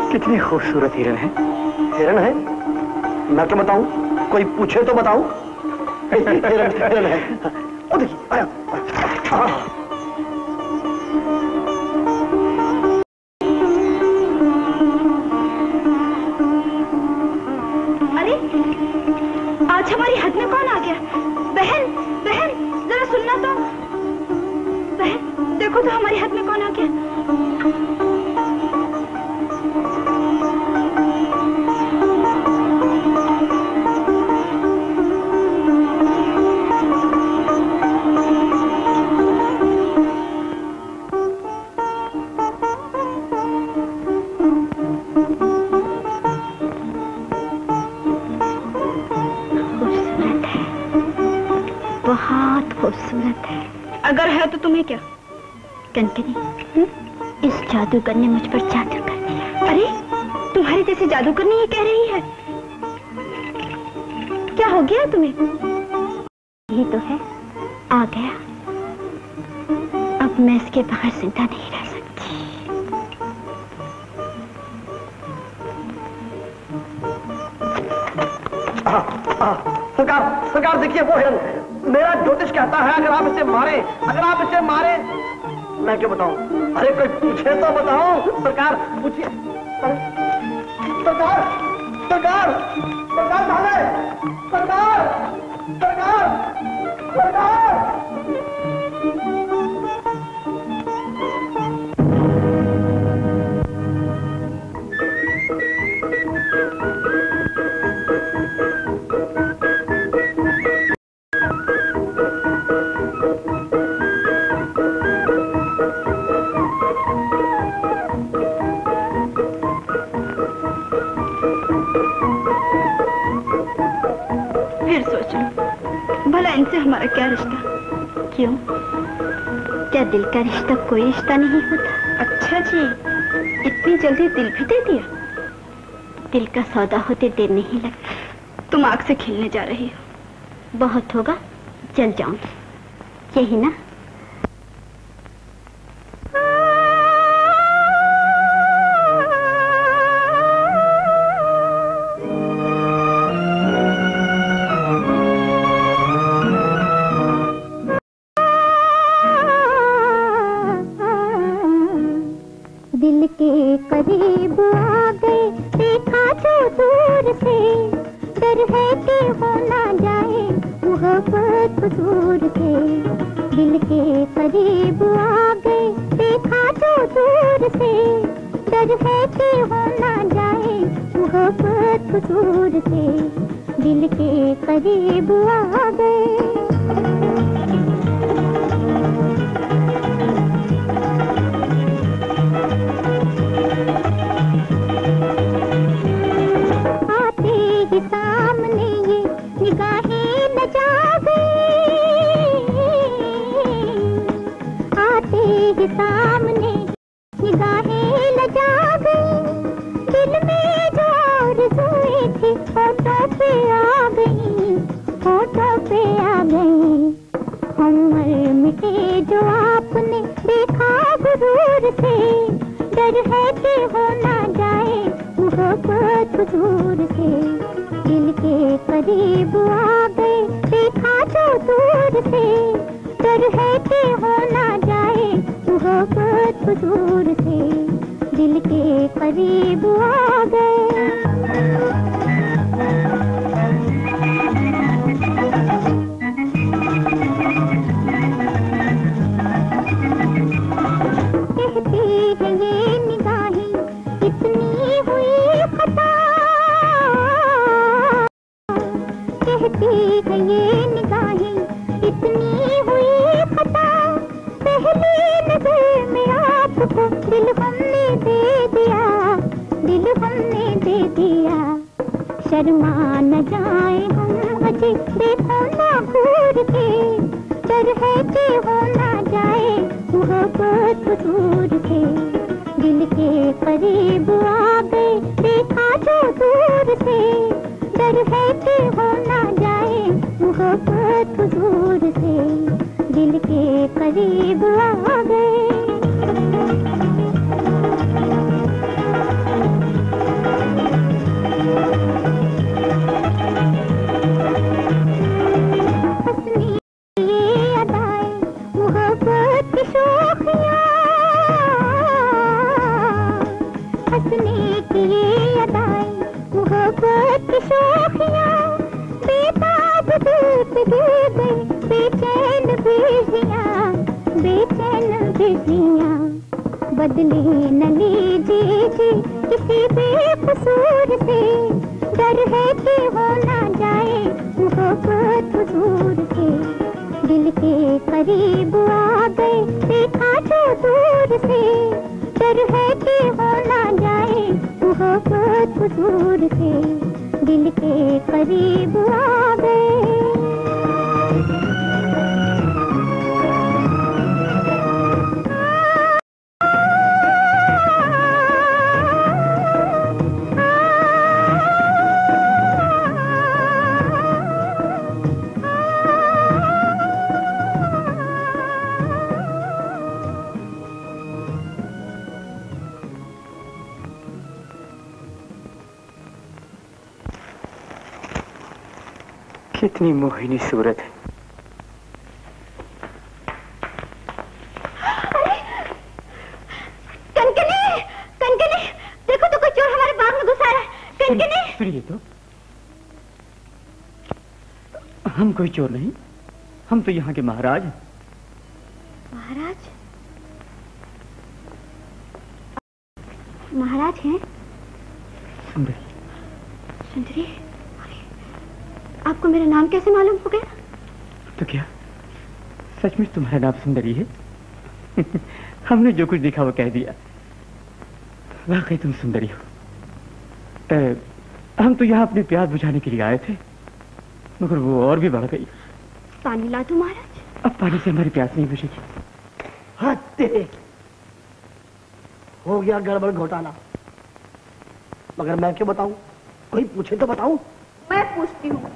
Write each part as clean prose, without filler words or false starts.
कितनी खूबसूरत हिरन है। हिरन है? मैं क्या बताऊं? कोई पूछे तो बताऊं? हिरन है। ओ देखिए, आया। अरे, आज हमारी हद में कौन आ गया? बहन, बहन, जरा सुनना तो। बहन, देखो तो हमारी हद में कौन आ गया। बहुत खूबसूरत है। अगर है तो तुम्हें क्या? कनकनी, इस जादूगर ने मुझ पर जादू कर दिया। अरे, तुम्हारी जैसी जादूगरनी ये कह रही है। क्या हो गया तुम्हें? ये तो है, आ गया। अब मैं इसके बाहर जिंदा नहीं रह सकती। सरकार, सरकार देखिए वो हिरन। मेरा ज्योतिष कहता है अगर आप इसे मारे, अगर आप इसे मारे, मैं क्यों बताऊं? अरे कोई पूछे तो बताऊं। सरकार पूछिए। सरकार, सरकार, सरकार कहाँ है? सरकार, सरकार, सरकार। फिर सोच लो, भला इनसे हमारा क्या रिश्ता? क्यों? क्या दिल का रिश्ता कोई रिश्ता नहीं होता? अच्छा जी, इतनी जल्दी दिल भी दे दिया? दिल का सौदा होते देर नहीं लगता। तुम आग से खेलने जा रही हो। बहुत होगा, चल जाऊंगी। यही ना? दिल के करीब आ गए, देखा जो दूर से, डर है कि हो ना जाए मोहब्बत दूर से। दिल के करीब आ गए, देखा जो दूर से, डर है कि हो ना जाए मोहब्बत दूर से। दिल के करीब आ गए। सामने ये निगाहें लजा गई, आते ही सामने निगाहें लजा गई। दिल में जो आरज़ुएं थी होठों पे आ गई, होठों पे आ गई। उम्र मिटे जो आपने देखा गुरूर से, डर है कि हो ना जाए मोहब्बत दूर से। दिल के करीब आ गए, देखा जो दूर से, डर है कि हो ना जाए मोहब्बत दूर से। दिल के करीब आ गए। कहती है ये निगाहें इतनी हुई खता, कहती है ये निगाहें इतनी हुई खता। पहली नजर में आपको दिल हमने दे दिया, दिल हमने दे दिया। शर्मा न जाए हम अजी, देखो ना घूर के, डर है कि हो ना जाए मोहब्बत दूर से। दिल के करीब आ गए, देखा जो दूर से, डर है कि हो ना जाए मोहब्बत दूर से। दिल के करीब आ गए। उसने किए अदाएं, मोहब्बत की शोखियां, बेताब दिल पे गिर गई बेचैन बिजलियां, बेचैन बिजलियां। बदले न लीजिए जी किसी बेकसूर से, डर है कि हो ना जाए मोहब्बत हुजूर से। दिल के करीब आ गए देखा जो दूर से, डर है कि हो ना जाए मोहब्बत हुजूर से। दिल के करीब आ गए। कितनी मोहिनी सूरत है। अरे कनकनी, कनकनी, देखो तो कोई चोर हमारे बाग में घुस आ रहा है। कनकनी, सुनिए तो, हम कोई चोर नहीं, हम तो यहाँ के महाराज हैं। महाराज? महाराज हैं? सुंदरी। सुंदरी? आपको मेरा नाम कैसे मालूम हो गया? तो क्या सचमुच तुम्हारा नाम सुंदरी है? हमने जो कुछ देखा वो कह दिया। वाकई तुम सुंदरी हो। हम तो यहाँ अपनी प्यास बुझाने के लिए आए थे, मगर वो और भी बढ़ गई। पानी ला दो महाराज। अब पानी से हमारी प्यास नहीं बुझेगी। हत्ते हो गया गड़बड़ घोटाला। मगर मैं क्यों बताऊं? कोई पूछे तो बताऊं। मैं पूछती हूँ।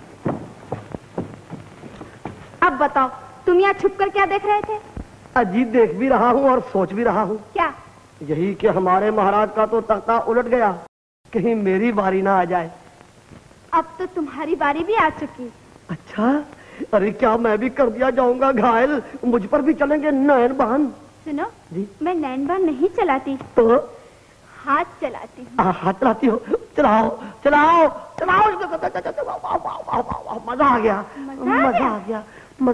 अब बताओ, तुम यहाँ छुप कर क्या देख रहे थे? अजीब देख भी रहा हूँ और सोच भी रहा हूँ। क्या? यही कि हमारे महाराज का तो तख्ता उलट गया, कहीं मेरी बारी ना आ जाए। अब तो तुम्हारी बारी भी आ चुकी। अच्छा, अरे क्या मैं भी कर दिया जाऊंगा घायल? मुझ पर भी चलेंगे नैन बहन? सुनो जी, मैं नैन बान नहीं चलाती, तो हाथ चलाती हूँ। हाथ चलाती हो? चलाओ चलाओ चलाओ। मजा आ गया, मजा आ गया।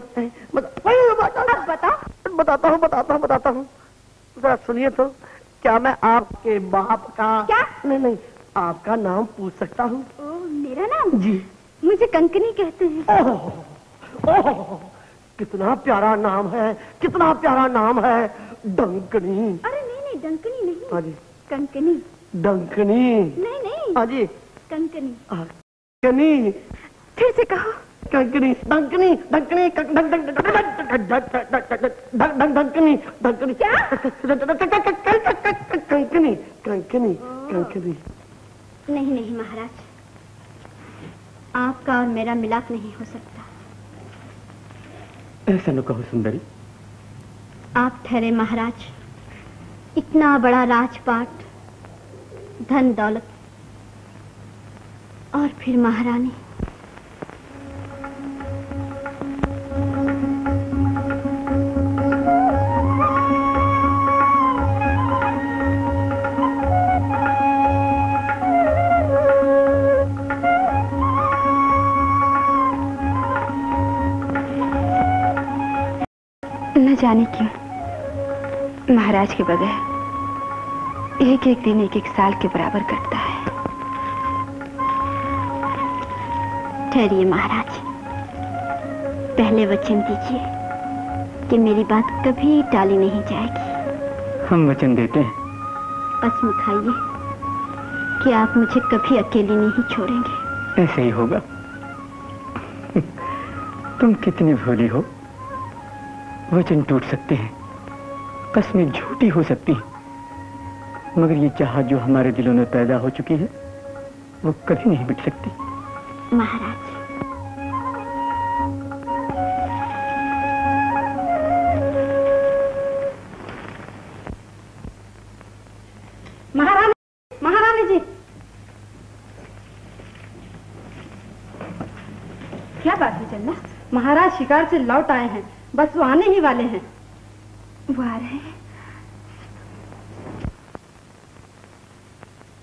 अब बताओ। बताता हूँ। जरा सुनिए तो, क्या मैं आपके बाप का? क्या? नहीं, आपका नाम पूछ सकता हूँ? मेरा नाम? जी। मुझे कंकनी कहते हैं। ओह, कितना प्यारा नाम है, कितना प्यारा नाम है, डंकनी। अरे नहीं, डंकनी नहीं। हाँ जी, कंकनी। डंकनी। नहीं। हाँ जी, कंकनी। कंकनी। फिर से कहो। कंकनी, डंकनी, डंकनी, डंकनी, डंकनी। क्या? कंकनी, कंकनी, कंकनी। नहीं महाराज, आपका और मेरा मिलाप नहीं हो सकता। ऐसा न कहो सुंदरी। आप ठहरे महाराज, इतना बड़ा राजपाट, धन दौलत और फिर महारानी। न जाने क्यों महाराज के बगैर एक एक दिन एक एक साल के बराबर कटता है। ठहरिए महाराज, पहले वचन दीजिए कि मेरी बात कभी टाली नहीं जाएगी। हम वचन देते हैं। कसम खाइए कि आप मुझे कभी अकेली नहीं छोड़ेंगे। ऐसे ही होगा। तुम कितनी भोली हो। वचन टूट सकते हैं, कस्में झूठी हो सकती हैं, मगर ये चाहत जो हमारे दिलों में पैदा हो चुकी है वो कभी नहीं मिट सकती। महाराज, महारानी जी, क्या बात है चंदा? महाराज शिकार से लौट आए हैं, बस वो आने ही वाले हैं। वो आ रहे हैं?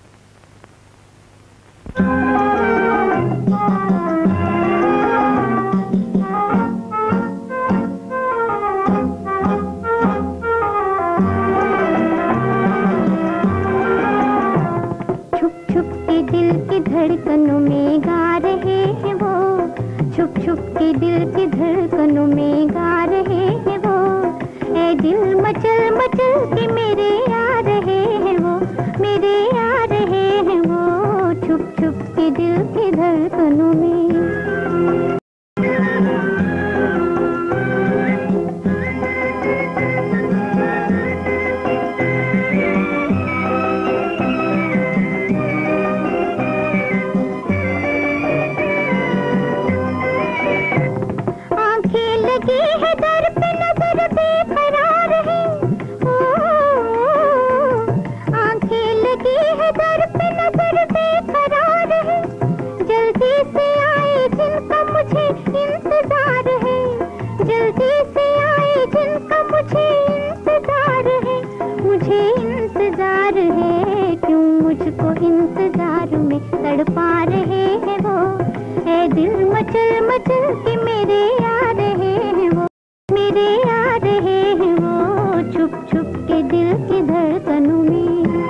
धड़कनों में गा रहे हैं वो, छुप छुप के दिल की धड़कनों में गा रहे हैं वो। ए दिल मचल मचल के मेरे आ रहे हैं वो, मेरे आ रहे हैं वो, छुप छुप के दिल की धड़कनों में। मुझको इंतजार में तड़पा रहे हैं वो। ए दिल मचल मचल के मेरे आ रहे हैं वो, मेरे आ रहे हैं वो, छुप छुप के दिल की धड़कनों में।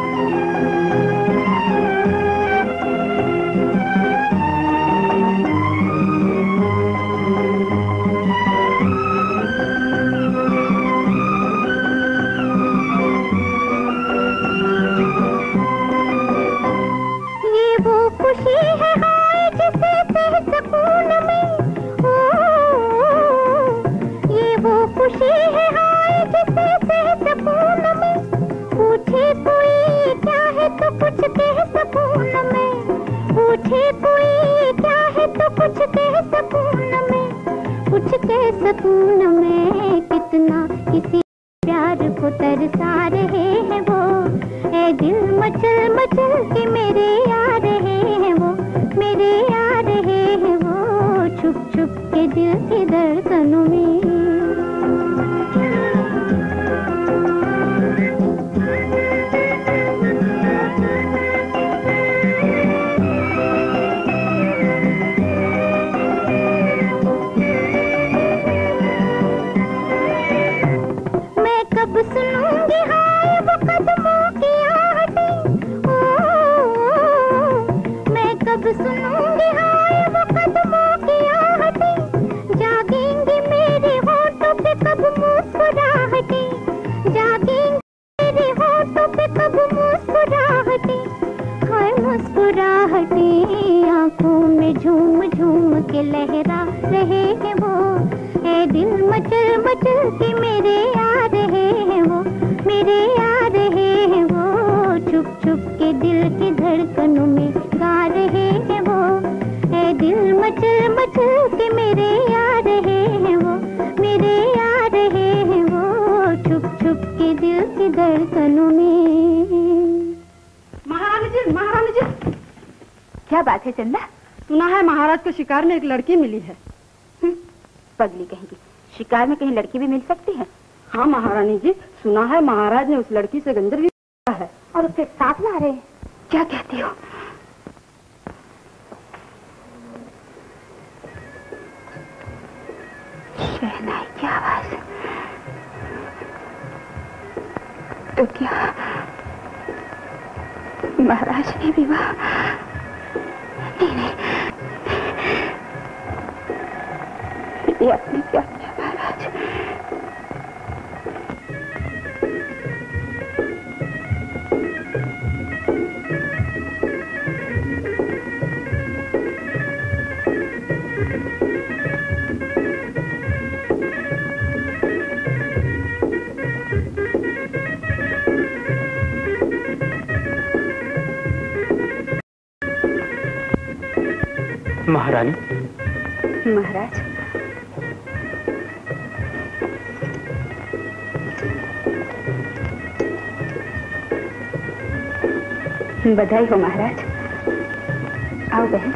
खुशी है हाय जिसे सह सकूं न मैं, ओ, ये वो खुशी है हाय जिसे सह सकूं न मैं। पूछे कोई क्या है तो कुछ कह सकूं न मैं, पूछे कोई क्या है तो कुछ कह सकूं न मैं, कुछ कह सकूं न मैं। कितना किसी प्यार को तरसा रहे हैं वो। ए दिल मचल मचल के मेरे आ रहे हैं वो, मेरे आ रहे हैं वो, छुप छुप के दिल की धड़कनों में। मैं कब सुनूंगी हाय वो कदमों की आहटें, मैं कब सुनूंगी हाय वो कदमों की आहटें। जागेंगी मेरे होठों पे कब मुस्कुराहटें, जागेंगी मेरे होठों पे कब मुस्कुराहटें। हाय मुस्कुराहटें आंखों में झूम झूम के लहरा रहे हैं वो। ए दिल मचल मचल के मेरे आ रहे हैं वो, मेरे आ रहे हैं वो, छुप छुप के दिल की धड़कनों में गा रहे हैं वो। ए दिल मचल मचल के मेरे आ रहे हैं वो, मेरे आ रहे हैं वो, छुप छुप के दिल की धड़कनों में। महारानी जी, क्या बात है चंदा? सुना है महाराज को शिकार में एक लड़की मिली है। पगली कहेंगी, शिकार में कहीं लड़की भी मिल सकती है? हाँ महारानी जी, सुना है महाराज ने उस लड़की से गंजर भी किया है और उसके साथ ला रहे हैं। क्या कहती हो? शहनाई की आवाज तो क्या महाराज ने विवाह? नहीं नहीं, ये आपने क्या किया महाराज? महारानी। महाराज, बधाई हो महाराज। आओ बहन।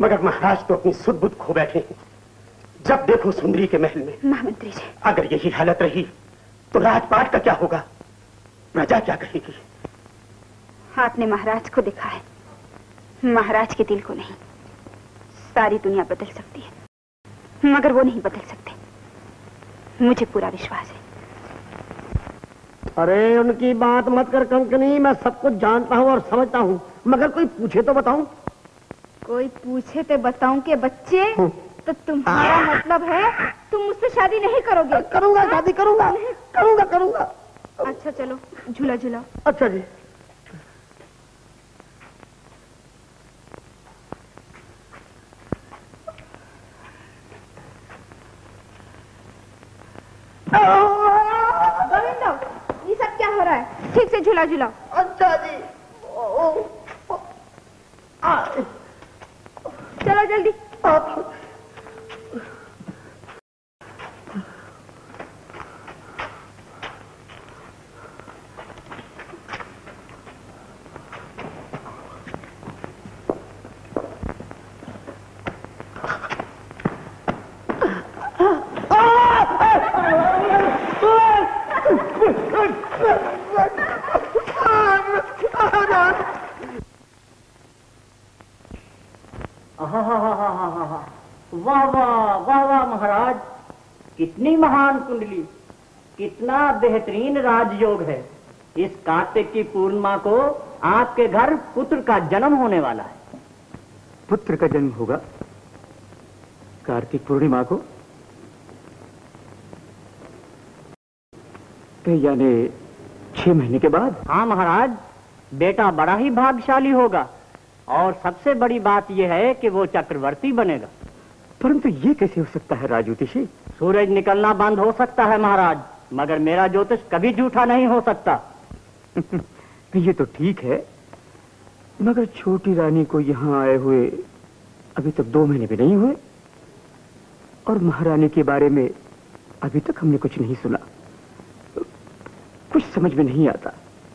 मगर महाराज तो अपनी सुध बुध खो बैठे हैं। जब देखो सुंदरी के महल में। महामंत्री जी, अगर यही हालत रही तो राजपाट का क्या होगा? प्रजा क्या कहेगी? आपने महाराज को देखा है, महाराज के दिल को नहीं। सारी दुनिया बदल सकती है मगर वो नहीं बदल सकते, मुझे पूरा विश्वास है। अरे उनकी बात मत कर कंकनी, मैं सब कुछ जानता हूँ और समझता हूँ, मगर कोई पूछे तो बताऊं। कोई पूछे तो बताऊं के बच्चे? तो तुम्हारा मतलब है तुम मुझसे शादी नहीं करोगे? करूंगा, शादी करूंगा, करूंगा करूंगा। अच्छा चलो झूला झूलाओ। अच्छा जी। गोविंदो, ये सब क्या हो रहा है? ठीक से झूला झूलाओ। अच्छा जी। चलो जल्दी। वाह वाह वाह वाह महाराज, कितनी महान कुंडली, कितना बेहतरीन राजयोग है। इस कार्तिक की पूर्णिमा को आपके घर पुत्र का जन्म होने वाला है। पुत्र का जन्म होगा कार्तिक पूर्णिमा को? तो यानी 6 महीने के बाद? हाँ महाराज, बेटा बड़ा ही भाग्यशाली होगा और सबसे बड़ी बात यह है कि वो चक्रवर्ती बनेगा। परंतु ये कैसे हो सकता है राजज्योतिषी? सूरज निकलना बंद हो सकता है महाराज, मगर मेरा ज्योतिष कभी झूठा नहीं हो सकता। ये तो ठीक है, मगर छोटी रानी को यहाँ आए हुए अभी तक 2 महीने भी नहीं हुए और महारानी के बारे में अभी तक हमने कुछ नहीं सुना। कुछ समझ में नहीं आता।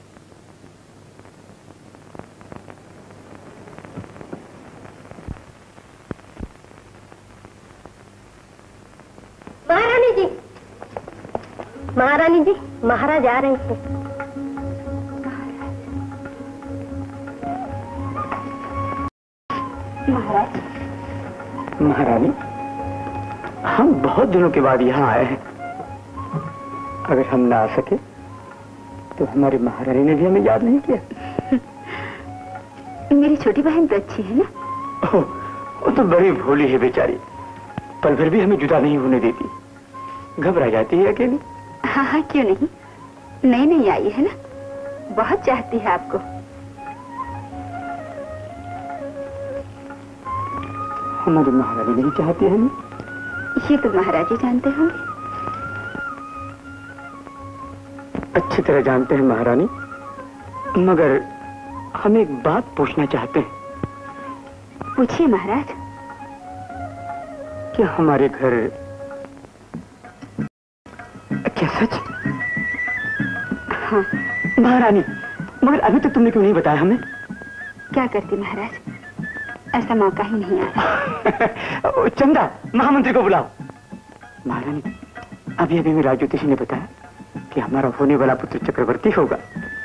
महारानी जी, महारानी जी, महाराज आ रहे हैं। महाराज। महारानी, हम बहुत दिनों के बाद यहाँ आए हैं। अगर हम ना आ सके तो हमारी महारानी ने भी हमें याद नहीं किया। मेरी छोटी बहन तो अच्छी है ना? वो तो बड़ी भोली है बेचारी, पर फिर भी हमें जुदा नहीं होने देती। घबरा जाती है अकेली। हाँ हाँ, क्यों नहीं, नई नई आई है ना, बहुत चाहती है आपको। हमारी महारानी नहीं चाहती है हमें। ये तो महाराज ही जानते होंगे। अच्छी तरह जानते हैं महारानी, मगर हम एक बात पूछना चाहते हैं। पूछिए महाराज। क्या हमारे घर क्या सच? हाँ महारानी, मगर अभी तक तुमने क्यों नहीं बताया हमें? क्या करती महाराज, ऐसा मौका ही नहीं आया। चंदा, महामंत्री को बुलाओ। महारानी, अभी अभी मेरे राजज्योतिषी ने बताया कि हमारा होने वाला पुत्र चक्रवर्ती होगा।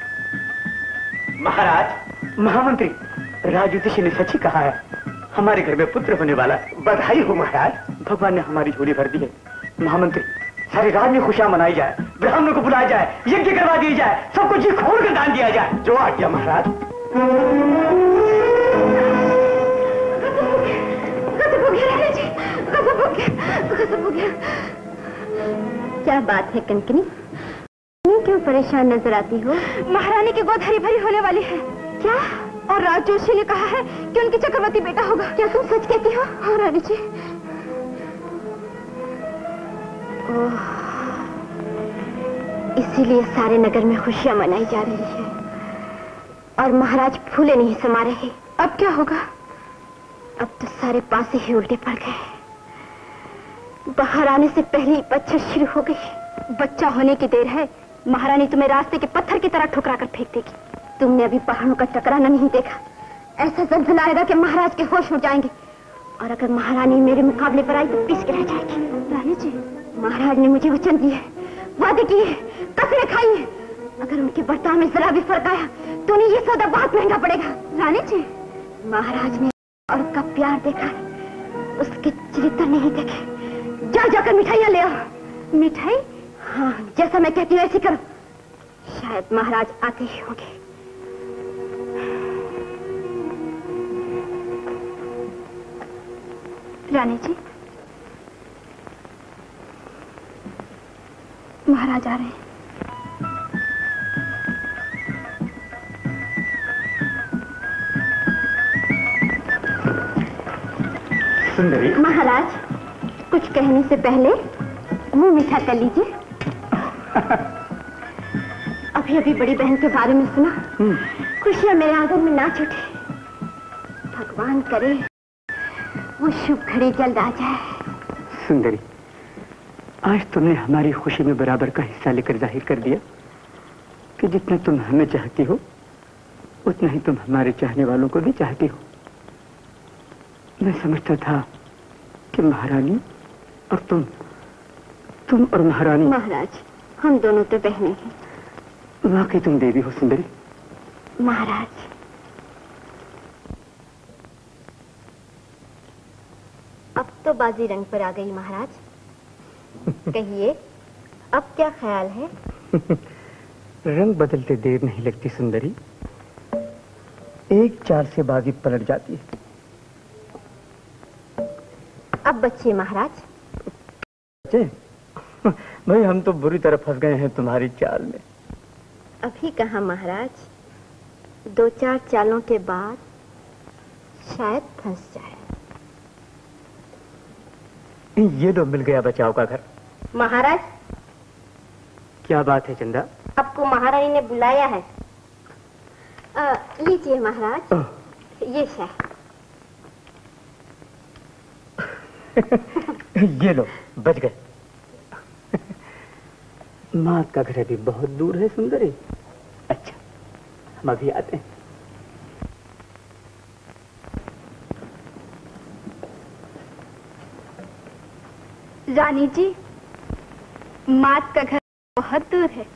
महाराज, महामंत्री, राजज्योतिषी ने सच ही कहा है, हमारे घर में पुत्र होने वाला। बधाई हो महाराज, भगवान ने हमारी झोली भर दी है। महामंत्री, सारे राज्य में खुशियां मनाई जाए, ब्राह्मणों को बुलाया जाए, यज्ञ करवा दिया जाए, सब कुछ खोल कर दान दिया जाए। जो आज्ञा महाराज। क्या बात है कंकनी, क्यों परेशान नजर आती हो? महारानी की गोद हरी भरी होने वाली है। क्या? और राजजोशी ने कहा है कि उनकी चक्रवर्ती बेटा होगा। क्या तुम सच कहती हो? हाँ रानी जी। इसीलिए सारे नगर में खुशियां मनाई जा रही है और महाराज फूले नहीं समा रहे। अब क्या होगा? अब तो सारे पासे ही उल्टे पड़ गए। बाहर आने से पहले ही पच्छर शुरू हो गई। बच्चा होने की देर है, महारानी तुम्हें रास्ते के पत्थर की तरह ठुकरा कर फेंक देगी। तुमने अभी पहाड़ों का टकराना नहीं देखा। ऐसा जलजला आएगा कि महाराज के होश उड़ जाएंगे और अगर महारानी मेरे मुकाबले पर आई तो पीस के रह जाएगी। रानी जी, महाराज ने मुझे वचन दिए, वादे किए, कसमें खाई है। अगर उनके बर्ताव में जरा भी फर्क आया तो उन्हें ये सौदा बहुत महंगा पड़ेगा। रानी जी, महाराज ने औरत का प्यार देखा है, उसके चरित्र नहीं देखे। जा जाकर मिठाइयाँ ले आओ। मिठाई? हाँ, जैसा मैं कहती हूँ ऐसे करो। शायद महाराज आते ही होंगे। रानी जी, महाराज आ रहे हैं। सुंदरी। महाराज, कुछ कहने से पहले मुंह मीठा कर लीजिए। अभी अभी बड़ी बहन के बारे में सुना, खुशियां मेरे आंगन में नाच उठे। भगवान करे वो शुभ घड़ी जल्द आ जाए। सुंदरी, आज तुमने हमारी खुशी में बराबर का हिस्सा लेकर जाहिर कर दिया कि जितना तुम हमें चाहती हो उतना ही तुम हमारे चाहने वालों को भी चाहती हो। मैं समझता था कि महारानी और तुम और महारानी। महाराज, हम दोनों तो बहनें हैं। वाकई तुम देवी हो सुंदरी। महाराज, अब तो बाजी रंग पर आ गई। महाराज कहिए, अब क्या ख्याल है? रंग बदलते देर नहीं लगती सुंदरी, एक चाल से बाजी पलट जाती है। अब बच्चे महाराज। भाई, हम तो बुरी तरह फंस गए हैं तुम्हारी चाल में। अभी कहाँ महाराज, 2-4 चालों के बाद शायद फंस जाए। ये तो मिल गया बचाव का घर। महाराज, क्या बात है चंदा? आपको महारानी ने बुलाया है। लीजिए महाराज, ये शाह। ये लो, बच गए। माँ का घर अभी बहुत दूर है सुंदरी। अच्छा, हम अभी आते हैं। रानी जी, मात का घर बहुत दूर है।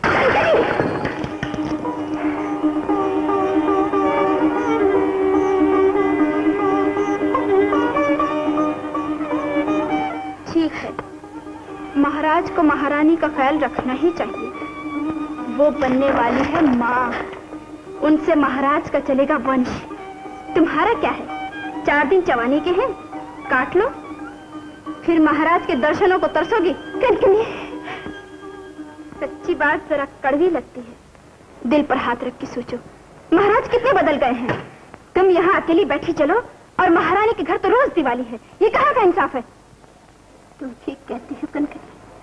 ठीक है, महाराज को महारानी का ख्याल रखना ही चाहिए। वो बनने वाली है माँ, उनसे महाराज का चलेगा वंश। तुम्हारा क्या है, 4 दिन चवाने के हैं, काट लो, फिर महाराज के दर्शनों को तरसोगी। कनकनी, सच्ची बात जरा कड़वी लगती है। दिल पर हाथ रख के सोचो, महाराज कितने बदल गए हैं। तुम यहाँ अकेली बैठी चलो और महारानी के घर तो रोज दिवाली है। ये कहाँ का इंसाफ है? तुम ठीक कहती हो कनकनी।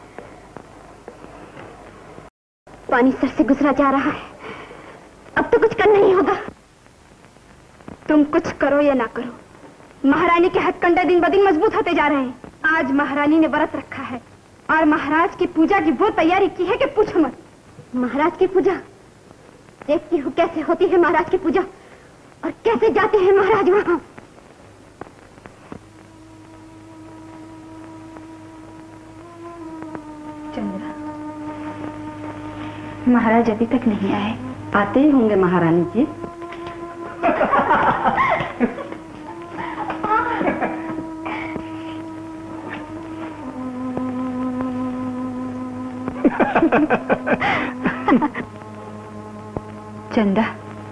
पानी सर से गुजरा जा रहा है, अब तो कुछ करना ही होगा। तुम कुछ करो या ना करो, महारानी के हथकंडे दिन ब दिन मजबूत होते जा रहे हैं। आज महारानी ने व्रत रखा है और महाराज की पूजा की वो तैयारी की है कि पूछो मत। महाराज की पूजा? देखती हूँ कैसे होती है महाराज की पूजा और कैसे जाते हैं महाराज वहां। चंद्रा, महाराज अभी तक नहीं आए। आते ही होंगे महारानी जी। चंदा,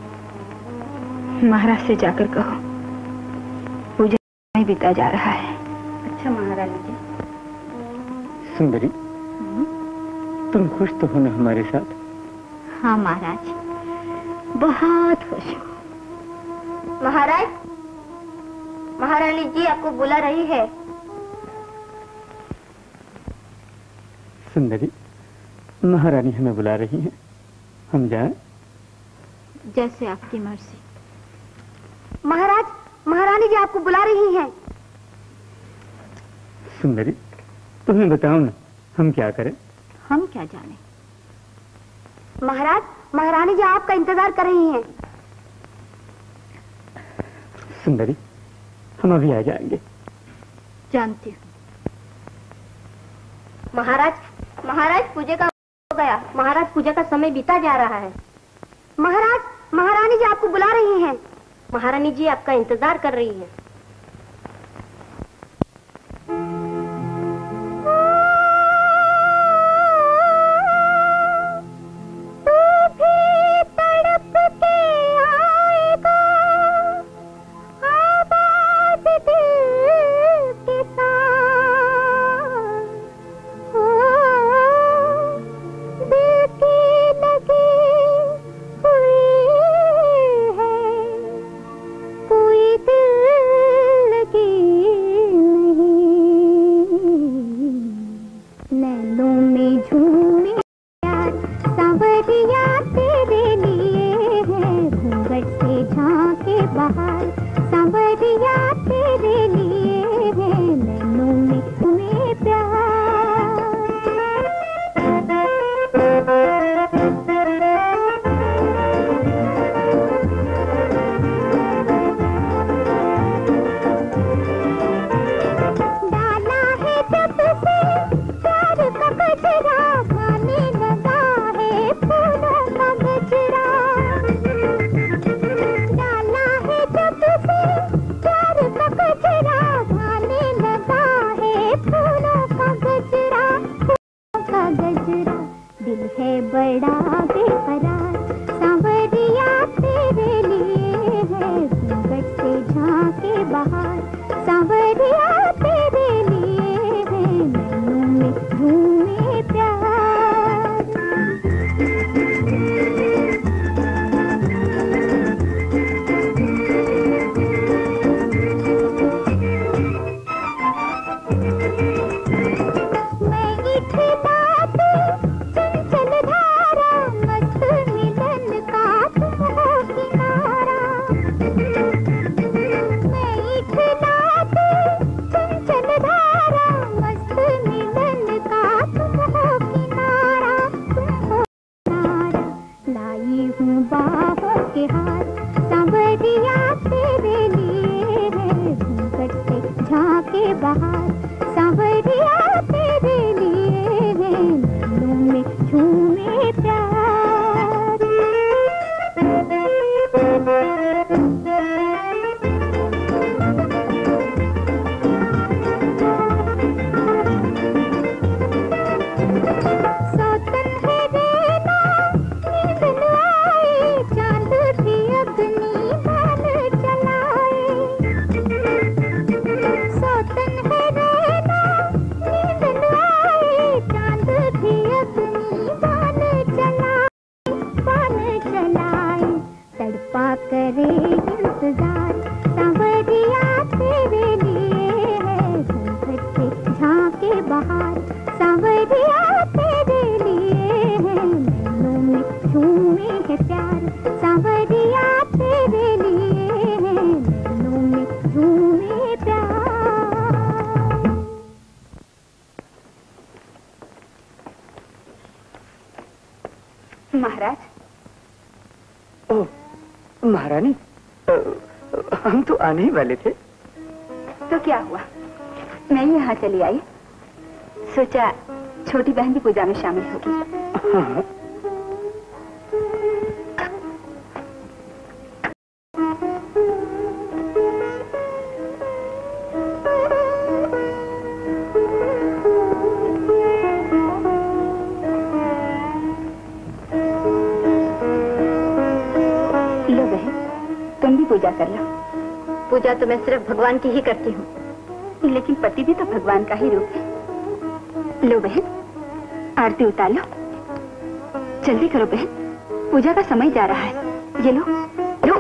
महाराज से जाकर कहो पूजा में बीता जा रहा है। अच्छा महारानी जी। सुंदरी, तुम खुश तो हो ना हमारे साथ? हाँ महाराज, बहुत खुश हूँ। महाराज, महारानी जी आपको बुला रही है। सुंदरी, महारानी हमें बुला रही हैं, हम जाएं? जैसे आपकी मर्जी। महाराज, महारानी जी आपको बुला रही हैं। सुंदरी, तुम्हें बताओ ना, हम क्या करें? हम क्या जाने। महाराज, महारानी जी आपका इंतजार कर रही हैं। सुंदरी, हम अभी आ जाएंगे। जानती हूँ। महाराज पूजा का हो गया। महाराज पूजा का समय बीता जा रहा है। महाराज महारानी जी आपको बुला रही हैं। महारानी जी आपका इंतजार कर रही है। महारानी, हम तो आने ही वाले थे। तो क्या हुआ, मैं यहाँ चली आई, सोचा छोटी बहन भी पूजा में शामिल होगी। हाँ। पूजा कर लो। पूजा तो मैं सिर्फ भगवान की ही करती हूँ, लेकिन पति भी तो भगवान का ही रूप है। लो बहन, आरती उतार लो। जल्दी करो बहन, पूजा का समय जा रहा है। ये लो लो।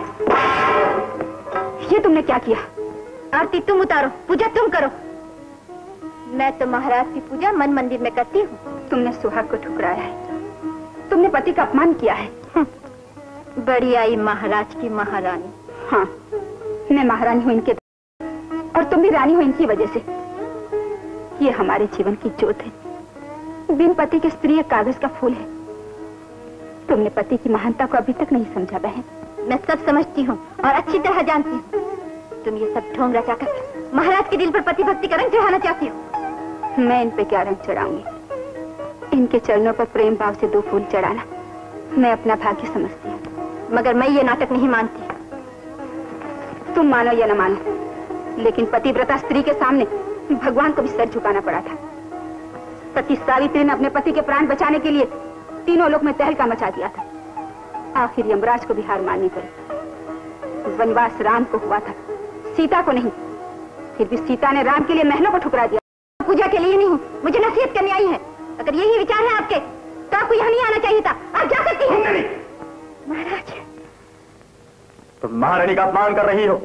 ये तुमने क्या किया? आरती तुम उतारो, पूजा तुम करो। मैं तो महाराज की पूजा मन मंदिर में करती हूँ। तुमने सुहाग को ठुकराया है, तुमने पति का अपमान किया है। बड़ी आई महाराज की महारानी। हाँ, मैं महारानी हूँ इनके, और तुम भी रानी हो इनकी वजह से। ये हमारे जीवन की ज्योत है। बिन पति के स्त्री एक कागज का फूल है। तुमने पति की महानता को अभी तक नहीं समझा बहन। मैं सब समझती हूँ और अच्छी तरह जानती हूँ। तुम ये सब ढोंग रचाकर महाराज के दिल पर पति भक्ति का रंग चढ़ाना चाहती हो। मैं इन पे क्या रंग चढ़ाऊंगी? इनके चरणों पर प्रेम भाव से 2 फूल चढ़ाना मैं अपना भाग्य समझती हूँ। मगर मैं ये नाटक नहीं मानती। तुम मानो या न मानो, लेकिन पतिव्रता स्त्री के सामने भगवान को भी सर झुकाना पड़ा था। सती सावित्री ने अपने पति के प्राण बचाने के लिए तीनों लोक में तहलका मचा दिया था। आखिर यमराज को भी हार माननी पड़ी। वनवास राम को हुआ था, सीता को नहीं। फिर भी सीता ने राम के लिए महलों को ठुकरा दिया। पूजा के लिए नहीं, मुझे नसीहत करने आई है। अगर यही विचार है आपके तो आपको यहाँ नहीं आना चाहिए था। आप जा सकती हैं। महाराज, तुम महारानी का अपमान कर रही हो।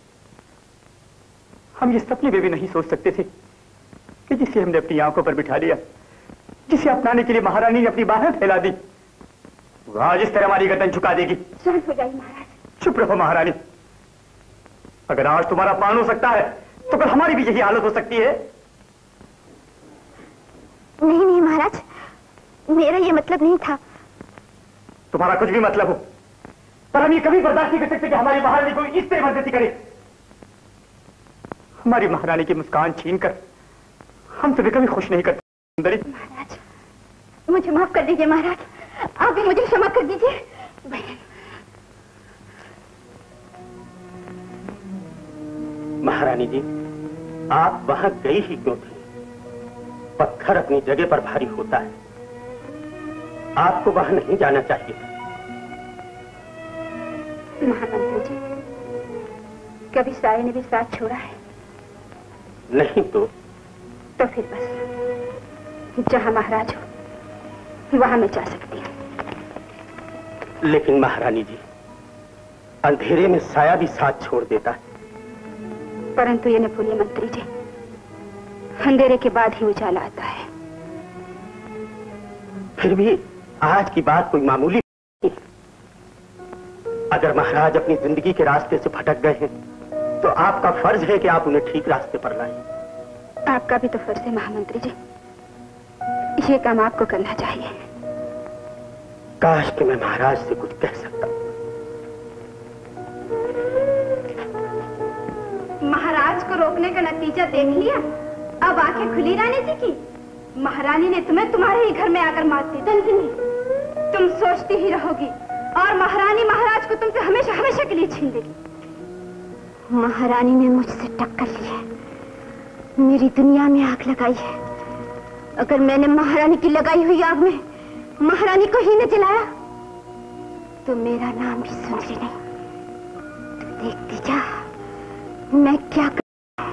हम ये सपने में भी नहीं सोच सकते थे कि जिसे हमने अपनी आंखों पर बिठा लिया, जिसे अपनाने के लिए महारानी ने अपनी बाहें फैला दी, वो आज इस तरह हमारी गर्दन झुका देगी। शांत हो जाइए महाराज। चुप रहो महारानी। अगर आज तुम्हारा अपमान हो सकता है तो कल हमारी भी यही हालत हो सकती है। नहीं नहीं महाराज, मेरा ये मतलब नहीं था। तुम्हारा कुछ भी मतलब हो, पर हम ये कभी बर्दाश्त नहीं कर सकते कि हमारी महारानी को इस तरह मर्जी करे। हमारी महारानी की मुस्कान छीनकर हम तुम्हें कभी खुश नहीं करते। सुंदरी, महाराज मुझे माफ कर दीजिए। महाराज आप भी मुझे क्षमा कर दीजिए। महारानी जी, आप वहां गई ही क्यों थी? पत्थर अपनी जगह पर भारी होता है, आपको वहां नहीं जाना चाहिए था। महामंत्री जी, कभी साये ने भी साथ छोड़ा है? नहीं तो फिर बस जहां महाराज हो वहां मैं जा सकती हूँ। लेकिन महारानी जी, अंधेरे में साया भी साथ छोड़ देता है। परंतु ये न भूलिए मंत्री जी, अंधेरे के बाद ही उजाला आता है। फिर भी आज की बात कोई मामूली नहीं। अगर महाराज अपनी जिंदगी के रास्ते से भटक गए हैं तो आपका फर्ज है कि आप उन्हें ठीक रास्ते पर लाएं। आपका भी तो फर्ज है महामंत्री जी, ये काम आपको करना चाहिए। काश कि मैं महाराज से कुछ कह सकता। महाराज को रोकने का नतीजा देख लिया। अब आंखें खुली रहने से की। महारानी ने तुम्हें तुम्हारे ही घर में आकर मार दी। तुम सोचती ही रहोगी और महारानी महाराज को तुमसे हमेशा हमेशा के लिए छीन लेगी। महारानी ने मुझसे टक्कर ली है, मेरी दुनिया में आग लगाई है। अगर मैंने महारानी की लगाई हुई आग में महारानी को ही न जलाया तो मेरा नाम भी सुंदरी नहीं। तू देखती जा मैं क्या कर...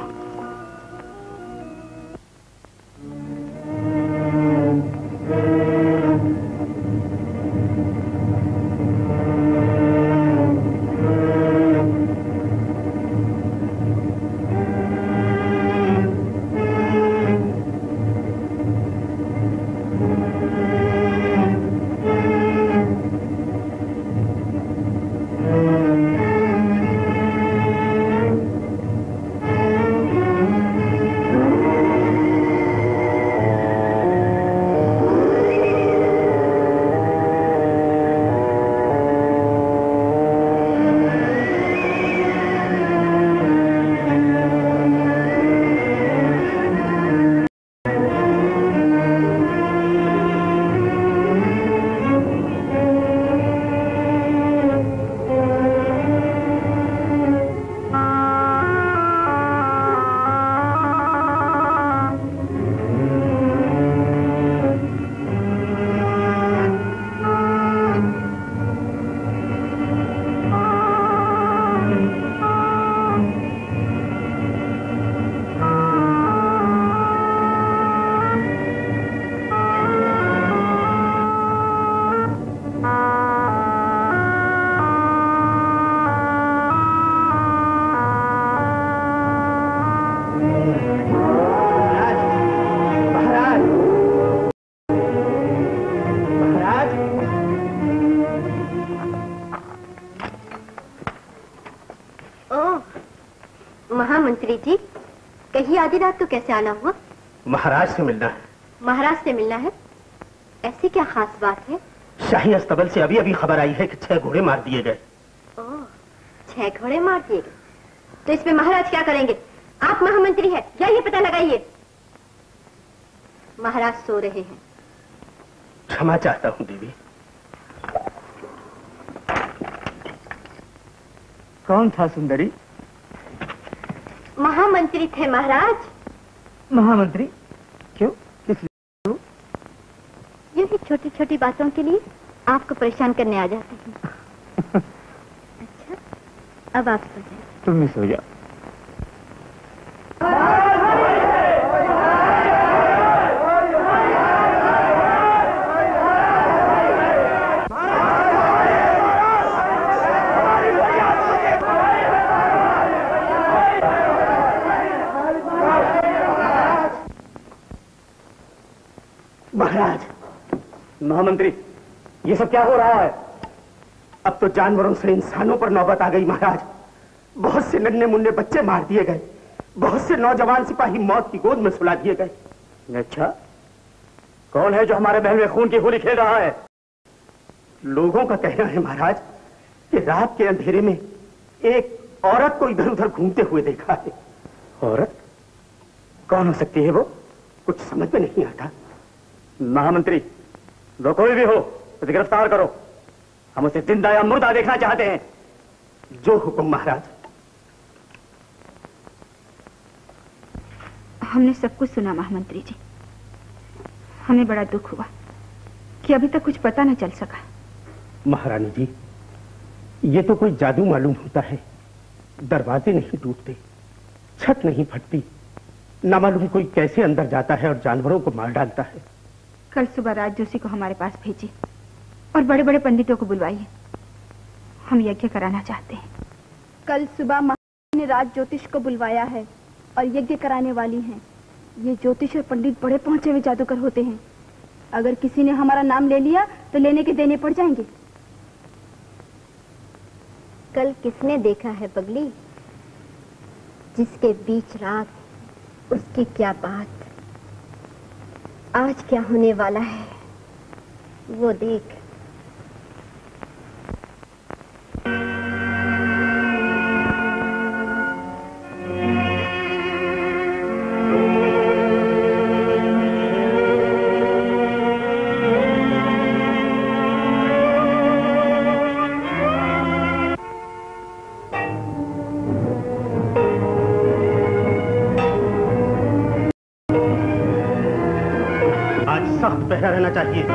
महामंत्री जी, कहीं आधी रात को कैसे आना हुआ? महाराज से मिलना है। महाराज से मिलना है? ऐसी क्या खास बात है? शाही अस्तबल से अभी अभी खबर आई है कि 6 घोड़े मार दिए गए। ओह, 6 घोड़े मार दिए गए। तो इसमें महाराज क्या करेंगे? आप महामंत्री हैं, जाइए पता लगाइए। महाराज सो रहे हैं। क्षमा चाहता हूं देवी। कौन था सुंदरी? महामंत्री थे महाराज। महामंत्री? क्यों? किस लिए? यूं ही छोटी छोटी बातों के लिए आपको परेशान करने आ जाते हैं। अच्छा, अब आप सो जाइए। तुम भी सो जाओ। महाराज, महामंत्री, ये सब क्या हो रहा है? अब तो जानवरों से इंसानों पर नौबत आ गई महाराज। बहुत से नन्हे मुन्ने बच्चे मार दिए गए, बहुत से नौजवान सिपाही मौत की गोद में सुला दिए गए। अच्छा, कौन है जो हमारे महल में खून की होली खेल रहा है? लोगों का कहना है महाराज कि रात के अंधेरे में एक औरत को इधर उधर घूमते हुए देखा है। औरत? कौन हो सकती है वो? कुछ समझ में नहीं आता। महामंत्री, वो कोई भी हो उसे गिरफ्तार करो। हम उसे जिंदा या मुर्दा देखना चाहते हैं। जो हुक्म महाराज। हमने सब कुछ सुना महामंत्री जी। हमें बड़ा दुख हुआ कि अभी तक कुछ पता न चल सका। महारानी जी, ये तो कोई जादू मालूम होता है। दरवाजे नहीं टूटते, छत नहीं फटती, न मालूम कोई कैसे अंदर जाता है और जानवरों को मार डालता है। कल सुबह राज जोशी को हमारे पास भेजिए और बड़े बड़े पंडितों को बुलवाइए। हम यज्ञ कराना चाहते हैं। कल सुबह महाराज ने राज ज्योतिष को बुलवाया है और यज्ञ कराने वाली हैं। ये ज्योतिष और पंडित बड़े पहुंचे हुए जादूगर होते हैं। अगर किसी ने हमारा नाम ले लिया तो लेने के देने पड़ जाएंगे। कल किसने देखा है पगली? जिसके बीच रात उसकी क्या बात। आज क्या होने वाला है वो देख। सख्त पहरा रहना चाहिए।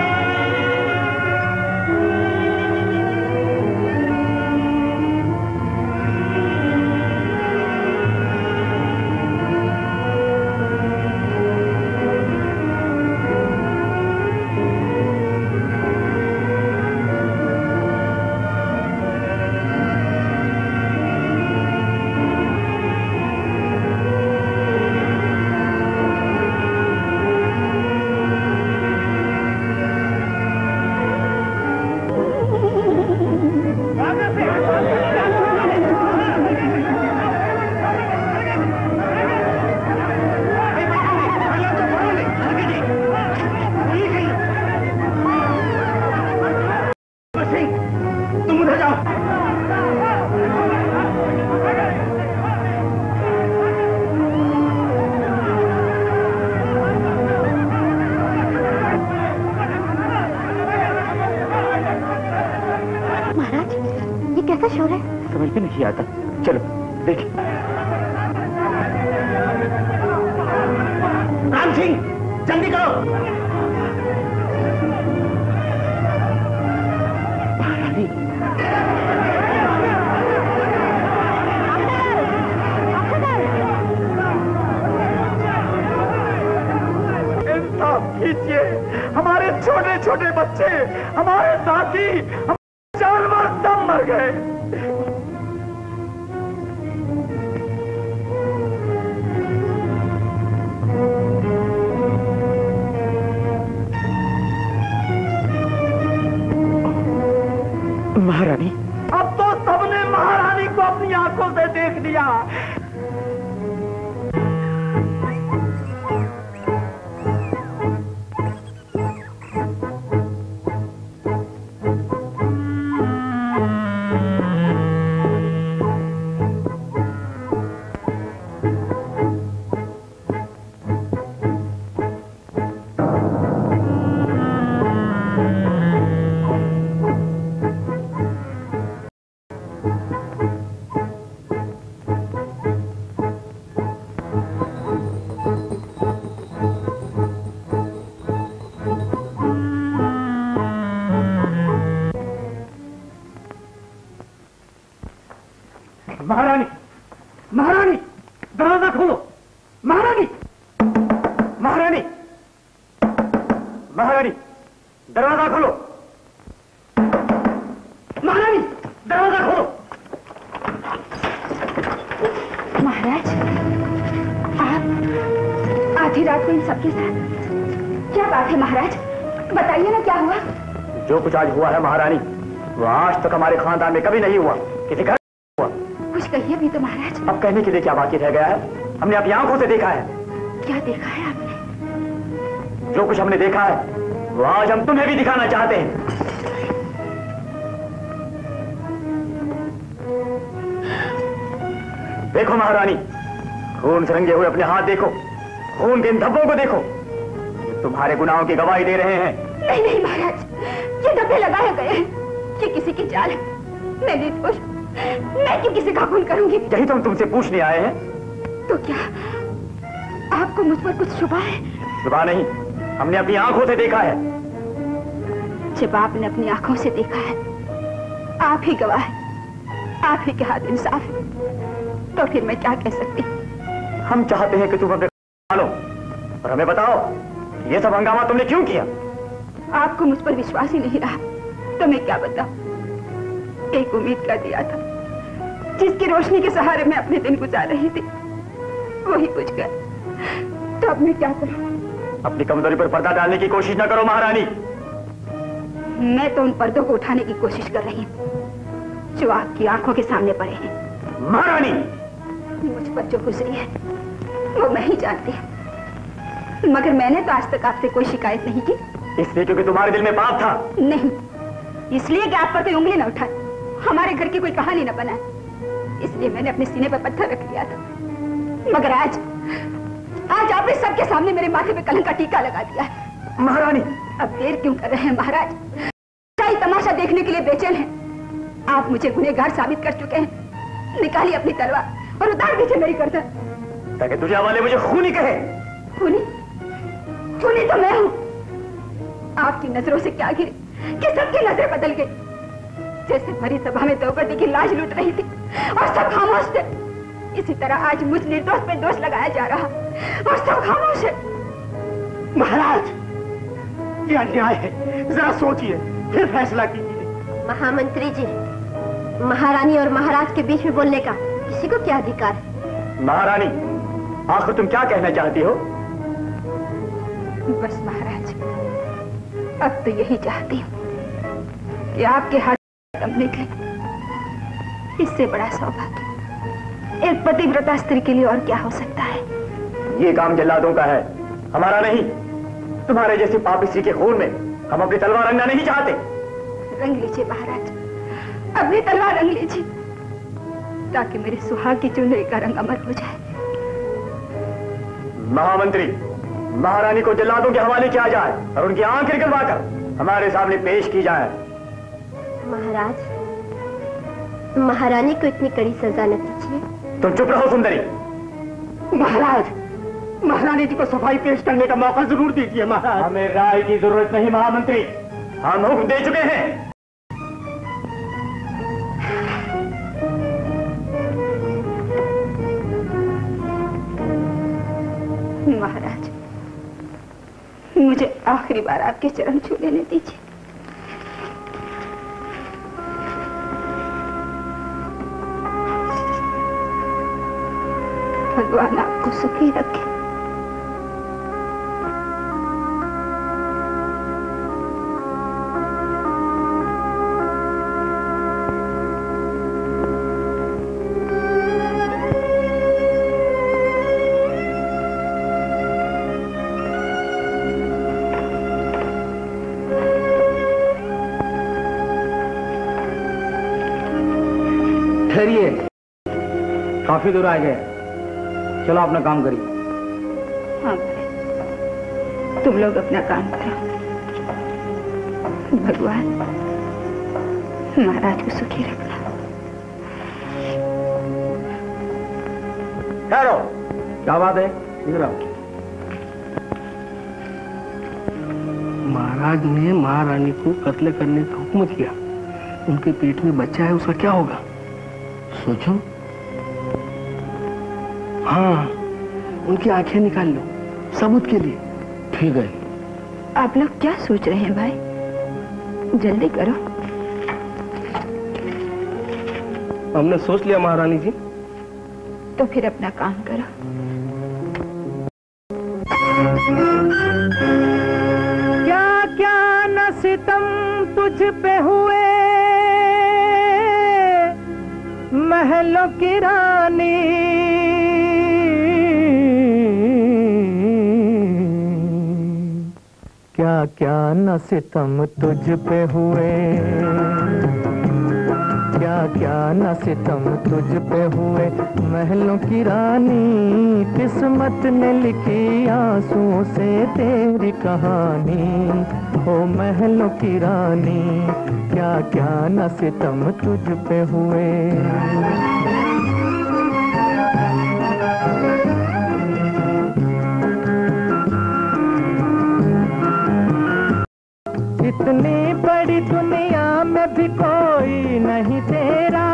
समझ में नहीं आता। चलो देखिए। राम सिंह, जल्दी करो। महारानी, इंसाफ कीजिए। हमारे छोटे छोटे बच्चे, हमारे साथी, जानवर सब मर गए। महारानी, अब तो सबने महारानी को अपनी आंखों से देख लिया। महारानी, दरवाजा खोलो। महारानी, दरवाजा खोलो। महाराज, आप आधी रात को इन सबके साथ, क्या बात है महाराज? बताइए ना क्या हुआ। जो कुछ आज हुआ है महारानी, वो आज तक हमारे खानदान में कभी नहीं हुआ, किसी घर हुआ। कुछ कहिए भी तो महाराज। अब कहने के लिए क्या बाकी रह गया है? हमने अपनी आंखों से देखा है। क्या देखा है आपने? जो कुछ हमने देखा है वो आज हम तुम्हें भी दिखाना चाहते हैं। देखो महारानी, खून से रंगे हुए अपने हाथ देखो, खून के इन धब्बों को देखो, ये तुम्हारे गुनाहों की गवाही दे रहे हैं। नहीं नहीं महाराज, ये धब्बे लगाए गए हैं, ये किसी की चाल है। मैं निर्दोष, मैं क्यों किसी का खून करूंगी? यही तो हम तुमसे पूछने आए हैं। तो क्या आपको मुझ पर कुछ शुबा है? शुबा नहीं, हमने अपनी आंखों से देखा है। जब आपने अपनी आंखों से देखा है, आप ही गवाह हैं, आप ही के हाथ इंसाफ है, तो फिर मैं क्या कह सकती? हम चाहते हैं कि तुम अपने मानो और हमें बताओ ये सब हंगामा तुमने क्यों किया? आपको मुझ पर विश्वास ही नहीं रहा तो मैं क्या बताऊं? एक उम्मीद का दिया था, जिसकी रोशनी के सहारे मैं अपने दिन गुजार रही थी, वही बुझ गया। तो अब मैं क्या करूं? अपनी कमजोरी पर पर्दा डालने की कोशिश न करो महारानी। मैं तो उन पर्दों को उठाने की कोशिश कर रही हूं जो आपकी आंखों के सामने पड़े हैं। महारानी, मुझ पर जो गुजरी है वो मैं ही जानती हूँ, मगर मैंने तो आज तक आपसे कोई शिकायत नहीं की। इसलिए क्योंकि तुम्हारे दिल में पाप था? नहीं, इसलिए कि आप पर कोई उंगली न उठाए, हमारे घर की कोई कहानी न बनाए, इसलिए मैंने अपने सीने पर पत्थर रख लिया था। मगर आज आपने सबके सामने मेरे माथे पे कलंक का टीका लगा दिया है। महारानी, अब देर क्यों कर रहे हैं महाराज? शाही तमाशा देखने के लिए बेचैन हैं। आप मुझे गुनहगार साबित कर चुके हैं। निकालिए अपनी तलवार और उतार दीजिए मेरी गर्दन, ताकि दुनिया वाले मुझे खूनी कहे। खूनी? खूनी तो मैं हूँ। आपकी नजरों से क्या गिरी कि सबकी नजरें बदल गई। जैसे भरी सभा में द्रौपदी की लाश लूट रही थी और सब खामोश थे, इसी तरह आज मुझ निर्दोष पे दोष लगाया जा रहा और सब खामोश है। महाराज, ये अन्याय है, जरा सोचिए फिर फैसला कीजिए। महामंत्री जी, महारानी और महाराज के बीच में बोलने का किसी को क्या अधिकार है? महारानी, आखिर तुम क्या कहना चाहती हो? बस महाराज, अब तो यही चाहती हूँ कि आपके हाथ दम निकले। इससे बड़ा सौभाग्य एक पतिव्रता स्त्री के लिए और क्या हो सकता है? ये काम जल्लादों का है, हमारा नहीं। तुम्हारे जैसे पापी स्त्री के खून में हम अपनी तलवार रंगना नहीं चाहते। रंग लीजिए महाराज, अपनी तलवार रंग लीजिए, ताकि मेरे सुहाग की चुनरी का रंग अमर हो जाए। महामंत्री, महारानी को जल्लादों के हवाले किया जाए और उनकी आंखें निकलवाकर हमारे सामने पेश की जाए। महाराज, महारानी को इतनी कड़ी सजा न दीजिए। तुम चुप रहो सुंदरी। महाराज, महारानी जी को सफाई पेश करने का मौका जरूर दीजिए महाराज। हमें राय की जरूरत नहीं महामंत्री, हम हुक्म दे चुके हैं। महाराज, मुझे आखिरी बार आपके चरण छू लेने दीजिए। भगवान आपको सुखी रखे। ठहरिए, काफी दूर आ गए, चलो अपना काम करिए। हाँ भाई, तुम लोग अपना काम करो। भगवान महाराज को सुखी रखना। ठहरो। क्या बात है? इधर आओ। महाराज ने महारानी को कत्ल करने का हुक्म किया। उनके पेट में बच्चा है, उसका क्या होगा? सोचो। हाँ, उनकी आंखें निकाल लो सबूत के लिए। ठीक है, आप लोग क्या सोच रहे हैं भाई? जल्दी करो। हमने सोच लिया महारानी जी। तो फिर अपना काम करो। क्या क्या न सितम तुझ पे हुए महलों की रानी, क्या क्या न सितम तुझ पे हुए, क्या क्या न सितम तुझ पे हुए महलों की रानी, किस्मत ने लिखी आंसुओं से तेरी कहानी, ओ महलों की रानी, क्या क्या न सितम तुझ पे हुए। इतनी बड़ी दुनिया में भी कोई नहीं तेरा,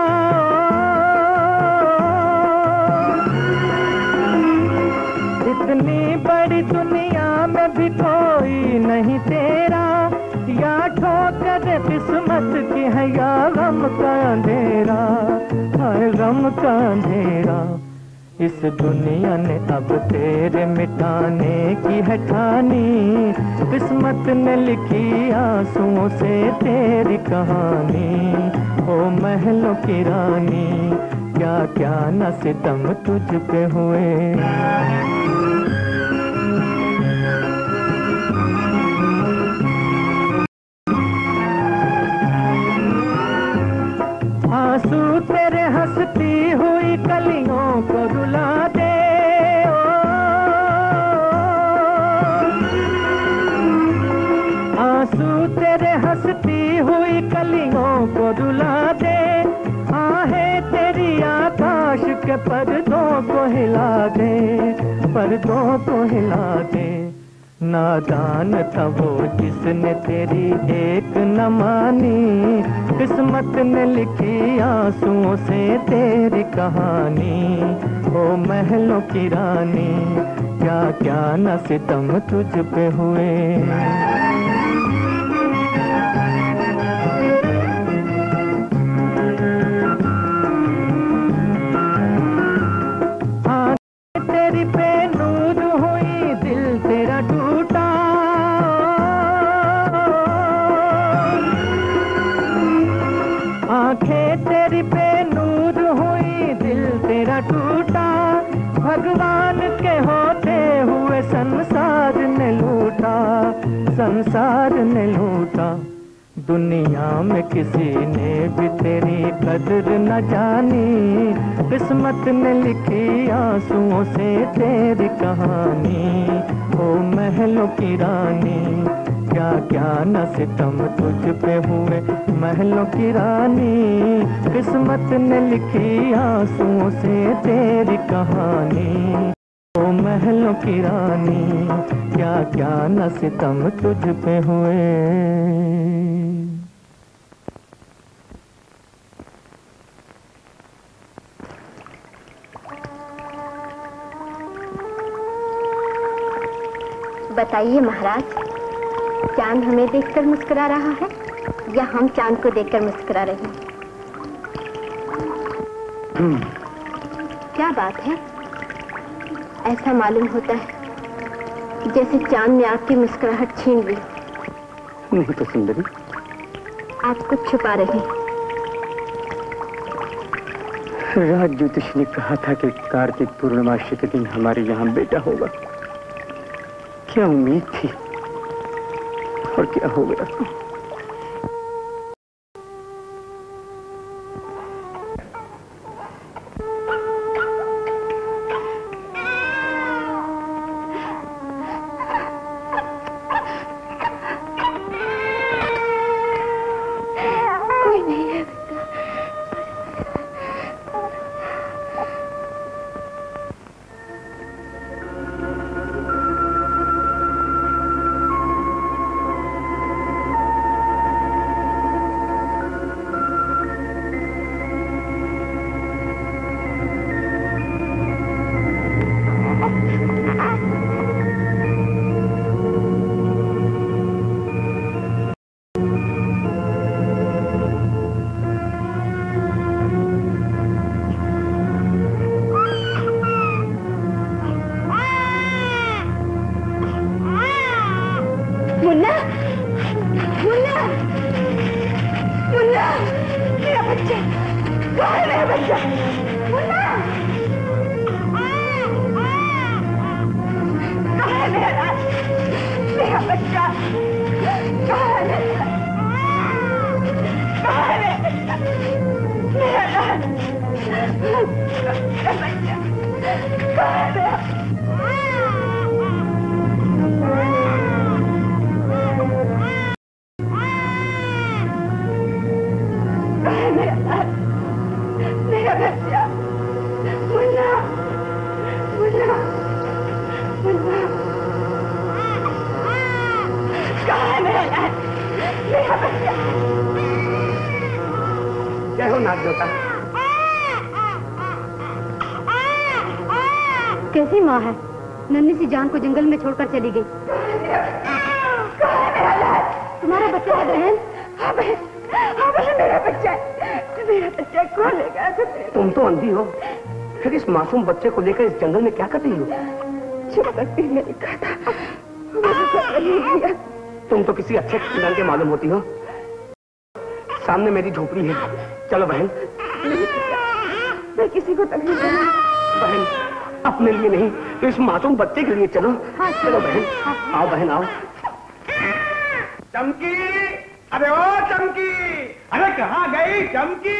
इतनी बड़ी दुनिया में भी कोई नहीं तेरा, या ठोकर किस्मत की है या गम का अंधेरा, हाय गम का अंधेरा। इस दुनिया ने अब तेरे मिटाने की है ठानी, किस्मत ने लिखी आंसुओं से तेरी कहानी, ओ महलों की रानी, क्या क्या न सितम तुझ पे हुए। आंसू तेरे हंसती हुई कलियों को रुला दे, आंसू तेरे हंसती हुई कलियों को रुला दे, आहें तेरी आकाश के पर्दों को हिला दे, पर्दों को हिला दे। नादान था वो जिसने तेरी एक न मानी, किस्मत ने लिखी आंसुओं से तेरी कहानी, ओ महलों की रानी, क्या क्या न सितम तुझ पे हुए। तेरी पे नूर हुई दिल तेरा टूटा, आंखें तेरी पे नूर हुई दिल तेरा टूटा, भगवान के होते हुए संसार ने लूटा, संसार ने लूटा। दुनिया में किसी ने भी तेरी कदर न जानी, किस्मत ने लिखी आंसुओं से तेरी कहानी, ओ महलों की रानी, क्या क्या न सितम तुझ पे हुए महलों की रानी, किस्मत ने लिखी आंसुओं से तेरी कहानी, ओ महलों की रानी, क्या क्या न सितम तुझ पे हुए। बताइए महाराज, चांद हमें देखकर मुस्कुरा रहा है या हम चांद को देखकर मुस्कुरा रहे हैं? क्या बात है? ऐसा मालूम होता है जैसे चांद ने आपकी मुस्कुराहट छीन ली। नहीं तो सुंदरी, आप कुछ छुपा रहे हैं। राज ज्योतिष ने कहा था कि कार्तिक पूर्णिमासी के दिन हमारे यहाँ बेटा होगा। क्या उम्मीद थी और क्या हो गया। कोई नहीं है। कहाँ है मेरा बच्चा? मुन्ना! कहाँ है मेरा राज? मेरा बच्चा कहाँ है? कहाँ है मेरा बच्चा? मेरा राज! मेरा बच्चा कहाँ है मेरा? मेरा बच्चा मुन्ना मुन्ना मुन्ना कहाँ है मेरा लाल? मेरा बच्चा। क्या हो नाग देवता? कैसी माँ है? नन्ही सी जान को जंगल में छोड़कर चली गई। कहाँ है मेरा लाल? तुम्हारा बच्चा है बहन? हाँ बहन, मेरा बच्चा है। मेरा बच्चा कौन लेगा? तुम तो अंधी हो, फिर इस मासूम बच्चे को लेकर इस जंगल में क्या कर रही हो? जबरदस्ती ने लिखा था। तुम तो किसी अच्छे खानदान के मालूम होती हो। सामने मेरी झोपड़ी है, चलो बहन। मैं किसी को तकलीफ नहीं। बहन, अपने लिए नहीं तो इस मासूम बच्चे के लिए चलो। हाँ, चलो बहन, आओ बहन आओ। चमकी, अरे ओ चमकी, अरे कहाँ गई चमकी?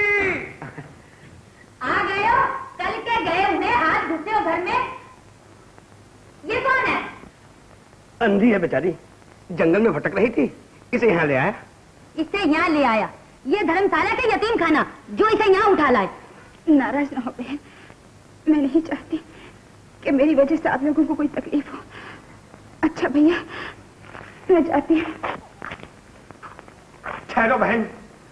आ गए हो? कल के गए हुए हाथ घुसे हो घर में। ये कौन है? अंधी है बेचारी, जंगल में भटक रही थी, इसे यहाँ ले आया। इसे यहाँ ले आया? ये धर्मशाला के यतीम खाना जो इसे यहाँ उठा लाए। नाराज ना हो बहन, मैं नहीं चाहती कि मेरी वजह से आप लोगों को कोई तकलीफ हो। अच्छा भैया, मैं जाती हूँ। ठहरो बहन।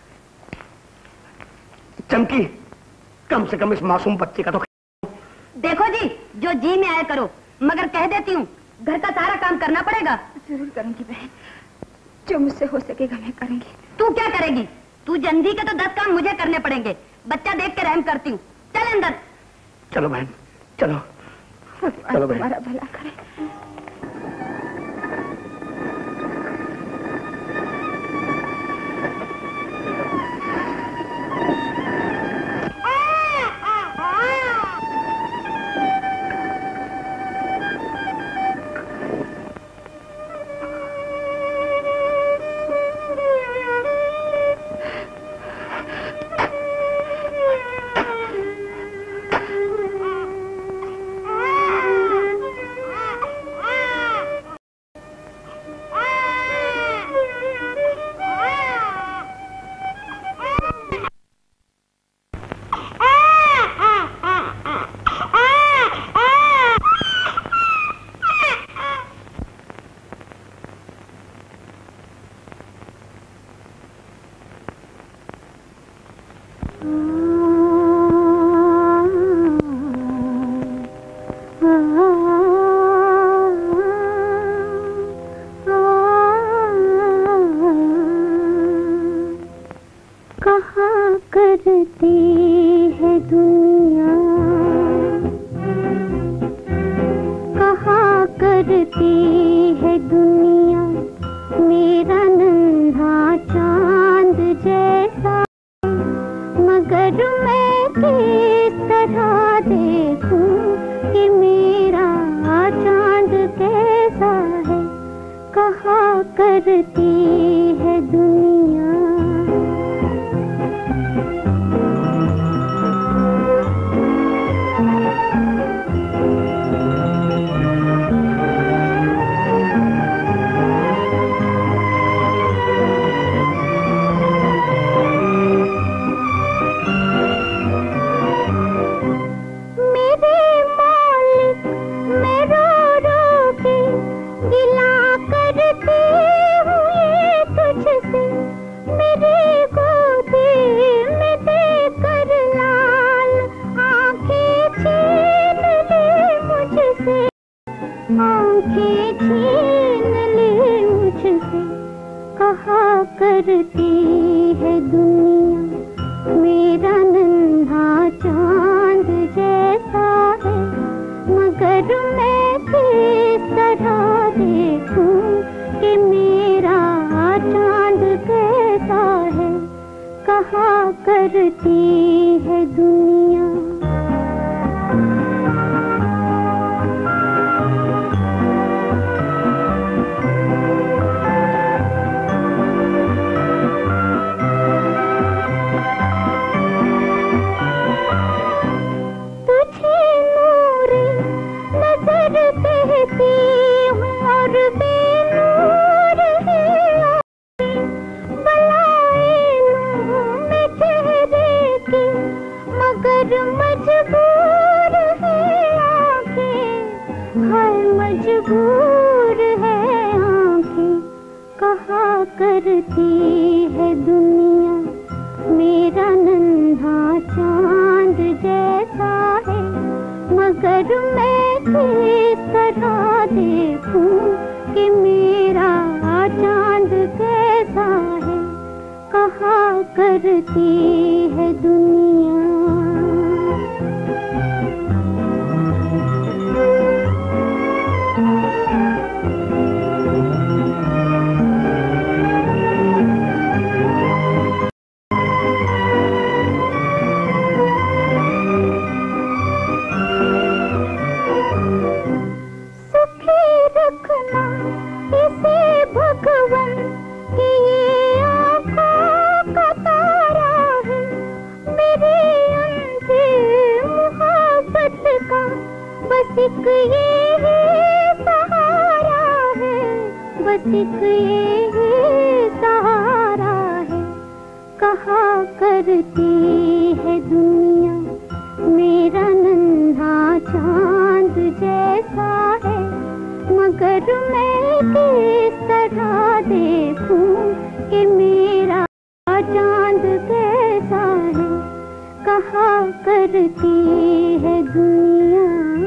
चमकी, कम से कम इस मासूम बच्चे का तो। देखो जी, जो जी में आया करो, मगर कह देती हूँ घर का सारा काम करना पड़ेगा। जरूर करूंगी बहन, जो मुझसे हो सकेगा मैं करूंगी। तू क्या करेगी? तू जंदी के तो 10 काम मुझे करने पड़ेंगे। बच्चा देख के रहम करती हूँ। चल अंदर। चलो बहन, चलो चलो बहन। तुम्हारा भला करे। करती है और बेनूर है बलाए लूं मैं चेहरे की, मगर मजबूर है आंखें, हाय मजबूर है आंखें। कहा करती है दुनिया मेरा नन्हा चांद जैसा है, मगर मैं किस तरह देखूं कि मेरा चांद कैसा है। कहा करती है दुनिया। एक ये ही सहारा है, बस एक ये ही सहारा है। कहा करती है दुनिया मेरा नन्हा चांद जैसा है, मगर मैं किस तरह देखूं कि मेरा चांद कैसा है। कहा करती है दुनिया।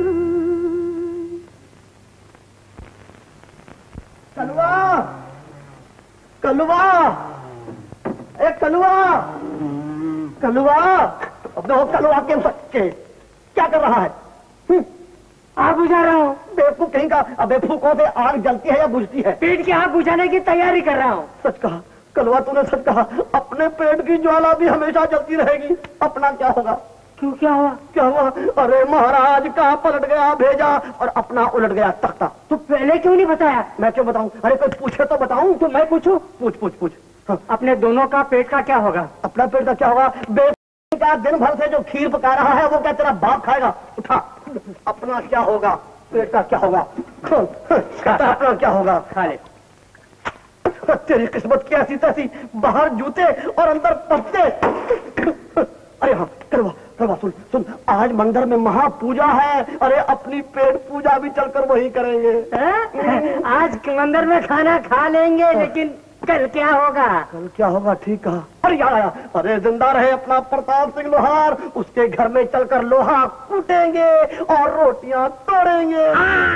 कलवा, कलवा, ए कलवा, कलवा, अब देखो कलवा के बच्चे क्या कर रहा है? आग बुझा रहा हूँ। बेवकूफ कहीं का। अब फूकों से आग जलती है या बुझती है? पेट की आग बुझाने की तैयारी कर रहा हूँ। सच कहा कलवा, तूने सच कहा। अपने पेट की ज्वाला भी हमेशा जलती रहेगी। अपना क्या होगा? क्यों, क्या हुआ? क्या हुआ? अरे महाराज का पलट गया भेजा और अपना उलट गया तख्ता। तू पहले क्यों नहीं बताया? मैं क्यों बताऊं? अरे कोई पूछे तो बताऊं। तो मैं पूछूं? पूछ पूछ पूछ। हाँ। अपने दोनों का पेट का क्या होगा? अपना पेट का क्या होगा? का दिन भर से जो खीर पका रहा है वो क्या तेरा बाप खाएगा? उठा। अपना क्या होगा? पेट का क्या होगा? अपना क्या होगा? खा ले। तेरी किस्मत की ऐसी तैसी, बाहर जूते और अंदर पत्ते। अरे हाँ करवा करवा, सुन सुन, आज मंदिर में महापूजा है। अरे अपनी पेट पूजा भी चलकर वही करेंगे। आज मंदिर में खाना खा लेंगे, लेकिन कल क्या होगा? कल क्या होगा? ठीक कहा। अरे याद आया, अरे जिंदा रहे अपना प्रताप सिंह लोहार, उसके घर में चलकर लोहा कूटेंगे और रोटियां तोड़ेंगे।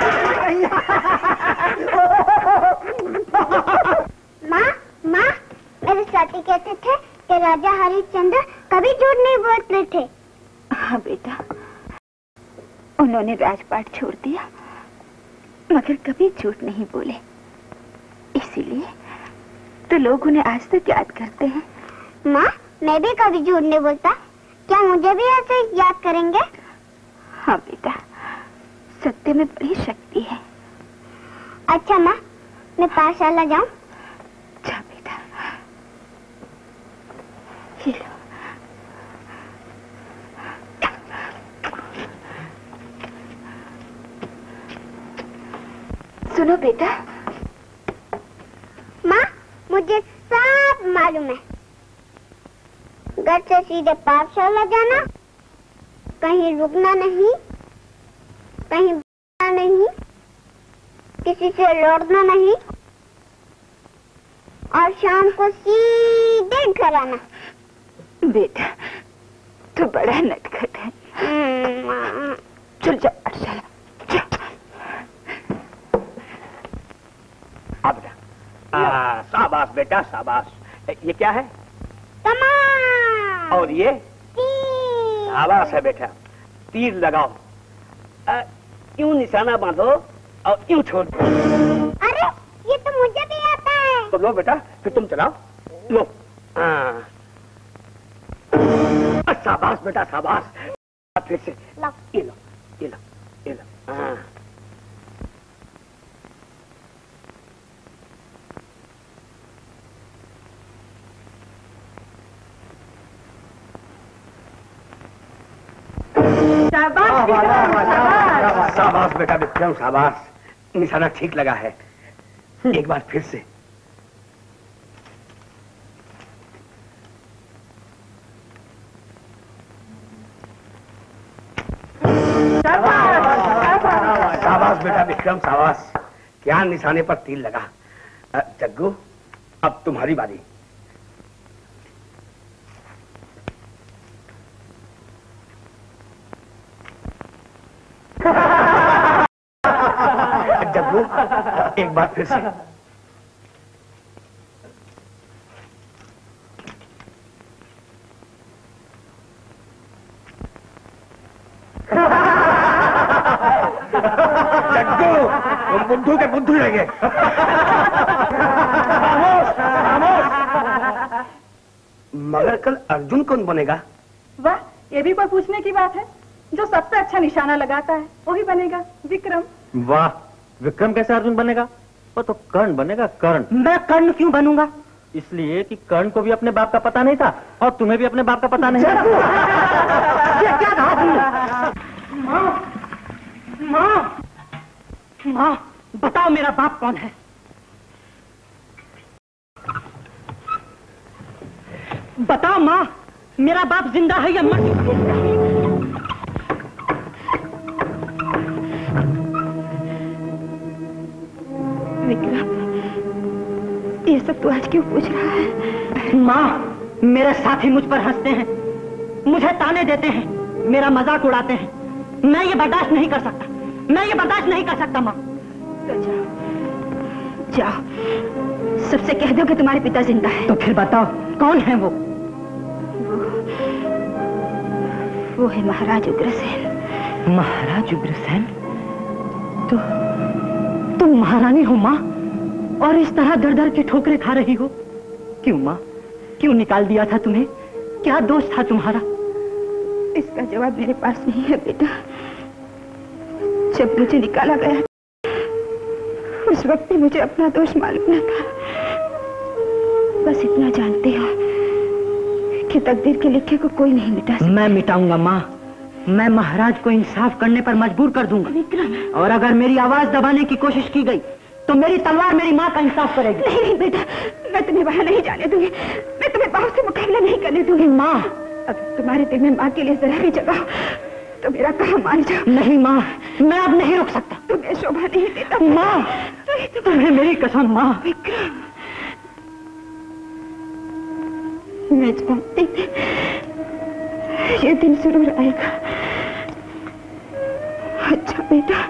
माँ माँ, मेरे साथी कहते थे कि राजा हरिश्चंद्र कभी झूठ नहीं बोलते थे। हाँ बेटा, उन्होंने राजपाट छोड़ दिया मगर कभी झूठ नहीं बोले, इसीलिए तो लोग उन्हें आज तक याद करते हैं। माँ, मैं भी कभी झूठ नहीं बोलता, क्या मुझे भी ऐसे याद करेंगे? हाँ बेटा, सत्य में बड़ी शक्ति है। अच्छा माँ, मैं पाठशाला जाऊँ? जा बेटा। ये लो। सुनो बेटा। माँ, मुझे सब मालूम है। घर से सीधे पाठशाला जाना, कहीं रुकना नहीं, कहीं बोलना नहीं, किसी से लड़ना नहीं, और शाम को सीधे घर आना। बेटा तू बड़ा नटखट है। चल जा पाठशाला। शाबाश बेटा शाबाश। ये क्या है? कमान। और ये? तीर। शाबाश है बेटा। तीर लगाओ, यूं निशाना बांधो और यूं छोड़ दो। अरे ये तो मुझे भी आता है। तो लो बेटा, फिर तुम चलाओ। लो। शाबाश बेटा शाबाश। फिर से लो। ये लो ये लो ये लो। शाबाश बेटा विक्रम शाबाश। निशाना ठीक लगा है। एक बार फिर से। शाबाश बेटा विक्रम, शाबाश। क्या निशाने पर तीर लगा। जग्गू, अब तुम्हारी बारी। जग्गू, एक बार फिर से। जग्गू, तुम बुद्धू के बुद्धू रह गए। मगर कल अर्जुन कौन बनेगा? वाह, ये भी कोई पूछने की बात है। जो सबसे अच्छा निशाना लगाता है वही बनेगा विक्रम। वाह, विक्रम कैसे अर्जुन बनेगा? वो तो कर्ण बनेगा, कर्ण। मैं कर्ण क्यों बनूंगा? इसलिए कि कर्ण को भी अपने बाप का पता नहीं था और तुम्हें भी अपने बाप का पता नहीं था। ये क्या कहा तुमने? माँ, माँ, बताओ मेरा बाप कौन है? बताओ माँ, मेरा बाप जिंदा है या मर चुका? विक्रम, ये सब तू आज क्यों पूछ रहा है? माँ, मेरे साथी मुझ पर हंसते हैं, मुझे ताने देते हैं, मेरा मजाक उड़ाते हैं। मैं ये बर्दाश्त नहीं कर सकता, मैं ये बर्दाश्त नहीं कर सकता माँ। तो जाओ, जाओ, सबसे कह दो कि तुम्हारे पिता जिंदा है। तो फिर बताओ कौन है वो? वो है महाराज उग्रसेन। महाराज उग्रसेन? तो तुम महारानी हो माँ, और इस तरह दर दर की ठोकरें खा रही हो। क्यों माँ, क्यों निकाल दिया था तुम्हें? क्या दोष था तुम्हारा? इसका जवाब मेरे पास नहीं है बेटा। जब मुझे निकाला गया उस वक्त भी मुझे अपना दोष मालूम न था। बस इतना जानती हो कि तकदीर के लिखे को कोई नहीं मिटा सकता। मैं मिटाऊंगा माँ, मैं महाराज को इंसाफ करने पर मजबूर कर दूंगा। विक्रम, और अगर मेरी आवाज दबाने की कोशिश की गई तो मेरी तलवार मेरी माँ का इंसाफ करेगी। नहीं नहीं बेटा, मैं तुम्हें वहां नहीं जाने दूंगी। मैं तुम्हें बाहर से मुकाबला नहीं करने दूंगी। माँ, अगर तुम्हारे दिल में माँ के लिए जरा भी जगह हो तो मेरा कहा मान जाओ। नहीं माँ, मैं अब नहीं रुक सकता। तुम्हें शोभा नहीं देता माँ, तुम्हें मेरी कसम माँ। विक्रम, मैं जानती थी ये दिन जरूर आएगा। अच्छा बेटा,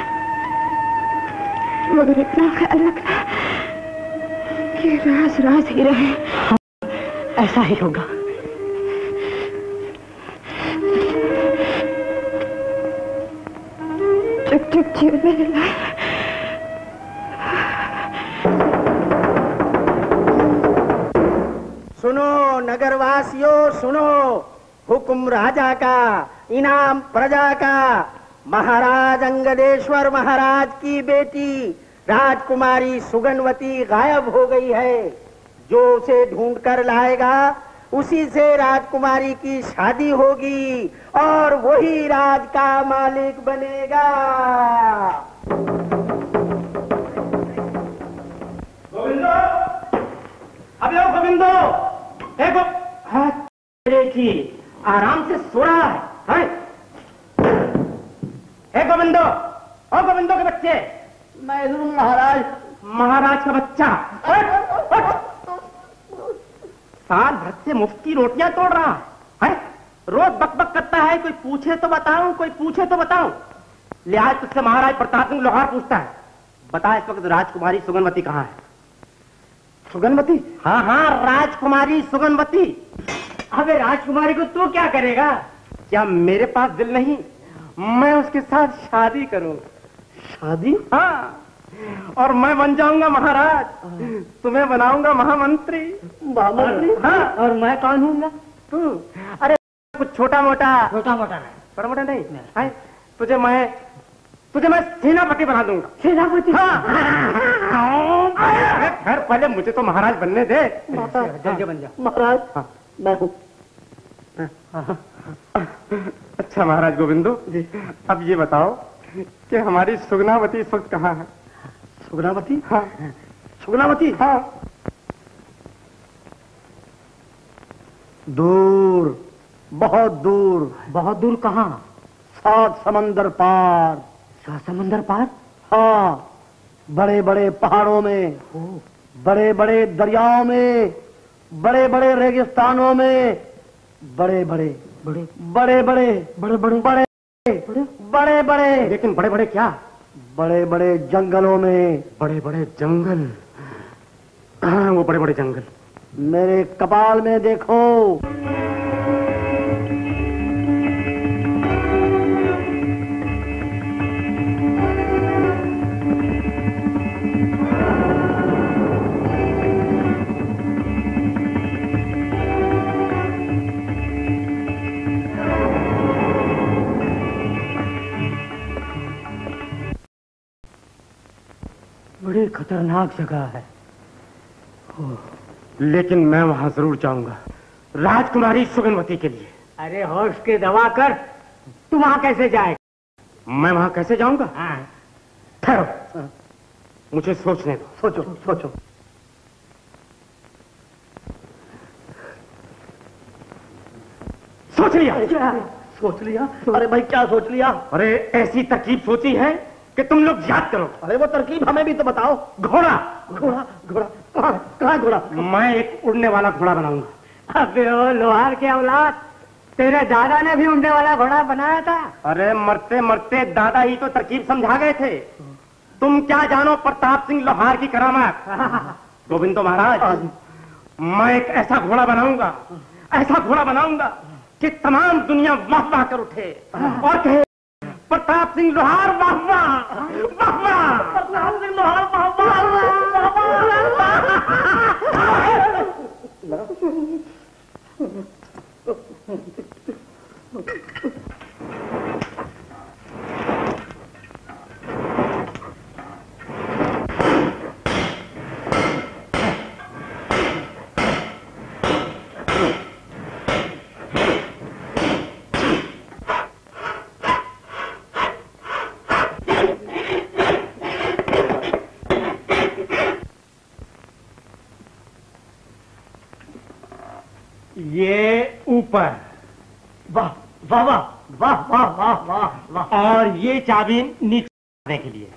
मगर इतना ख्याल रखना कि राज राज ही रहे। ऐसा ही होगा। चुप चुप जीवन में लाए। सुनो नगरवासियों, सुनो, हुक्म राजा का, इनाम प्रजा का। महाराज अंगदेश्वर महाराज की बेटी राजकुमारी सुगनवती गायब हो गई है। जो उसे ढूंढ कर लाएगा उसी से राजकुमारी की शादी होगी और वही राज का मालिक बनेगा। गोविंदो, अबे ओ गोविंदो, देखो। हाँ, की आराम से सो रहा है। हे गोविंदो, ओ गोविंदो के बच्चे। मैं इधर हूं महाराज। महाराज का बच्चा साल भर से मुफ्त की रोटियां तोड़ रहा है। रोज बकबक करता है, कोई पूछे तो बताऊं, कोई पूछे तो बताऊं। ले आज तुझसे महाराज प्रताप सिंह लोहार पूछता है, बता इस वक्त राजकुमारी सुगनवती कहाँ है? सुगनवती? हाँ हाँ, राजकुमारी सुगनवती। अबे राजकुमारी को तू क्या करेगा? क्या मेरे पास दिल नहीं? मैं उसके साथ शादी करूं। शादी? हाँ, और मैं बन जाऊंगा महाराज, तुम्हें बनाऊंगा महामंत्री। महामंत्री? हाँ। और मैं कौन हूँगा? तू? अरे कुछ छोटा मोटा। छोटा मोटा नहीं, छोटा मोटा नहीं है। तुझे मैं सेनापति बना दूंगा। सेनापति? हाँ। खैर पहले मुझे तो महाराज बनने दे। जल्दी बन जा महाराज। हाँ, मैं हूँ। अच्छा महाराज गोविंदो, अब ये बताओ कि हमारी सुगनावती इस वक्त कहाँ है? सुगनावती? हाँ। सुगनावती? हाँ। दूर, बहुत दूर। बहुत दूर कहाँ? 7 समंदर पार। 7 समंदर पार? हाँ, बड़े बड़े पहाड़ों में, बड़े बड़े दरियाओं में, बड़े बड़े रेगिस्तानों में, बड़े बड़े बड़े बड़े बड़े बड़े बड़े बड़े बड़े बड़े, लेकिन बड़े बड़े क्या? बड़े बड़े जंगलों में। बड़े बड़े जंगल? हाँ, वो बड़े बड़े जंगल। मेरे कपाल में देखो। बड़ी खतरनाक जगह है। लेकिन मैं वहां जरूर जाऊंगा, राजकुमारी सुगनवती के लिए। अरे होश के दवा कर, तू वहां कैसे जाए? मैं वहां कैसे जाऊंगा? हाँ। ठहरो, मुझे सोचने दो। सोचो सोचो। सोच लिया। सोच लिया? अरे भाई क्या सोच लिया? अरे ऐसी तरकीब सोची है कि तुम लोग याद करो। अरे वो तरकीब हमें भी तो बताओ। घोड़ा। घोड़ा? घोड़ा कहाँ घोड़ा? मैं एक उड़ने वाला घोड़ा बनाऊंगा। अबे ओ लोहार के औलाद, तेरे दादा ने भी उड़ने वाला घोड़ा बनाया था। अरे मरते मरते दादा ही तो तरकीब समझा गए थे। तुम क्या जानो प्रताप सिंह लोहार की करामात। गोविंदो महाराज, मैं एक ऐसा घोड़ा बनाऊंगा, ऐसा घोड़ा बनाऊंगा कि तमाम दुनिया वाह वाह कर उठे और कहे प्रताप सिंह लोहार वाह वाह, वाह वाह, प्रताप सिंह लोहार वाह ये ऊपर, वाह वाह वाह वाह वाह वाह वाह वाह। और ये चाबी नीचे रखने के लिए।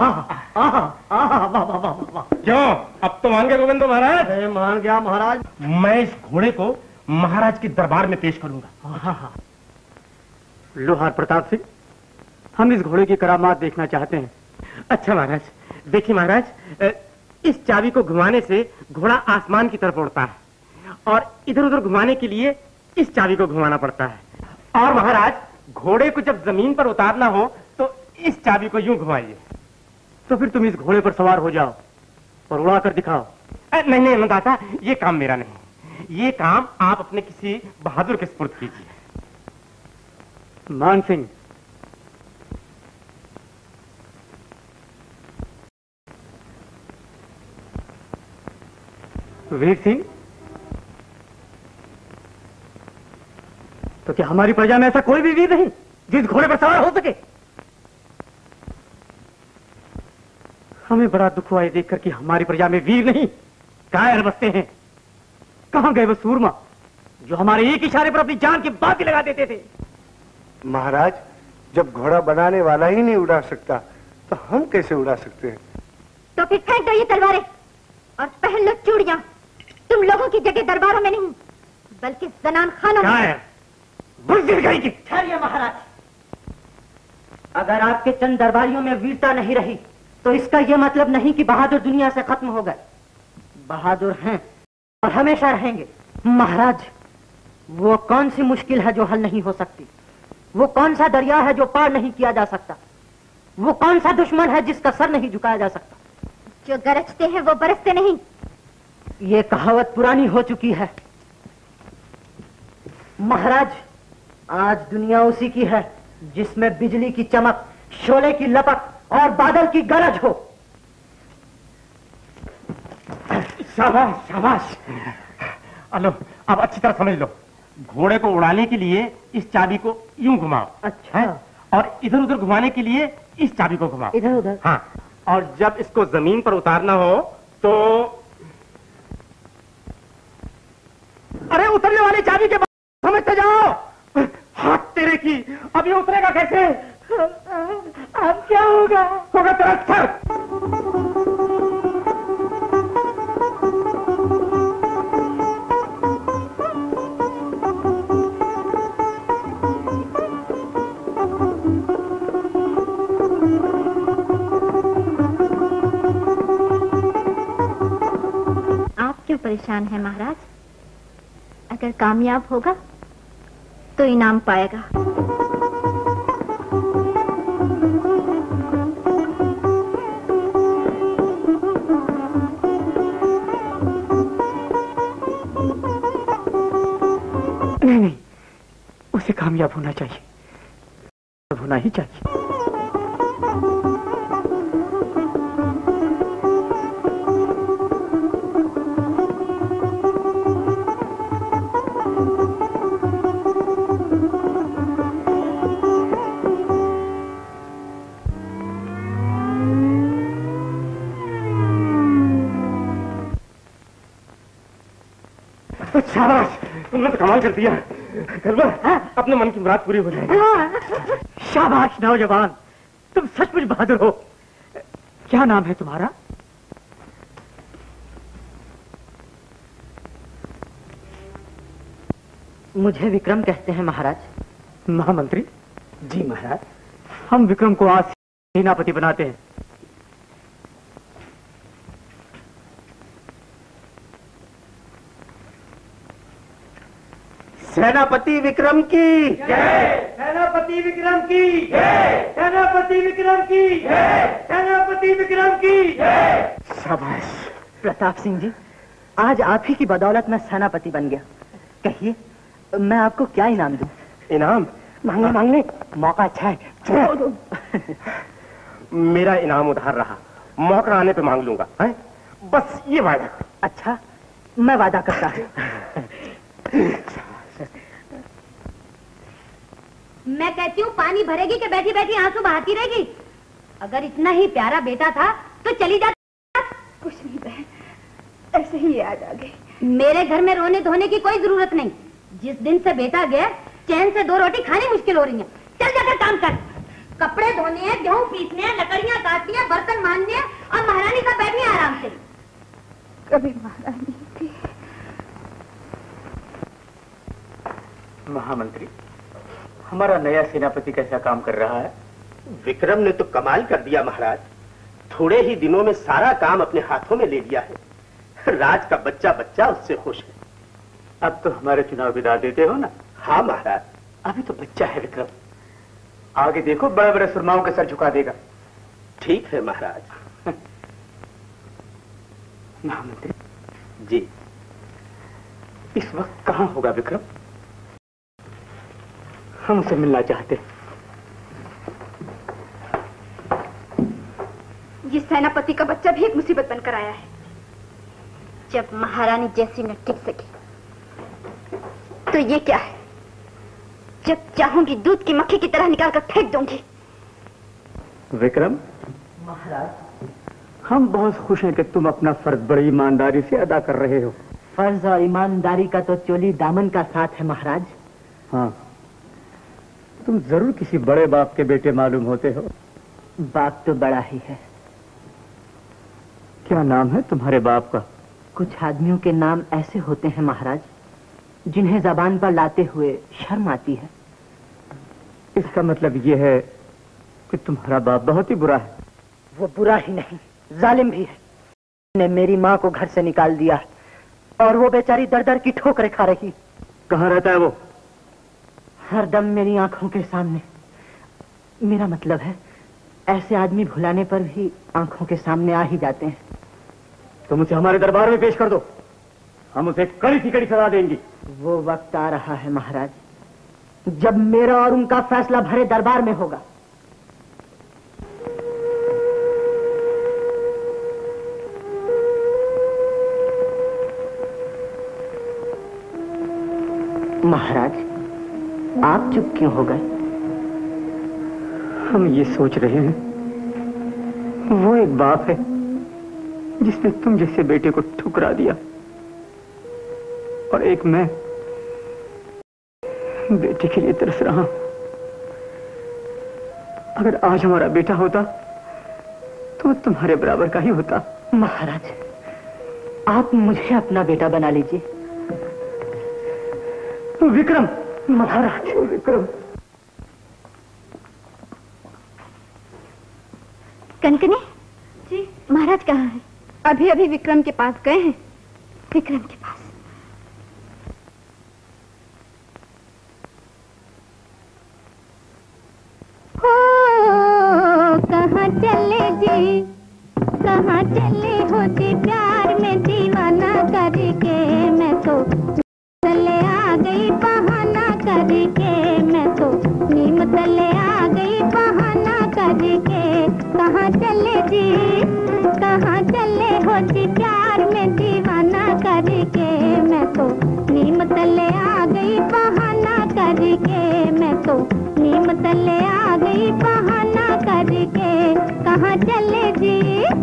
वाह वाह वाह वाह। क्यों, अब तो मान गए गोविंदो महाराज? अरे मान गया महाराज। मैं इस घोड़े को महाराज के दरबार में पेश करूंगा। लोहार प्रताप सिंह, हम इस घोड़े की करामात देखना चाहते हैं। अच्छा महाराज, देखिए महाराज, इस चाबी को घुमाने से घोड़ा आसमान की तरफ उड़ता है और इधर उधर घुमाने के लिए इस चाबी को घुमाना पड़ता है। और महाराज, घोड़े को जब जमीन पर उतारना हो तो इस चाबी को यूं घुमाइए। तो फिर तुम इस घोड़े पर सवार हो जाओ और उड़ा कर दिखाओ। नहीं नहीं अन्नदाता, ये काम मेरा नहीं। ये काम आप अपने किसी बहादुर के सुपुर्द कीजिए। मान सिंह, वीर सिंह, तो क्या हमारी प्रजा में ऐसा कोई भी वीर नहीं जिस घोड़े पर सवार हो सके? हमें बड़ा दुख हुआ ये देखकर कि हमारी प्रजा में वीर नहीं, कायर बसते हैं। कहां गए वो सूरमा जो हमारे एक इशारे पर अपनी जान की बाजी लगा देते थे? महाराज, जब घोड़ा बनाने वाला ही नहीं उड़ा सकता तो हम कैसे उड़ा सकते हैं? तो फिर फेंक दो ये तलवारें और पहन लो चूड़ियां। तुम लोगों की जगह दरबारों में नहीं बल्कि जनान खानों में। ठहरिए महाराज, अगर आपके चंद दरबारियों में वीरता नहीं रही तो इसका यह मतलब नहीं कि बहादुर दुनिया से खत्म हो गए। बहादुर हैं और हमेशा रहेंगे। महाराज, वो कौन सी मुश्किल है जो हल नहीं हो सकती? वो कौन सा दरिया है जो पार नहीं किया जा सकता? वो कौन सा दुश्मन है जिसका सर नहीं झुकाया जा सकता? जो गरजते हैं वो बरसते नहीं। ये कहावत पुरानी हो चुकी है। महाराज, आज दुनिया उसी की है जिसमें बिजली की चमक, शोले की लपक और बादल की गरज हो। शाबाश शाबाश। अलो, अब अच्छी तरह समझ लो। घोड़े को उड़ाने के लिए इस चाबी को यूं घुमाओ। अच्छा। और इधर उधर घुमाने के लिए इस चाबी को घुमाओ। इधर उधर? हाँ। और जब इसको जमीन पर उतारना हो तो अरे उतरने वाली चाबी के बाद समझते जाओ। हाथ तेरे की, अब ये उतरेगा कैसे? अब क्या होगा? होगा तेरा सर। आप क्यों परेशान हैं महाराज? अगर कामयाब होगा तो इनाम पाएगा। नहीं, उसे कामयाब होना चाहिए, होना ही चाहिए। शाबाश, तुमने तो कमाल कर दिया। अपने मन की मुराद पूरी हो जाएगी। शाबाश नौजवान, तुम सचमुच बहादुर हो। क्या नाम है तुम्हारा? मुझे विक्रम कहते हैं महाराज। महामंत्री जी महाराज। हम विक्रम को आज सेनापति बनाते हैं। सेनापति विक्रम की जय। सेनापति विक्रम की जय। सेनापति विक्रम की जय। सेनापति विक्रम की जय। शाबाश। प्रताप सिंह जी, आज आप ही की बदौलत मैं सेनापति बन गया। कहिए, मैं आपको क्या इनाम दूं? इनाम मांगने मांगने मौका अच्छा है। मेरा इनाम उधार रहा, मौका आने पे मांग लूंगा है? बस ये वादा। अच्छा, मैं वादा करता हूं। मैं कहती हूँ पानी भरेगी कि बैठी बैठी आंसू बहाती रहेगी? अगर इतना ही प्यारा बेटा था तो चली जा। कुछ नहीं बहन, ऐसे ही याद आ गई। मेरे घर में रोने धोने की कोई जरूरत नहीं। जिस दिन से बेटा गया, चैन से 2 रोटी खानी मुश्किल हो रही है। चल जाकर काम कर। कपड़े धोने हैं, गेहूं पीसने हैं, लकड़ियां काटनी हैं, बर्तन मांजने हैं और महारानी का बैठनी है आराम से। कभी महारानी थी। महामंत्री, हमारा नया सेनापति कैसा काम कर रहा है? विक्रम ने तो कमाल कर दिया महाराज। थोड़े ही दिनों में सारा काम अपने हाथों में ले लिया है। राज का बच्चा बच्चा उससे खुश है। अब तो हमारे चुनाव विदा देते हो ना? हाँ महाराज। अभी तो बच्चा है विक्रम, आगे देखो बड़े बड़े सुरमाओं के सर झुका देगा। ठीक है महाराज। महामंत्री जी, इस वक्त कहाँ होगा विक्रम? हम उसे मिलना चाहते हैं। ये सेनापति का बच्चा भी एक मुसीबत बनकर आया है। जब महारानी जैसी न टिक सकी तो ये क्या है? जब चाहूंगी दूध की मक्खी की तरह निकाल कर फेंक दूंगी। विक्रम महाराज, हम बहुत खुश हैं कि तुम अपना फर्ज बड़ी ईमानदारी से अदा कर रहे हो। फर्ज और ईमानदारी का तो चोली दामन का साथ है महाराज। हाँ, तुम जरूर किसी बड़े बाप के बेटे मालूम होते हो। बाप तो बड़ा ही है। क्या नाम है तुम्हारे बाप का? कुछ आदमियों के नाम ऐसे होते हैं महाराज, जिन्हें जबान पर लाते हुए शर्म आती है। इसका मतलब यह है कि तुम्हारा बाप बहुत ही बुरा है। वो बुरा ही नहीं, जालिम भी है। ने मेरी माँ को घर से निकाल दिया और वो बेचारी दर दर की ठोकरें खा रही। कहाँ रहता है वो? हर दम मेरी आंखों के सामने। मेरा मतलब है, ऐसे आदमी भुलाने पर भी आंखों के सामने आ ही जाते हैं। तुम उसे हमारे दरबार में पेश कर दो, हम उसे कड़ी से कड़ी सजा देंगे। वो वक्त आ रहा है महाराज, जब मेरा और उनका फैसला भरे दरबार में होगा। महाराज, आप चुप क्यों हो गए? हम ये सोच रहे हैं वो एक बाप है जिसने तुम जैसे बेटे को ठुकरा दिया, और एक मैं बेटे के लिए तरस रहा हूं। अगर आज हमारा बेटा होता तो तुम्हारे बराबर का ही होता। महाराज, आप मुझे अपना बेटा बना लीजिए। विक्रम! महाराज, विक्रम! कनकनी जी, महाराज कहाँ है? अभी अभी विक्रम के पास गए हैं। विक्रम के पास? कहाँ चले जी, कहाँ चले हो जी, प्यार में दीवाना करके मैं तो तले आ गई, बहाना करके मैं तो नीम तले आ गई, बहाना करके। कहाँ चले जी, कहाँ चले हो जी, प्यार में दीवाना करके मैं तो नीम तले आ गई, बहाना करके मैं तो नीम तले आ गई, बहाना करके। कहाँ चले जी?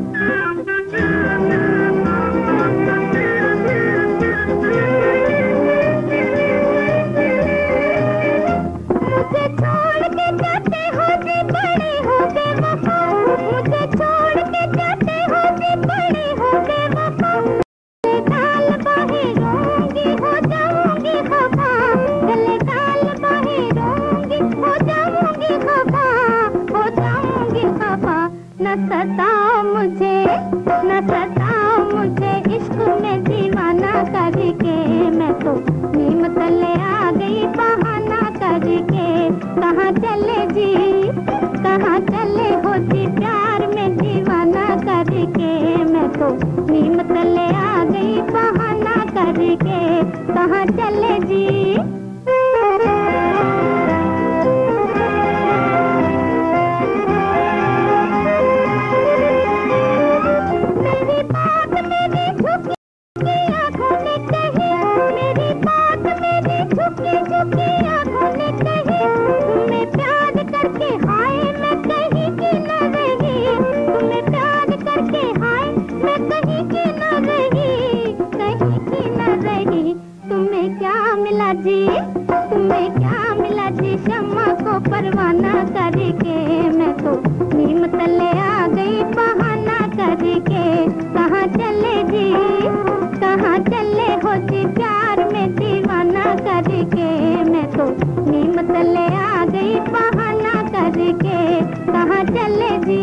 मुझे छोड़ के जाते हो जी, बड़े हो गए वफा, मुझे छोड़ के जाते हो जी, बड़े हो गए वफा। गाल बाहें रोंगी, हो जाऊंगी खफा, गले गाल बाहें रोंगी, हो जाऊंगी खफा, हो जाऊंगी खफा। न सताओ मुझे, न सताओ मुझे, इश्क में दीवाना करके मैं तो नीम तले आ गई, बहाना करके। कहाँ चले जी, कहाँ चले हो जी, प्यार में दीवाना करके मैं तो नीम तले आ गई, बहाना करके। कहाँ चले जी? मेरी बात मेरी झुकी आंखों ने कही, मेरी बात मेरी झुकी झुकी आंखों ने कही, तुम्हें प्यार करके हाय मैं कहीं की न रही, तुम्हें प्यार करके हाय मैं कहीं की न रही, कहीं की न रही। तुम्हें क्या मिला जी, तुम्हें क्या मिला जी, शम्मा को परवाना करके मैं तो नीम तले आ गई, बहाना करके। कहाँ चले जी, कहाँ चले हो जी, प्यार में दीवाना करके मैं तो नीम तले आ गई, बहाना करके। कहाँ चले जी?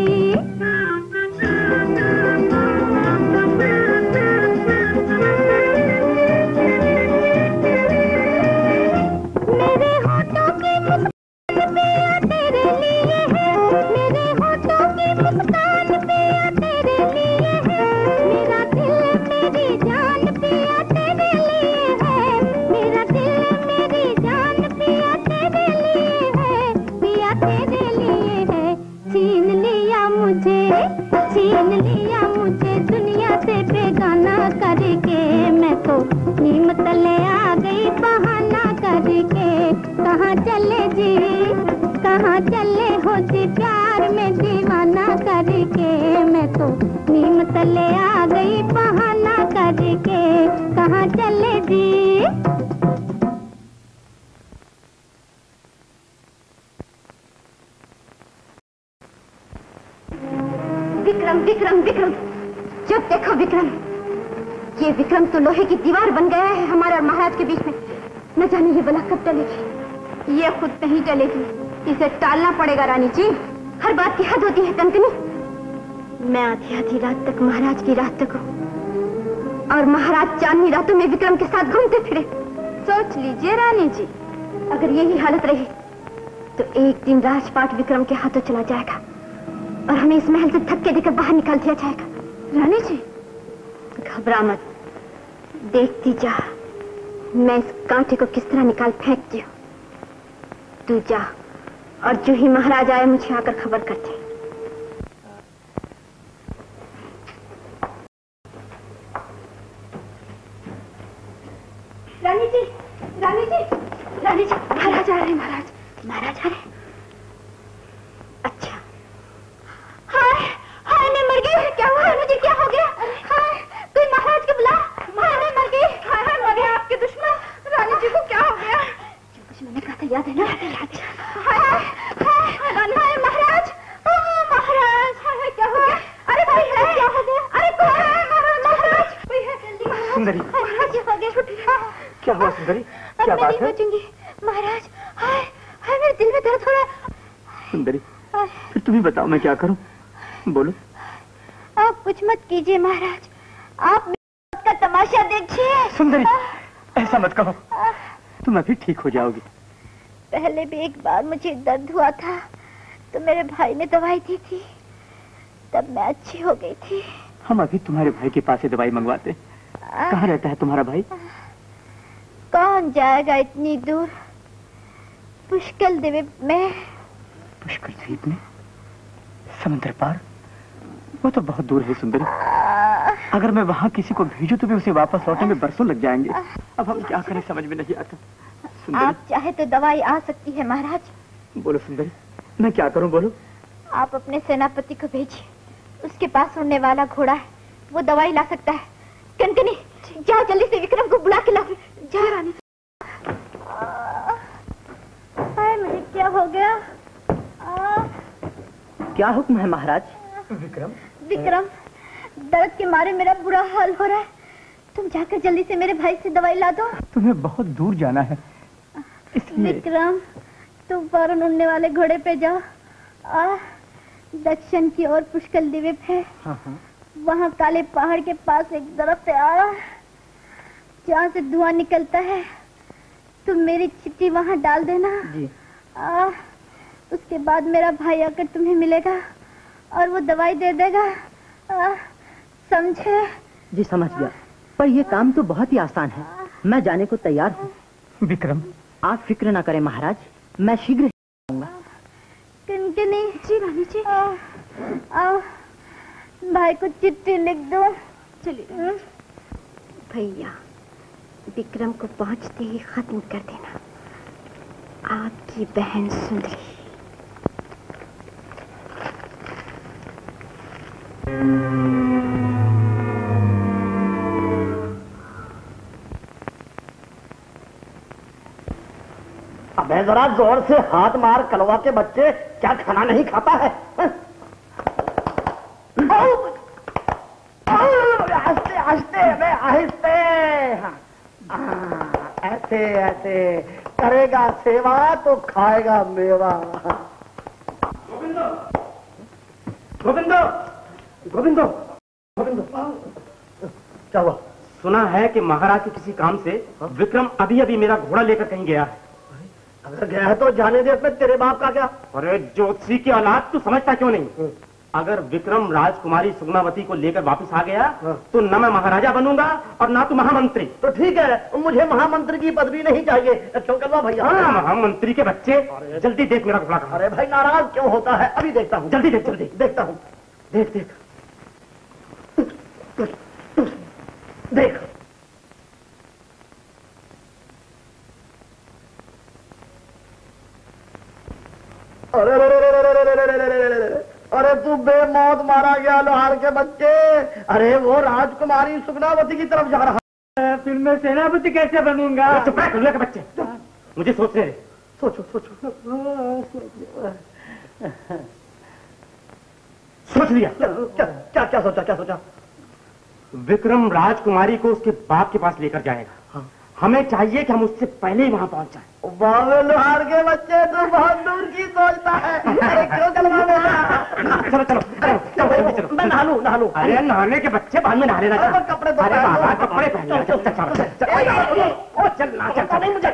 मेरे होठों की मुस्कान पिया तेरे लिए है, मेरे होठों की मुस्कान पिया तेरे लिए है, मेरा दिल मेरी जान पिया तेरे लिए है, मेरा दिल मेरी जान पिया तेरे लिए है, पिया तेरे लिए है। छीन लिया मुझे, छीन लिया मुझे, दुनिया से बेगाना करके मैं तो नीम तले आ गई, बहाना करके। कहाँ चले जी, कहाँ चले हो जी, प्यार में दीवाना करके मैं तो नीम तले आ गई, बहाना करके। कहाँ चले जी? विक्रम विक्रम विक्रम, जब देखो विक्रम। ये विक्रम तो लोहे की दीवार बन गया है हमारे और महाराज के बीच में। न जाने ये बला कब टलेगी। ये खुद नहीं टलेगी, इसे टालना पड़ेगा रानी जी। हर बात की हद होती है कनकनी। मैं आधी आधी रात तक महाराज की रात तक हूँ और महाराज चांदनी रातों में विक्रम के साथ घूमते फिरे। सोच लीजिए रानी जी, अगर यही हालत रही तो एक दिन राजपाट विक्रम के हाथों चला जाएगा और हमें इस महल से धक्के देकर बाहर निकाल दिया जाएगा। रानी जी घबरा मत, देखती जा मैं इस कांटे को किस तरह निकाल फेंकती हूँ। तू जा और जो ही महाराज आए मुझे आकर खबर कर दे। रानी जी, रानी जी, रानी जी, महाराज आ रहे हैं। महाराज, महाराज आ रहे हैं। अच्छा, हाय हाय सुंदरी? महाराज हो गया। क्या हुआ सुंदरी? क्या बात है? बचूंगी महाराज। हाय हाय, मेरे दिल में दर्द हो रहा है। सुंदरी, फिर तुम ही बताओ मैं क्या करूं? बोलो। आप कुछ मत कीजिए महाराज, आप मेरी मौत का तमाशा देखिए। सुंदरी, ऐसा मत कहो, तुम अभी ठीक हो जाओगी। पहले भी एक बार मुझे दर्द हुआ था तो मेरे भाई ने दवाई दी थी, तब मैं अच्छी हो गई थी। हम अभी तुम्हारे भाई के पास से दवाई मंगवाते। कहाँ रहता है तुम्हारा भाई? कौन जाएगा इतनी दूर? पुष्कल द्वीप में। पुष्कल द्वीप में? समुद्र पार? वो तो बहुत दूर है सुंदरी। अगर मैं वहाँ किसी को भेजूं तो भी उसे वापस लौटने में बरसों लग जाएंगे। अब हम क्या करें समझ में नहीं आता। सुंदरी, आप चाहे तो दवाई आ सकती है महाराज। बोलो सुंदरी, मैं क्या करूं? बोलो। आप अपने सेनापति को भेजिए, उसके पास उड़ने वाला घोड़ा है, वो दवाई ला सकता है। कनकनी, जाओ जल्दी से विक्रम को बुला के लाओ। जाओ रानी। मुझे क्या हो गया? क्या हुक्म है महाराज? विक्रम, विक्रम, दर्द के मारे मेरा बुरा हाल हो रहा है, तुम जाकर जल्दी से मेरे भाई से दवाई ला दो। तुम्हें बहुत दूर जाना है इसलिए। विक्रम, तुम फौरन उड़ने वाले घोड़े पे जाओ। दक्षिण की ओर पुष्कल द्वीप है। वहाँ काले पहाड़ के पास एक दरख्त है जहाँ से धुआं निकलता है। तुम मेरी चिट्ठी वहाँ डाल देना जी। उसके बाद मेरा भाई आकर तुम्हें मिलेगा और वो दवाई दे देगा। समझे? जी समझ गया, पर ये काम तो बहुत ही आसान है, मैं जाने को तैयार हूँ। विक्रम, आप फिक्र ना करें महाराज, मैं शीघ्र आऊंगा। कनकनी जी, रानी जी, आओ भाई को चिट्ठी लिख दो। चलिए भैया, विक्रम को पहुंचते ही खत्म कर देना। आपकी बहन सुंदरी। अबे जरा जोर से हाथ मार कलवा के बच्चे, क्या खाना नहीं खाता है? आहिस्ते आहिस्ते, आहिस्ते। ऐसे ऐसे करेगा सेवा तो खाएगा मेवा। गोविंदो, गोविंदो, गोविंदो, गोविंदो, क्या हुआ? सुना है कि महाराज के किसी काम से विक्रम अभी अभी मेरा घोड़ा लेकर कहीं गया है। अगर गया है तो जाने दे, इसमें तेरे बाप का क्या? अरे ज्योतिषी की औलाद, तू समझता क्यों नहीं? अगर विक्रम राजकुमारी सुगुणावती को लेकर वापस आ गया तो न मैं महाराजा बनूंगा और ना तू महामंत्री। तो ठीक है, मुझे महामंत्री की पदवी नहीं चाहिए। क्यों करवा भैया? हाँ, महामंत्री के बच्चे, जल्दी देख मेरा घोड़ा कहाँ। अरे भाई नाराज क्यों होता है? अभी देखता हूँ। जल्दी देख, जल्दी देखता हूँ। देख देख देख। अरे अरे तू बेमौत मारा गया लोहार के बच्चे। अरे वो राजकुमारी सुगुणावती की तरफ जा रहा है। फिर मैं सेनापति कैसे बनूंगा? चुप रह कलुआ के बच्चे, मुझे सोचने दे। सोचो सोचो। सोच लिया। क्या क्या क्या सोचा? क्या सोचा? विक्रम राजकुमारी को उसके बाप के पास लेकर जाएगा। हाँ। हमें चाहिए कि हम उससे पहले ही वहां पहुंच जाएं। बाबे लोहार के बच्चे, तू बहुत दूर की सोचता है। अरे क्यों चलवा बेटा? चलो चलो चलो चलो। मैं नहा लूं, नहा लूं। अरे नहाने के बच्चे बाद में नहा लेना। कपड़े तो अरे बाबा, कपड़े पहन ले। चल चल ना, चल नहीं मुझे।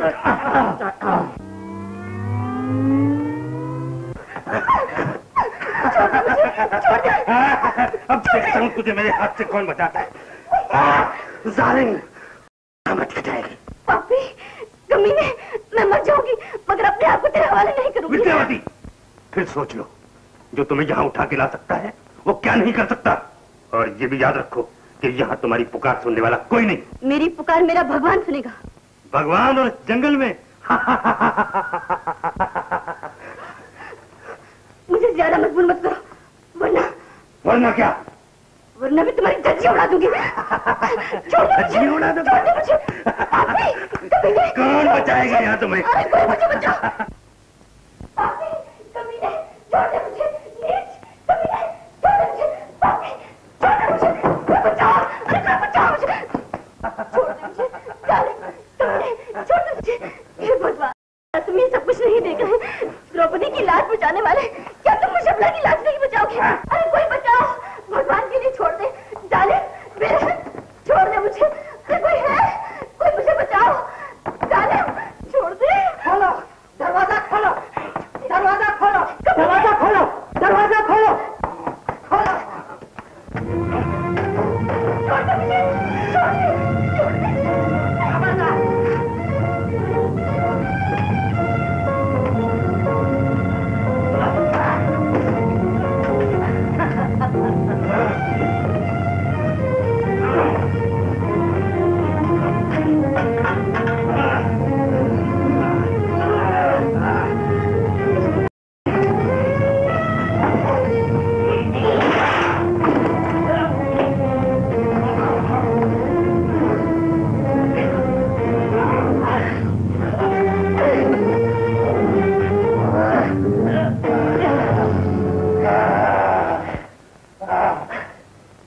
अब देखता हूँ तुझे मेरे हाथ से कौन बचाता है। जालिम, मत जाएगी। पापी, कमीने, मैं मर जाऊंगी मगर अपने आप को तेरे हवाले नहीं करूंगी। विद्यावती, फिर सोच लो, जो तुम्हें यहाँ उठा के ला सकता है वो क्या नहीं कर सकता। और ये भी याद रखो कि यहाँ तुम्हारी पुकार सुनने वाला कोई नहीं। मेरी पुकार मेरा भगवान सुनेगा। भगवान और जंगल में। मुझे ज्यादा मजबूर मत करो, वरना क्या? वरना मैं तुम्हारी धज्जी उड़ा दूंगी। छोड़ दे मुझे, छोड़ दे मुझे। पापी, कमीने। कौन बचाएगा यहाँ तुम्हें? अरे कोई मुझे बचा। पापी, कमीने, छोड़ दे मुझे। नीच, कमीने, छोड़ दे मुझे। पापी, छोड़ दे मुझे। कोई बचाओ, अरे कोई बचाओ मुझे।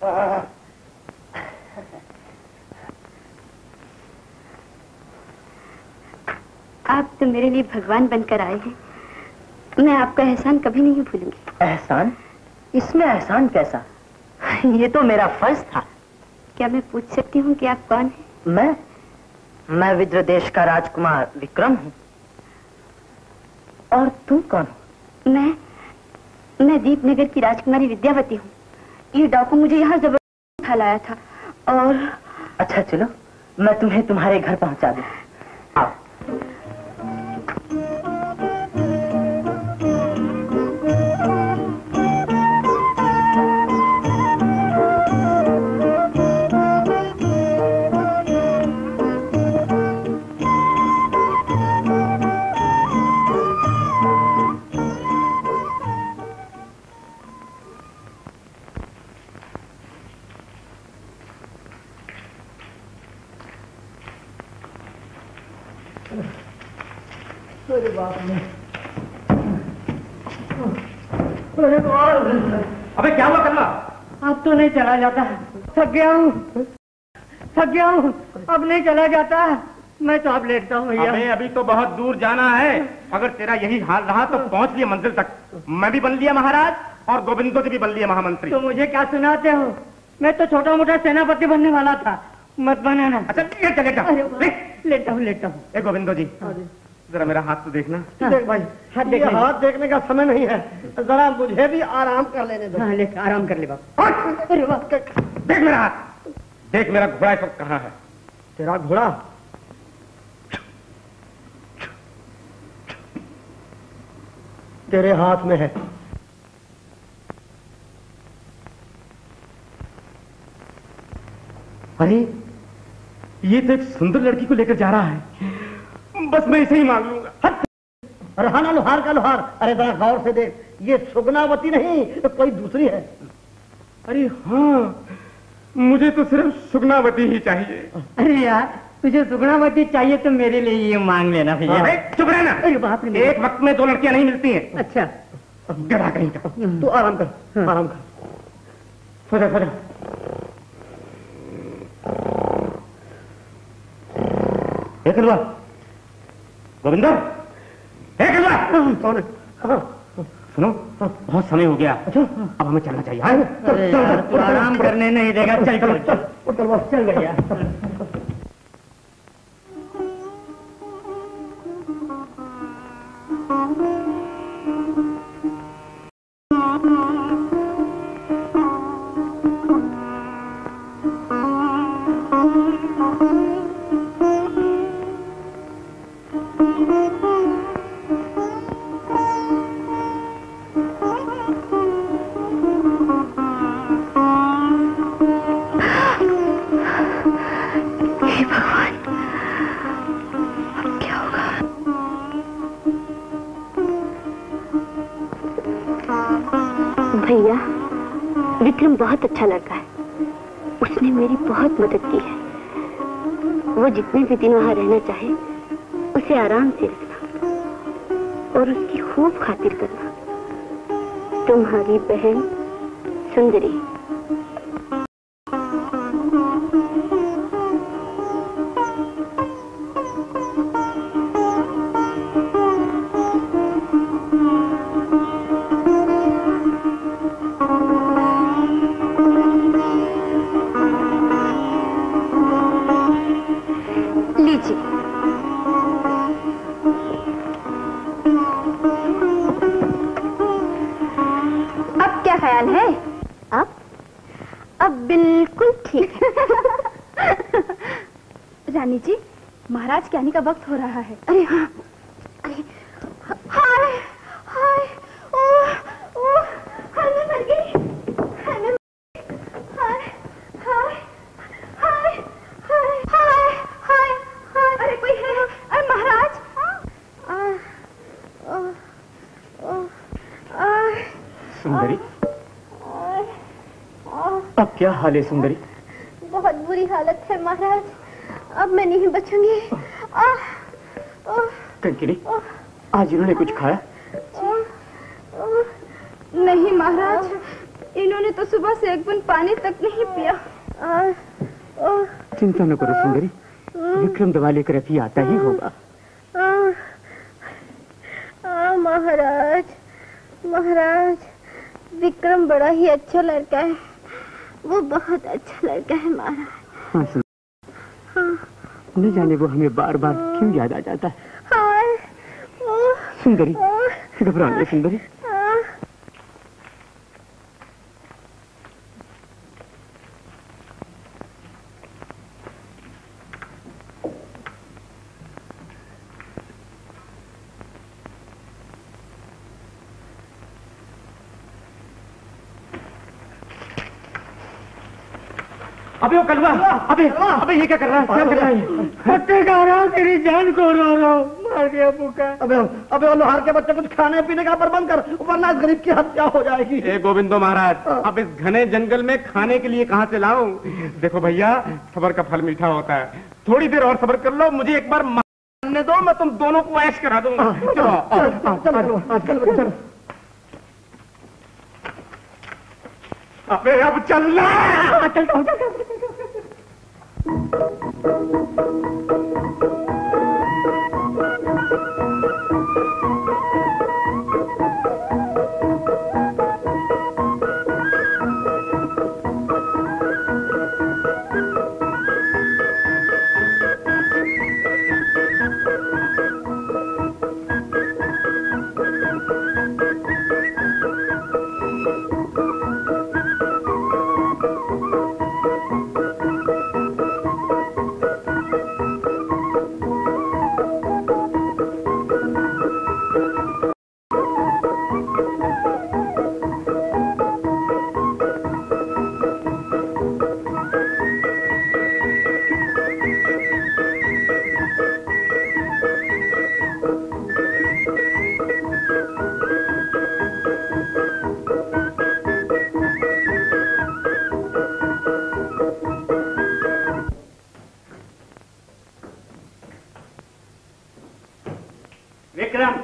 आप तो मेरे लिए भगवान बनकर आए हैं। मैं आपका एहसान कभी नहीं भूलूंगी। एहसान? इसमें एहसान कैसा? ये तो मेरा फर्ज था। क्या मैं पूछ सकती हूँ कि आप कौन हैं? मैं विद्र देश का राजकुमार विक्रम हूँ। और तुम कौन हो? मैं दीपनगर की राजकुमारी विद्यावती हूँ। ये डाकू मुझे यहाँ जबरदस्ती उठा लाया था और... अच्छा चलो, मैं तुम्हें तुम्हारे घर पहुँचा दूँ। आओ। अबे क्या हुआ कल्ला? अब तो नहीं चला जाता। थक गया हूँ, अब नहीं चला जाता। मैं तो अब लेटता हूँ भैया। अबे अभी तो बहुत दूर जाना है। अगर तेरा यही हाल रहा तो पहुंच लिया मंजिल तक। मैं भी बन लिया महाराज और गोविंदो जी भी बन लिया महामंत्री। तो मुझे क्या सुनाते हो? मैं तो छोटा मोटा सेनापति बनने वाला था। मत बनाना। अच्छा लेटा हूँ। ए गोविंदो जी, जरा मेरा हाथ तो देखना। देख भाई, ये हाथ देखने का समय नहीं है, जरा मुझे भी आराम कर लेने दो। हाँ, आराम कर ले बाबा। देख मेरा हाथ, देख मेरा घोड़ा इस वक्त कहाँ है? तेरा घोड़ा? तेरे हाथ में है। अरे ये तो एक सुंदर लड़की को लेकर जा रहा है। बस मैं इसे ही मांग लूंगा। रहाना लोहार का लोहार। अरे जरा गौर से देख, ये सुगनावती नहीं तो कोई दूसरी है। अरे हाँ, मुझे तो सिर्फ सुगनावती ही चाहिए। अरे यार, तुझे सुगनावती चाहिए तो मेरे लिए ये मांग लेना भैया। चुप रहना। अरे बाप रे, एक वक्त में दो लड़कियां नहीं मिलती हैं। अच्छा, गधा कहीं का। तू आराम कर, आराम कर। सो जा। कलवा गोविंदो, कौन है? सुनो, बहुत समय हो गया। अब हमें चलना चाहिए। यार, तू आराम करने नहीं देगा। चल भैया। भैया, विक्रम बहुत अच्छा लड़का है। उसने मेरी बहुत मदद की है। वो जितने भी दिन वहां रहना चाहे उसे आराम से रखना और उसकी खूब खातिर करना। तुम्हारी बहन सुंदरी। रानी जी, महाराज के आने का वक्त हो रहा है। अरे हाँ, अरे हाय हाय, हाय मैं मर गई, हाय हाय हाय हाय हाय हाय हाय। अरे कोई है? अरे महाराज। सुंदरी, अब क्या हाल है सुंदरी? बहुत बुरी हालत है महाराज, अब मैं नहीं बचूंगी। कंकिनी, आज इन्होंने कुछ खाया? नहीं महाराज, इन्होंने तो सुबह से एक बूंद पानी तक नहीं पिया। चिंता न करो सुंदरी, विक्रम दवा लेकर अभी आता ही होगा। महाराज, महाराज, विक्रम बड़ा ही अच्छा लड़का है, वो बहुत अच्छा लड़का है महाराज। हाँ सुन, न जाने वो हमें बार बार क्यों याद आ जाता है। सुंदरी, घबरा नहीं सुंदरी। अबे वो कलवा, अबे ये क्या कर रहा है? क्या कर रहा है? पत्ते खा रहा हूँ, तेरी जान को रो रहा हूँ, मार दिया भूखा। अबे वो लोहार के बच्चे कुछ खाने पीने का प्रबंध कर, वरना इस गरीब की हत्या हो जाएगी। ए गोविंदो महाराज, अब इस घने जंगल में खाने के लिए कहाँ से लाऊं? देखो भैया, सब्र का फल मीठा होता है, थोड़ी देर और सब्र कर लो, मुझे एक बार मारने दो, मैं तुम दोनों को ऐश करा दूंगा। चलो। अबे अब चलना। विक्रम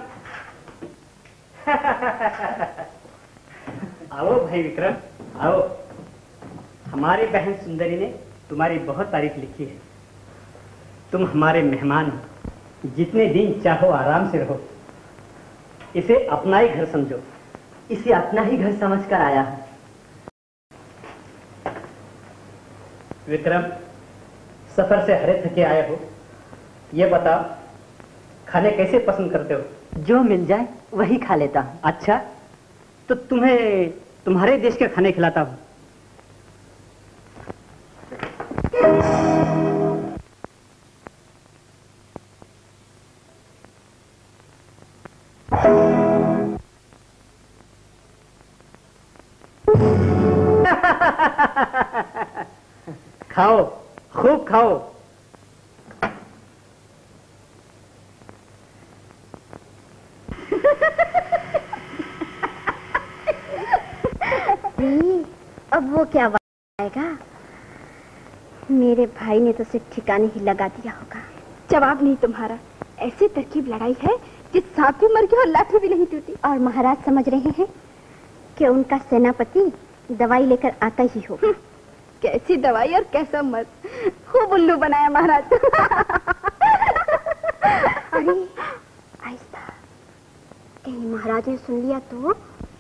आओ भाई विक्रम, आओ। हमारी बहन सुंदरी ने तुम्हारी बहुत तारीफ लिखी है। तुम हमारे मेहमान हो, जितने दिन चाहो आराम से रहो। इसे अपना ही घर समझो। इसे अपना ही घर समझकर आया है। विक्रम, सफर से हरे थके आए हो, ये बताओ खाने कैसे पसंद करते हो? जो मिल जाए वही खा लेता हूँ। अच्छा, तो तुम्हें तुम्हारे देश के खाने खिलाता हूँ। खाओ, खूब खाओ। अब वो क्या आएगा? मेरे भाई ने तो सिर्फ ठिकाने ही लगा दिया होगा। जवाब नहीं तुम्हारा। ऐसी तरकीब लड़ाई है कि सांप भी मर गया और लाठी भी नहीं टूटी। और महाराज समझ रहे हैं कि उनका सेनापति दवाई लेकर आता ही हो। कैसी दवाई और कैसा मत, खूब उल्लू बनाया महाराज। अरे आहिस्ता, कहीं महाराज ने सुन लिया तो।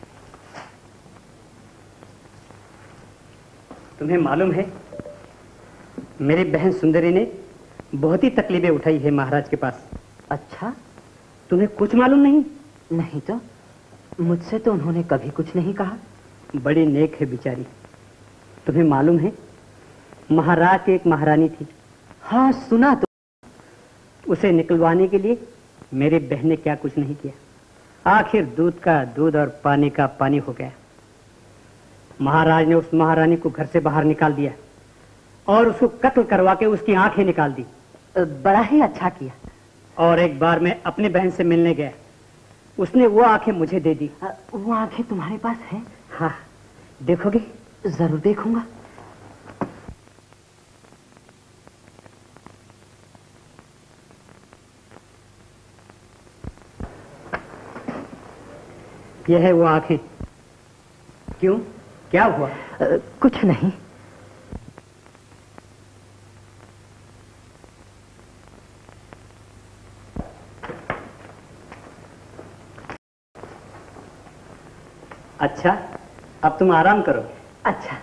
तुम्हें मालूम है, मेरी बहन सुंदरी ने बहुत ही तकलीफें उठाई है महाराज के पास। अच्छा, तुम्हें कुछ मालूम नहीं? नहीं तो, मुझसे तो उन्होंने कभी कुछ नहीं कहा। बड़ी नेक है बेचारी। तुम्हें मालूम है, महाराज की एक महारानी थी। हाँ सुना तो। उसे निकलवाने के लिए मेरी बहन ने क्या कुछ नहीं किया। आखिर दूध का दूध और पानी का पानी हो गया। महाराज ने उस महारानी को घर से बाहर निकाल दिया और उसको कत्ल करवा के उसकी आंखें निकाल दी। बड़ा ही अच्छा किया। और एक बार मैं अपनी बहन से मिलने गया, उसने वो आंखें मुझे दे दी। वो आंखें तुम्हारे पास हैं? हाँ, देखोगे? जरूर देखूंगा। यह है वो आंखें। क्यों, क्या हुआ? कुछ नहीं। अच्छा, अब तुम आराम करो। अच्छा।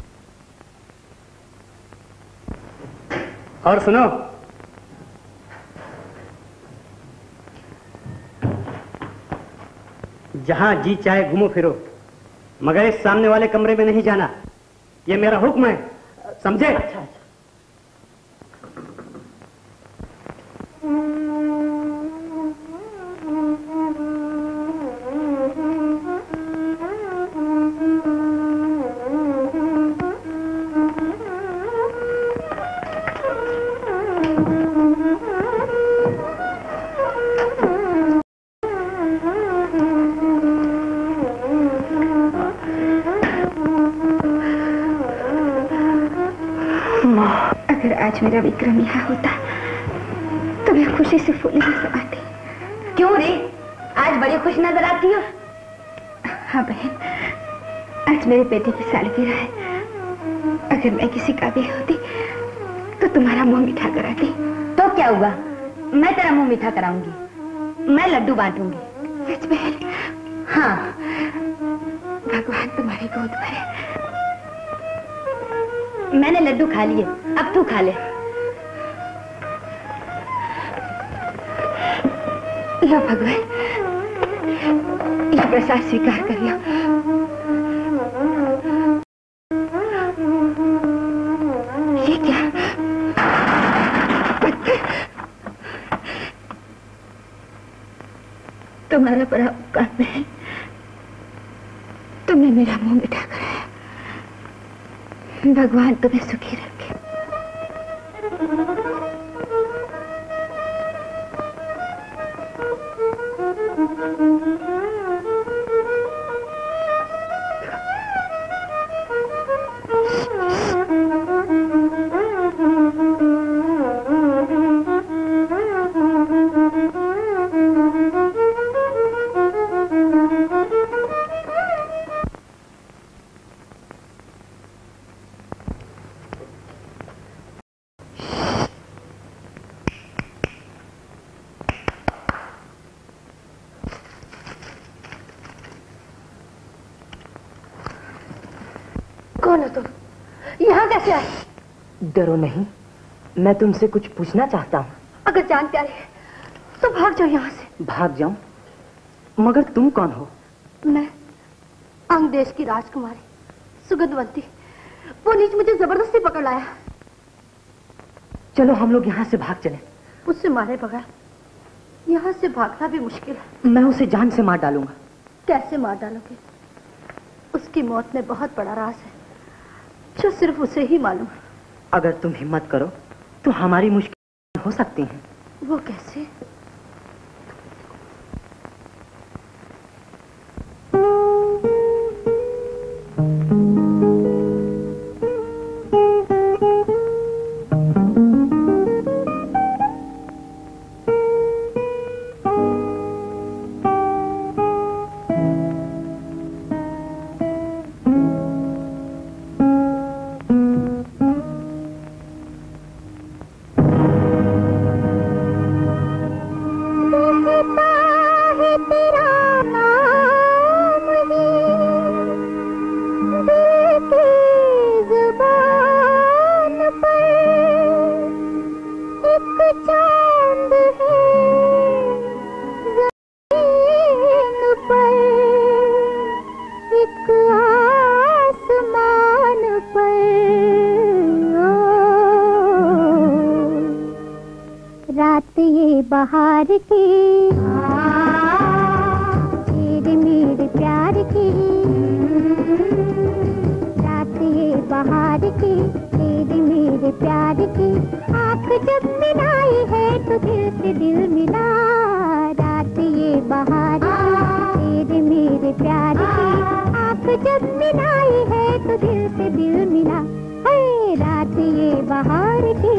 और सुनो, जहां जी चाहे घूमो फिरो, मगर इस सामने वाले कमरे में नहीं जाना। ये मेरा हुक्म है, समझे? अच्छा। आज मेरा विक्रम यहाँ होता तो मैं खुशी से फूली नजर आती। क्यों रे, आज बड़ी खुश नजर आती हो? हाँ बहन, आज मेरे बेटे की सालगिरह है। अगर मैं किसी काबिल होती तो तुम्हारा मुंह मीठा कराती। तो क्या हुआ, मैं तेरा मुंह मीठा कराऊंगी, मैं लड्डू बांटूंगी। सच बहन? हाँ। भगवान तुम्हारी गोद भरे। मैंने लड्डू खा लिए, अब तू खा ले। लो भगवान, ये प्रसाद स्वीकार कर लो। ये क्या? तुम्हारा बड़ा उपकार है, तुमने मेरा मुंह मीठा कराया। भगवान तुम्हें सुखी रखे। कौन हो तुम? यहाँ कैसे आए? डरो नहीं, मैं तुमसे कुछ पूछना चाहता हूँ। अगर जान प्यारे है तो भाग जाओ यहाँ से। भाग जाऊं? मगर तुम कौन हो? मैं अंग देश की राजकुमारी सुगंधवंती। वो नीच मुझे जबरदस्ती पकड़ लाया। चलो हम लोग यहाँ से भाग चले। उससे मारे बगैर यहाँ से भागना भी मुश्किल है। मैं उसे जान से मार डालूंगा। कैसे मार डालोगे? उसकी मौत में बहुत बड़ा राज है जो सिर्फ उसे ही मालूम है। अगर तुम हिम्मत करो तो हमारी मुश्किल हो सकती हैं। वो कैसे? बहार की मेरे मेरे प्यार की रात ये बहार की तेरे मेरे प्यार की आँख जब मिलाई है तो दिल से दिल मिला। रात ये बहार की तेरे मेरे प्यार की आँख जब मिलाई है तो दिल से दिल मिला। है रात ये बहार की।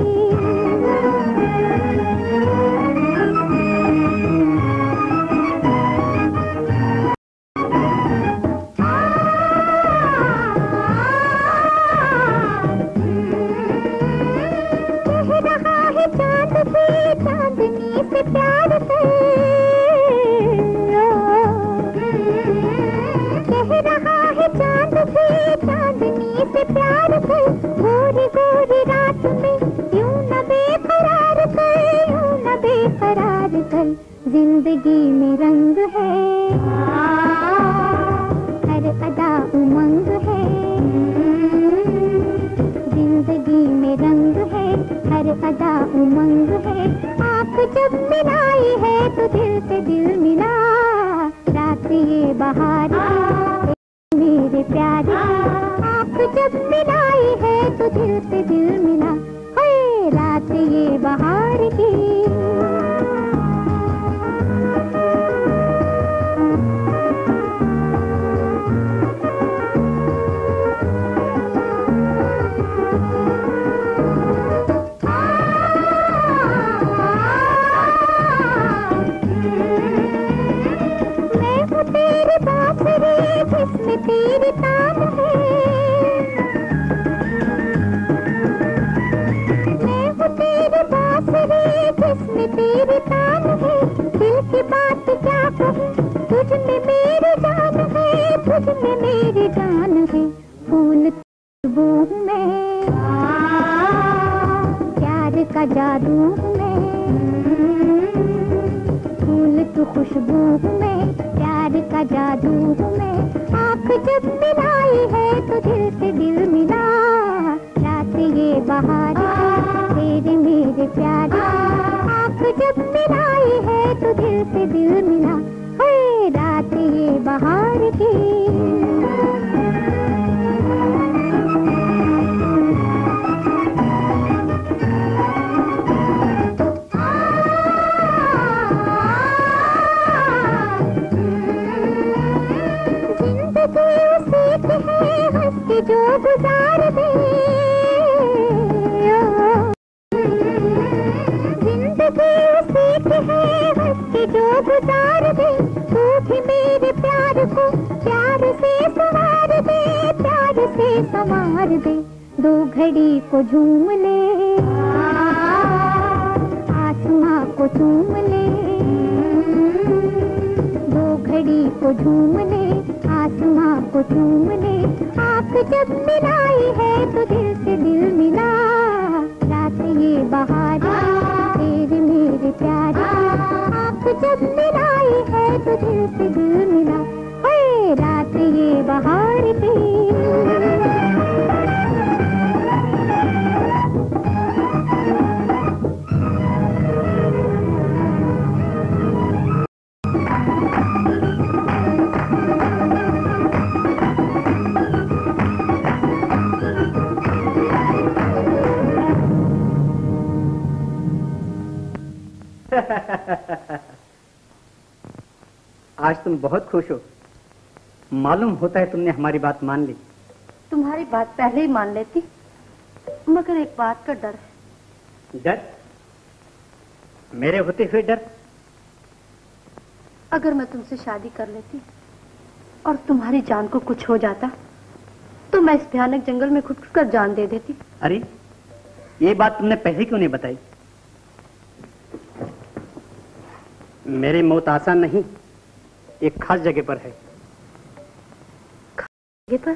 अदा उमंग है, आँख जब मिलाई है तो दिल से दिल मिला। रात ये बहार की मेरे प्यारे, आँख जब मिलाई है तो दिल से दिल मिला। हाय रात ये बहार की। जिसमें तेरी तान है, मैं हूँ तेरी बांसुरी जिसमें तेरी तान है। दिल की बात क्या कहूँ, तुझ में मेरी जान है, तुझ में मेरी जान है। फूल खुशबू में प्यार का जादू में, फूल तू खुशबू में प्यार का जादू में। आँख जब मिलाई है तो दिल से दिल मिला। रात ये बहार तेरे मेरे प्यारे, आँख जब मिलाई है तो दिल से दिल मिला। हाय रात ये बहार की। जो गुजार दे जिंदगी सीख है, हंस के जो गुजार दे। तू भी मेरे प्यार को प्यार से संवार दे, प्यार से संवार दे। दो घड़ी को झूम ले, आसमां को चूम ले। दो घड़ी को झूम ले, आसमां को चूम ले। आँख जब मिलाई है तो दिल से दिल मिला। रात ये बहार तेरे मेरे प्यारे, आँख जब मिलाई है तो दिल से दिल मिला। हाय रात ये बहार की। आज तुम बहुत खुश हो, मालूम होता है तुमने हमारी बात मान ली। तुम्हारी बात पहले ही मान लेती, मगर एक बात का डर है। डर? मेरे होते हुए डर? अगर मैं तुमसे शादी कर लेती और तुम्हारी जान को कुछ हो जाता तो मैं इस भयानक जंगल में खुद कर जान दे देती। अरे ये बात तुमने पहले क्यों नहीं बताई? मेरी मौत आसान नहीं, एक खास जगह पर है। जगह पर?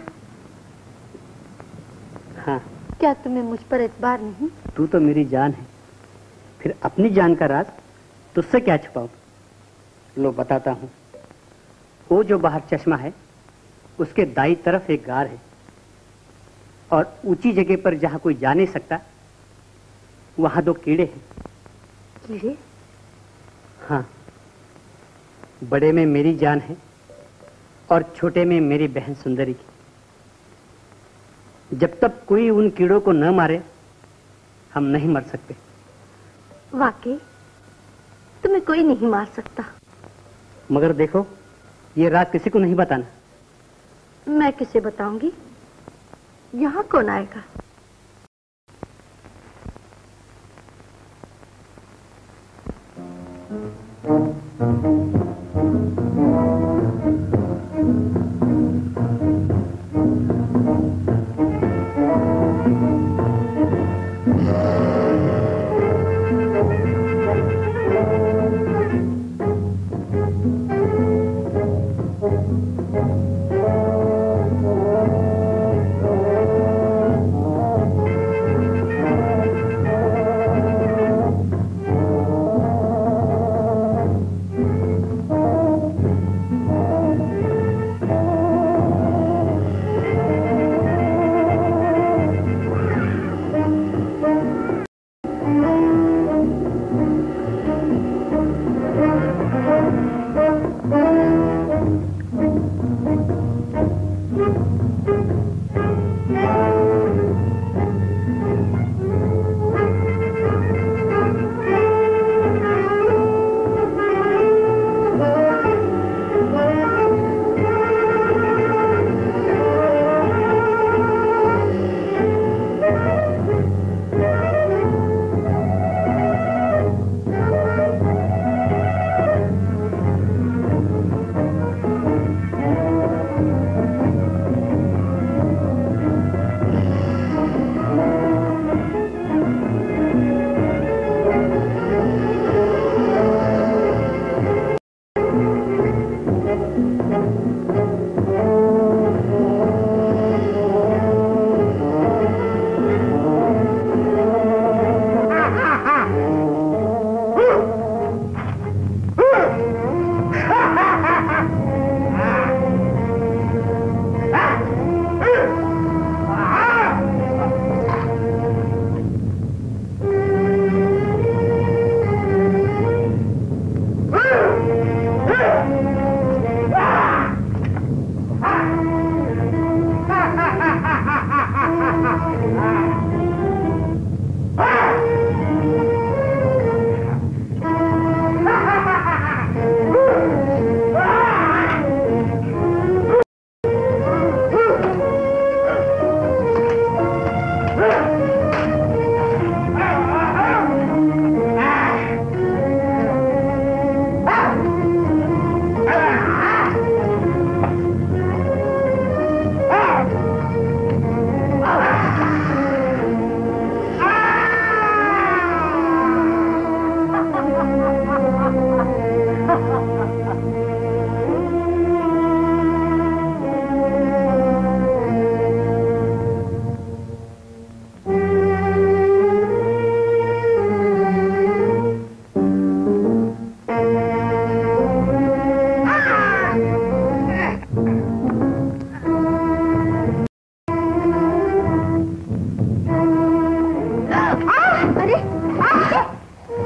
हाँ। क्या तुम्हें मुझ पर एतबार नहीं? तू तो मेरी जान है, फिर अपनी जान का राज तुझसे क्या छुपाऊं? लो बताता हूँ। वो जो बाहर चश्मा है उसके दाईं तरफ एक गार है, और ऊंची जगह पर जहाँ कोई जा नहीं सकता वहां दो कीड़े हैं। कीड़े? हाँ, बड़े में मेरी जान है और छोटे में मेरी बहन सुंदरी की। जब तक कोई उन कीड़ों को न मारे हम नहीं मर सकते। वाकई तुम्हें कोई नहीं मार सकता। मगर देखो, ये रात किसी को नहीं बताना। मैं किसे बताऊंगी? यहाँ कौन आएगा?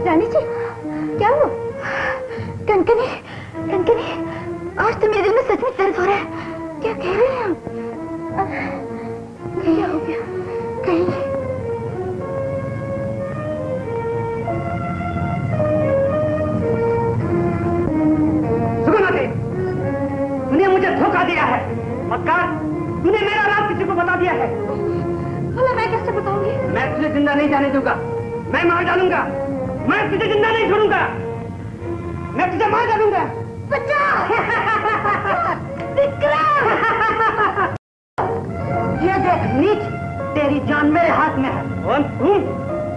रानी जी, क्या हुआ? कनकनी, कनकनी, आज तो मेरे दिल में सच में दर्द हो रहा है। क्या कह रहे हैं आप? क्या हो गया? कहीं तूने मुझे धोखा दिया है। मक्कार, तूने मेरा राज किसी को बता दिया है। भला मैं कैसे बताऊंगी? मैं तुझे जिंदा नहीं जाने दूंगा, मैं मार डालूंगा। मैं तुझे जिंदा नहीं छोड़ूंगा, मैं तुझे मार डालूंगा। बच्चा! विक्रम! ये देख नीच, तेरी जान मेरे हाथ में है। और तुम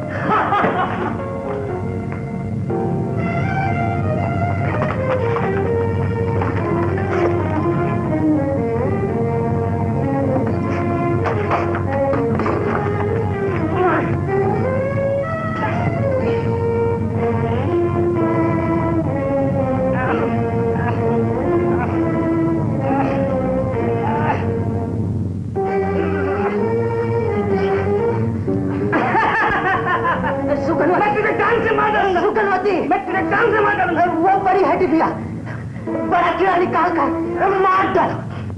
वो बड़ी है टिपिया, बड़ा कीड़ा निकाल कर मार डालो।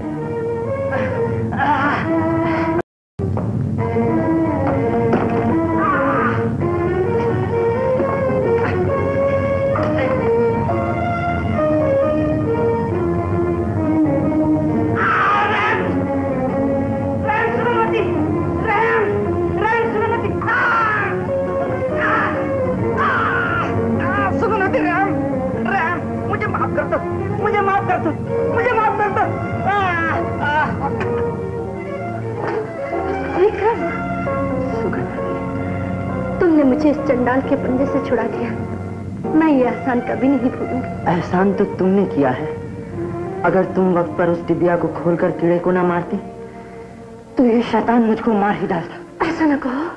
तुमने मुझे इस चंडाल के पंजे से छुड़ा दिया। मैं ये एहसान कभी नहीं भूलूंगी। एहसान तो तुमने किया है। अगर तुम वक्त पर उस डिबिया को खोलकर कीड़े को ना मारती तो ये शैतान मुझको मार ही डालता। ऐसा ना कहो।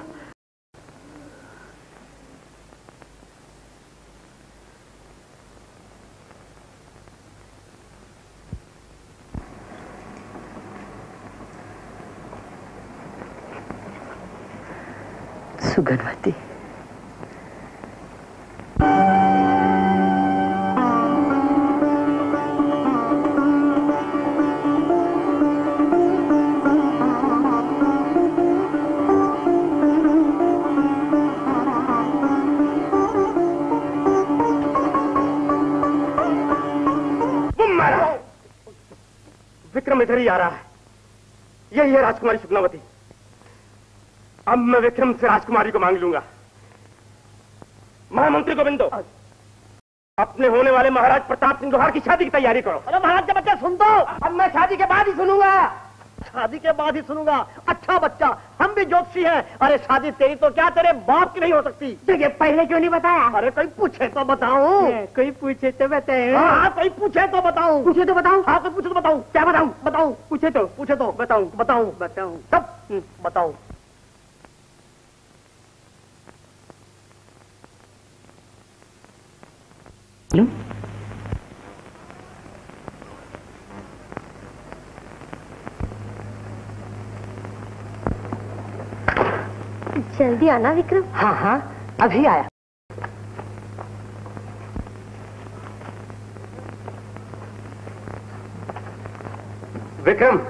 सुगनवती, विक्रम इधर ही आ रहा है। यही है राजकुमारी सुगनावती। अब मैं विक्रम से राजकुमारी को मांग लूंगा। महामंत्री गोविंदो, अपने होने वाले महाराज प्रताप सिंह लोहार की शादी की तैयारी करो। अरे महाराज के बच्चे सुन दो, अब मैं शादी के बाद ही सुनूंगा। शादी के बाद ही सुनूंगा? अच्छा बच्चा, हम भी ज्योतिषी हैं। अरे शादी तेरी तो क्या तेरे बाप की नहीं हो सकती। तुझे पहले क्यों नहीं बताया? अरे कोई पूछे तो बताऊं। कोई पूछे तो बताए। हाँ, कोई पूछे तो बताऊं। पूछे तो बताऊं। हाँ, कोई पूछे तो बताऊं। क्या बताऊं? बताऊं। पूछे तो बताऊं। बताऊं। सब बताऊं। जल्दी आना विक्रम। हाँ हाँ, अभी आया। विक्रम।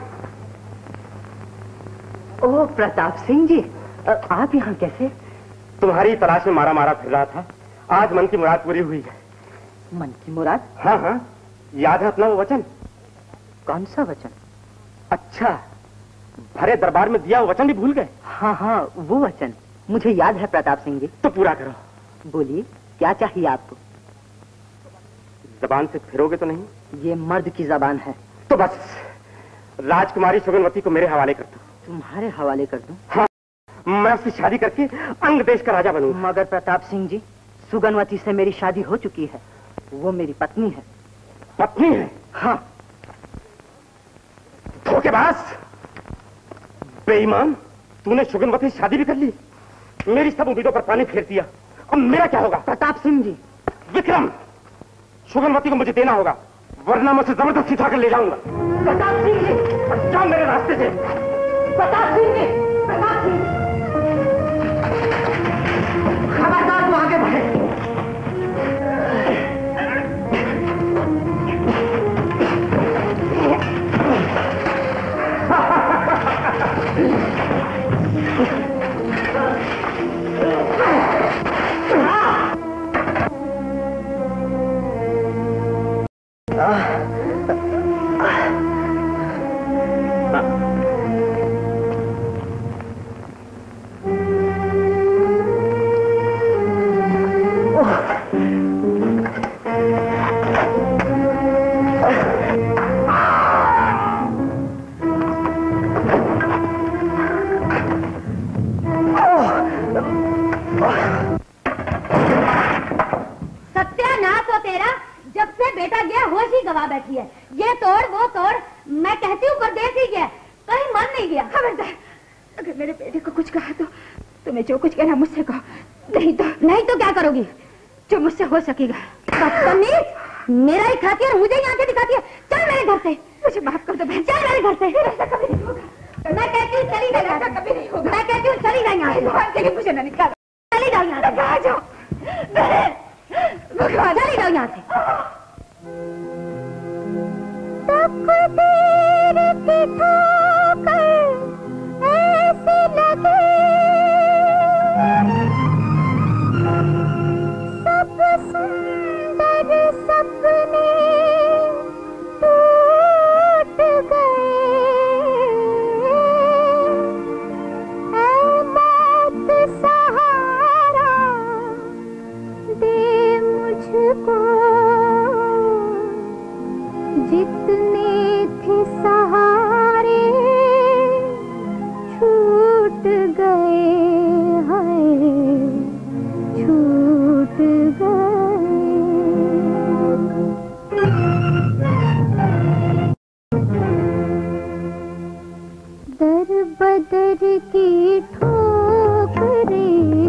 ओह प्रताप सिंह जी, आप यहाँ कैसे? तुम्हारी तलाश में मारा मारा फिर रहा था। आज मन की मुराद पूरी हुई है। मन की मुराद? हाँ हाँ, याद है अपना वो वचन? कौन सा वचन? अच्छा, भरे दरबार में दिया वो वचन भी भूल गए? हाँ हाँ, वो वचन मुझे याद है प्रताप सिंह जी। तो पूरा करो। बोलिए, क्या चाहिए आपको? जबान से फिरोगे तो नहीं? ये मर्द की जबान है। तो बस राजकुमारी सुगनवती को मेरे हवाले कर दो। तुम्हारे हवाले कर दूं? हाँ, मैं उससे शादी करके अंग देश का राजा बनूंगा। मगर प्रताप सिंह जी, सुगनवती से मेरी शादी हो चुकी है। वो मेरी पत्नी है। पत्नी है? हाँ। धोखेबाज, बेईमान, तूने सुगनवती से शादी भी कर ली, मेरी सब उम्मीदों पर पानी फेर दिया। अब मेरा क्या होगा? प्रताप सिंह जी। विक्रम, सुगनवती को मुझे देना होगा, वरना मैं उसे जबरदस्ती उठाकर ले जाऊंगा। प्रताप सिंह जी, जाओ मेरे रास्ते से। प्रताप सिंह जी, प्रताप सिंह, खबरदार तू आगे बढ़े। सत्यानाश हो तेरा, जब से बेटा गया होश ही गवा बैठी है। ये तोड़ वो तोड़, मैं कहती हूँ परदेश ही गया, कहीं मन नहीं गया। खबरदार, अगर मेरे बेटे को कुछ कहा तो तुम्हें जो कुछ कहना मुझसे कहो, नहीं तो क्या करोगी? जो मुझसे हो सकेगा। बदतमीज, मेरा ही खाती है और मुझे ही आंखें दिखाती है। चल मेरे घर से। मुझे माफ कर दो बहन। चल मेरे घर से। ऐसा कभी नहीं होगा। मैं कहती हूँ चली जाए। ऐसा कभी नहीं होगा। मैं कहती हूँ चली जाए यहाँ से। भगवान के लिए मुझे न निकालो। चली जाओ यहाँ से। आ जाओ। भगवान, चली जाओ यहाँ से। तकदीर की ठोकर ऐसी लगे, सब सुंदर सपने टूट गए। ऐ मौत सहारा दे मुझको, जितने थे सहारे छूट गए, हाय छूट गए। दर बदर की ठोकरें,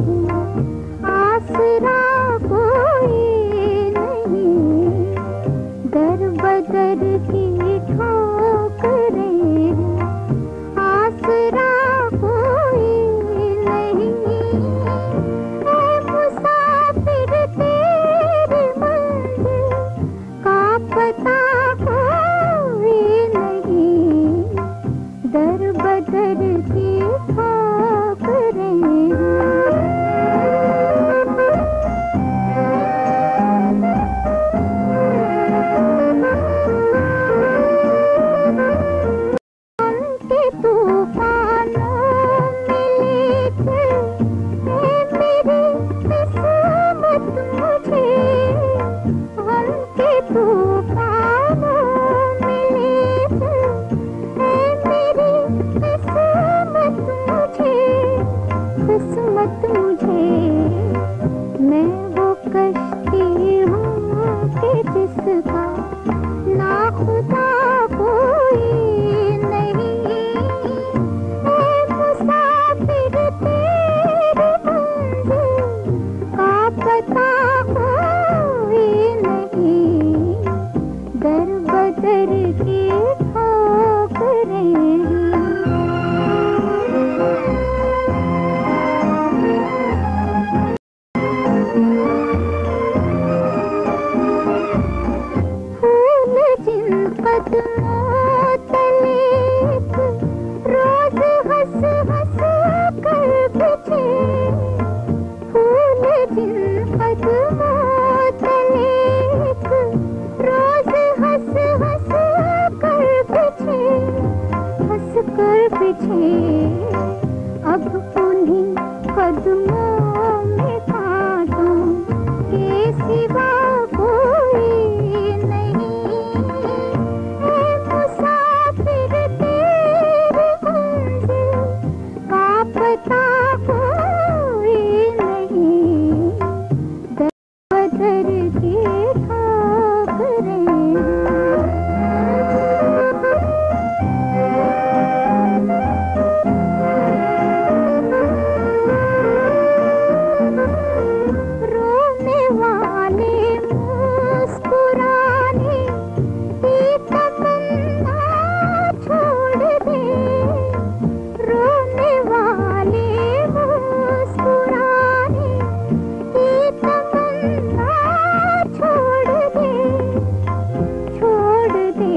आसरा कोई नहीं। दर बदर की ठोकरें, आसरा कोई नहीं। ऐ मुसाफिर तेरी मंजिल का पता कोई नहीं। दर बदर की किस्मत मुझे, मैं वो कश्ती हूँ कि जिसका ना खुदा कोई नहीं। ऐ मुसाफिर तेरी मंजिल का पता कोई नहीं। दर बदर की ठोकरें, कदमों तले रोज हंस हंस कर बिछे। फूल जिन कदमों तले रोज हंस हंस कर बिछे, हंस कर बिछे। अब उन्हीं कदमों में कांटों के सिवा कोई नहीं। पता कोई नहीं। दर बदर की ठोकरें, रोने वाले मुस्कुराने की तमन्ना छोड़ दे। रोने वाले मुस्कुराने की तमन्ना छोड़ दे, छोड़ दे।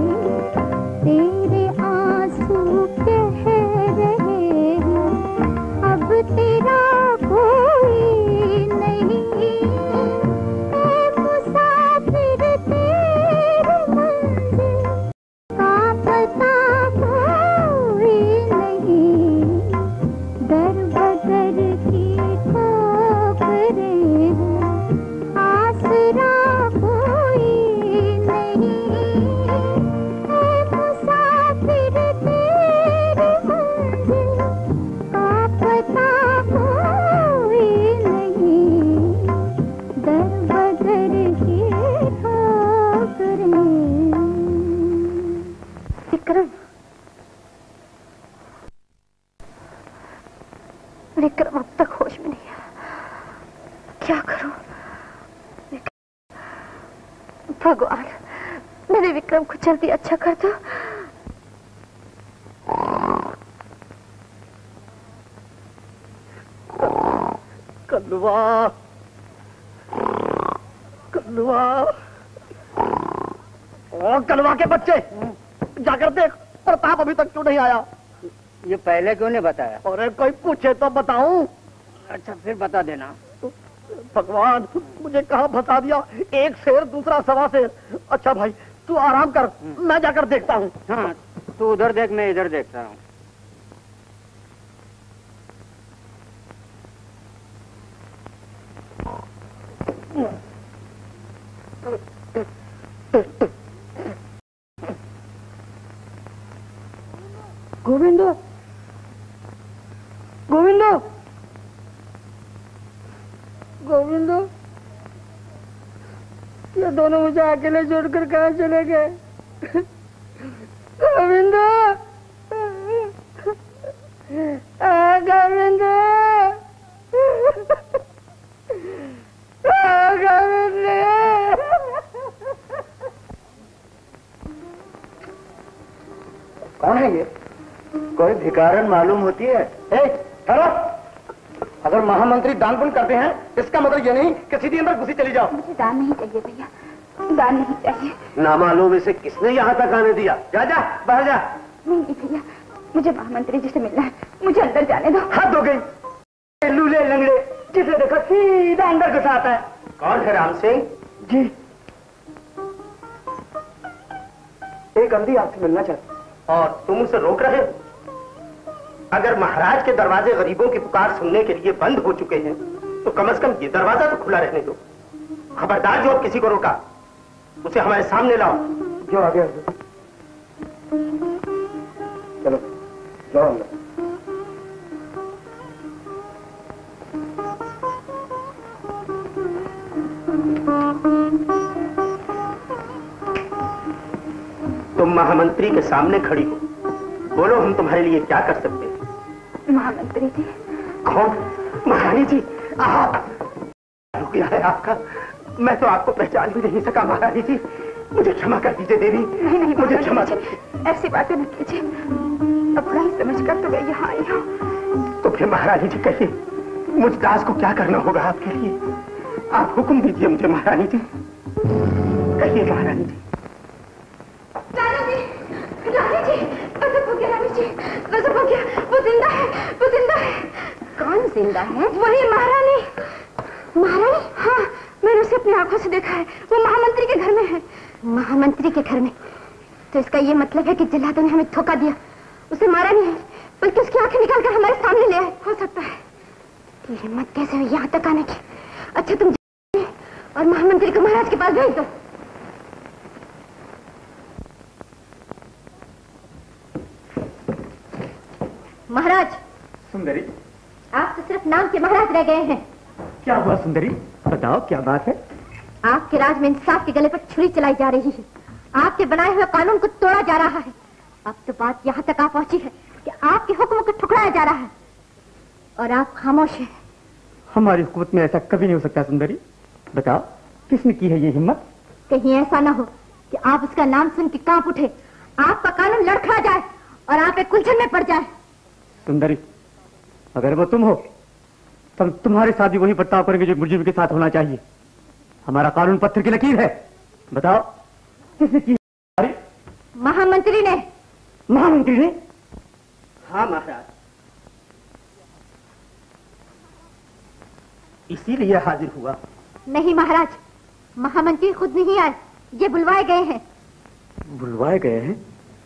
तेरे आंसू कह रहे हैं अब तेरा कोई नहीं। ऐ मुसाफिर तेरी मंजिल का पता कोई नहीं। दर बदर की ठोकरें, आसरा कोई नहीं। ऐ मुसाफिर तेरी मंजिल का पता कोई अब तक होश में नहीं आया। क्या करूं? भगवान, मेरे विक्रम को जल्दी अच्छा कर दो। कलवा, कलवा, ओ कलवा के बच्चे, जाकर देख प्रताप अभी तक क्यों नहीं आया। ये पहले क्यों नहीं बताया? अरे कोई पूछे तो बताऊं। अच्छा फिर बता देना। भगवान, मुझे कहाँ फंसा दिया, एक शेर दूसरा सवा शेर। अच्छा भाई तू आराम कर, मैं जाकर देखता हूँ। हाँ तू उधर देख, मैं इधर देखता हूँ। गोविंद, गोविंद, गोविंद, ये दोनों मुझे अकेले छोड़कर कहाँ चले गए? गोविंद, गोविंद, गोविंद। कौन है ये? कोई भिखारन मालूम होती है। ठहरो, अगर महामंत्री दान पुण्य करते हैं इसका मतलब ये नहीं कि सीधी अंदर घुसी चली जाओ। मुझे दान नहीं चाहिए भैया, दान नहीं चाहिए। नामालूम इसे किसने यहाँ तक आने दिया? जा जा बाहर जा। नहीं भैया, मुझे महामंत्री जी से मिलना है, मुझे अंदर जाने दो। हद हो गई, लूले लंगड़े जिसे देखो सीधा अंदर घुसा आता है। कौन है राम सिंह जी? एक अंधी आपसे मिलना चाहती और तुम उसे रोक रहे हो। अगर महाराज के दरवाजे गरीबों की पुकार सुनने के लिए बंद हो चुके हैं तो कम से कम ये दरवाजा तो खुला रहने दो। खबरदार जो किसी को रोका उसे हमारे सामने लाओ। जो आ गया चलो जाओ अंदर। तुम महामंत्री के सामने खड़ी हो, बोलो हम तुम्हारे लिए क्या कर सकते हैं? महामंत्री जी। कौन? महारानी जी आप? रुपया है आपका, मैं तो आपको पहचान भी नहीं सका। महारानी जी मुझे क्षमा कर दीजिए देवी। नहीं नहीं मुझे क्षमा कर। ऐसी बातें न कीजिए, अपना ही समझ कर तो मैं यहाँ आई हूँ। तो फिर महारानी जी कहिए मुझ दास को क्या करना होगा आपके लिए? आप हुक्म दीजिए मुझे महारानी जी, कहिए महारानी जी। रानी जी, रानी जी, गजब हो गया रानी जी, गजब हो गया, वो जिंदा है, वो जिंदा है। कौन जिंदा है? वही महारानी। महारानी? हाँ, मैंने उसे अपनी आंखों से देखा है, वो महामंत्री के घर में है। महामंत्री के घर में? तो इसका ये मतलब है कि जल्लादों ने हमें धोखा दिया, उसे मारा नहीं है बल्कि उसकी आंखें निकालकर हमारे सामने ले आए। हो सकता है। तो हिम्मत कैसे हुई यहाँ तक आने की? अच्छा तुम और महामंत्री को महाराज के पास भेज दो। महाराज। सुंदरी, आप तो सिर्फ नाम के महाराज रह गए हैं। क्या हुआ सुंदरी, बताओ क्या बात है? आपके राज में इंसाफ के गले पर छुरी चलाई जा रही है, आपके बनाए हुए कानून को तोड़ा जा रहा है। अब तो बात यहाँ तक आ पहुंची है कि आपके हुक्म को ठुकराया जा रहा है और आप खामोश हैं। हमारी हुकूमत में ऐसा कभी नहीं हो सकता सुंदरी। बताओ किसने की है ये हिम्मत? कहीं ऐसा ना हो कि आप उसका नाम सुन के कांप उठे, आपका कानून लड़खड़ा जाए और आप एक उलझन में पड़ जाए। सुंदरी, अगर वो तुम हो तो तुम्हारे साथ भी वही बर्ताव करेंगे जो मुजरिम के साथ होना चाहिए। हमारा कानून पत्थर की लकीर है। बताओ किसने की? महामंत्री ने। महामंत्री ने? हाँ महाराज, इसीलिए हाजिर हुआ। नहीं महाराज, महामंत्री खुद नहीं आए, ये बुलवाए गए हैं। बुलवाए गए हैं?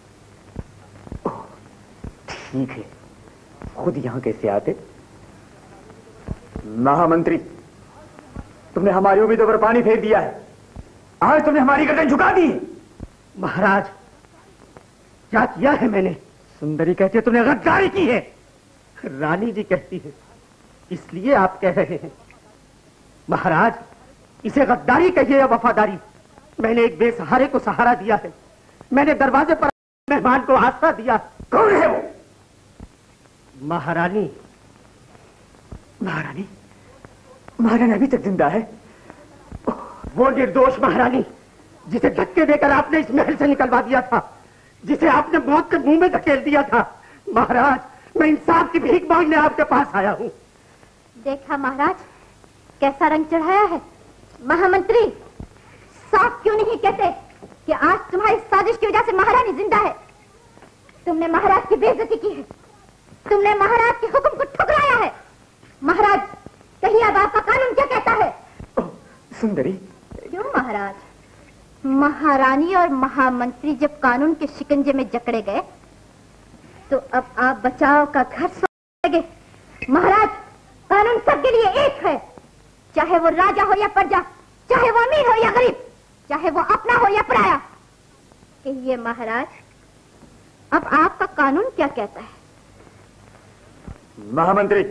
ठीक है, खुद यहाँ कैसे आते? महामंत्री, तुमने हमारी उम्मीदों पर पानी फेर दिया है, आज तुमने हमारी गर्दन झुका दी। महाराज क्या किया है मैंने? सुंदरी कहती है तुमने गद्दारी की है। रानी जी कहती है, इसलिए आप कह रहे हैं। महाराज इसे गद्दारी कहिए या वफादारी, मैंने एक बेसहारे को सहारा दिया है, मैंने दरवाजे पर मेहमान को आसरा दिया। कौन है वो? महारानी, महारानी, महारानी अभी तक जिंदा है। वो निर्दोष महारानी जिसे धक्के देकर आपने इस महल से निकलवा दिया था, जिसे आपने मौत के मुंह में धकेल दिया था। महाराज, मैं इंसाफ की भीख मांगने आपके पास आया हूँ। देखा महाराज कैसा रंग चढ़ाया है। महामंत्री, साफ क्यों नहीं कहते कि आज तुम्हारी साजिश की वजह से महारानी जिंदा है। तुमने महाराज की बेइज्जती की है, तुमने महाराज के हुक्म को ठुकराया है। महाराज, कहिए अब आपका कानून क्या कहता है? सुंदरी, क्यों महाराज? महारानी और महामंत्री जब कानून के शिकंजे में जकड़े गए तो अब आप बचाव का घर सोचेंगे। महाराज, कानून सबके लिए एक है, चाहे वो राजा हो या प्रजा, चाहे वो अमीर हो या गरीब, चाहे वो अपना हो या पराया। कहिए महाराज, अब आपका कानून क्या कहता है? महामंत्री,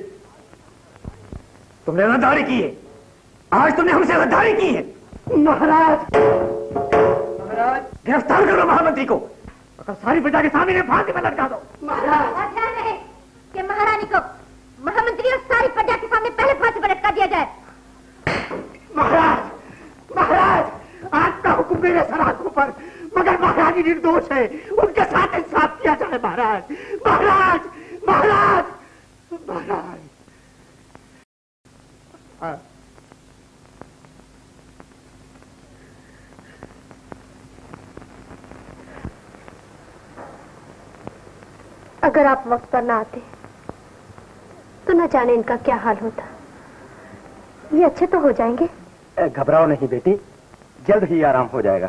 तुमने गद्दारी की है, आज तुमने हमसे गद्दारी की है। महाराज, महाराज, गिरफ्तार करो महामंत्री को, और सारी प्रजा के सामने फांसी पर लटका दो। महाराज, और ध्यान रहे कि महारानी को, महामंत्री और सारी प्रजा के सामने पहले फांसी पर लटका दिया जाए। महाराज, महाराज, आपका हुक्म मेरे सराखों पर, मगर महारानी निर्दोष है, उनके साथ इंसाफ किया जाए। महाराज, महाराज, महाराज, महाराज। अगर आप वक्त पर ना आते तो न जाने इनका क्या हाल होता। ये अच्छे तो हो जाएंगे। घबराओ नहीं बेटी, जल्द ही आराम हो जाएगा।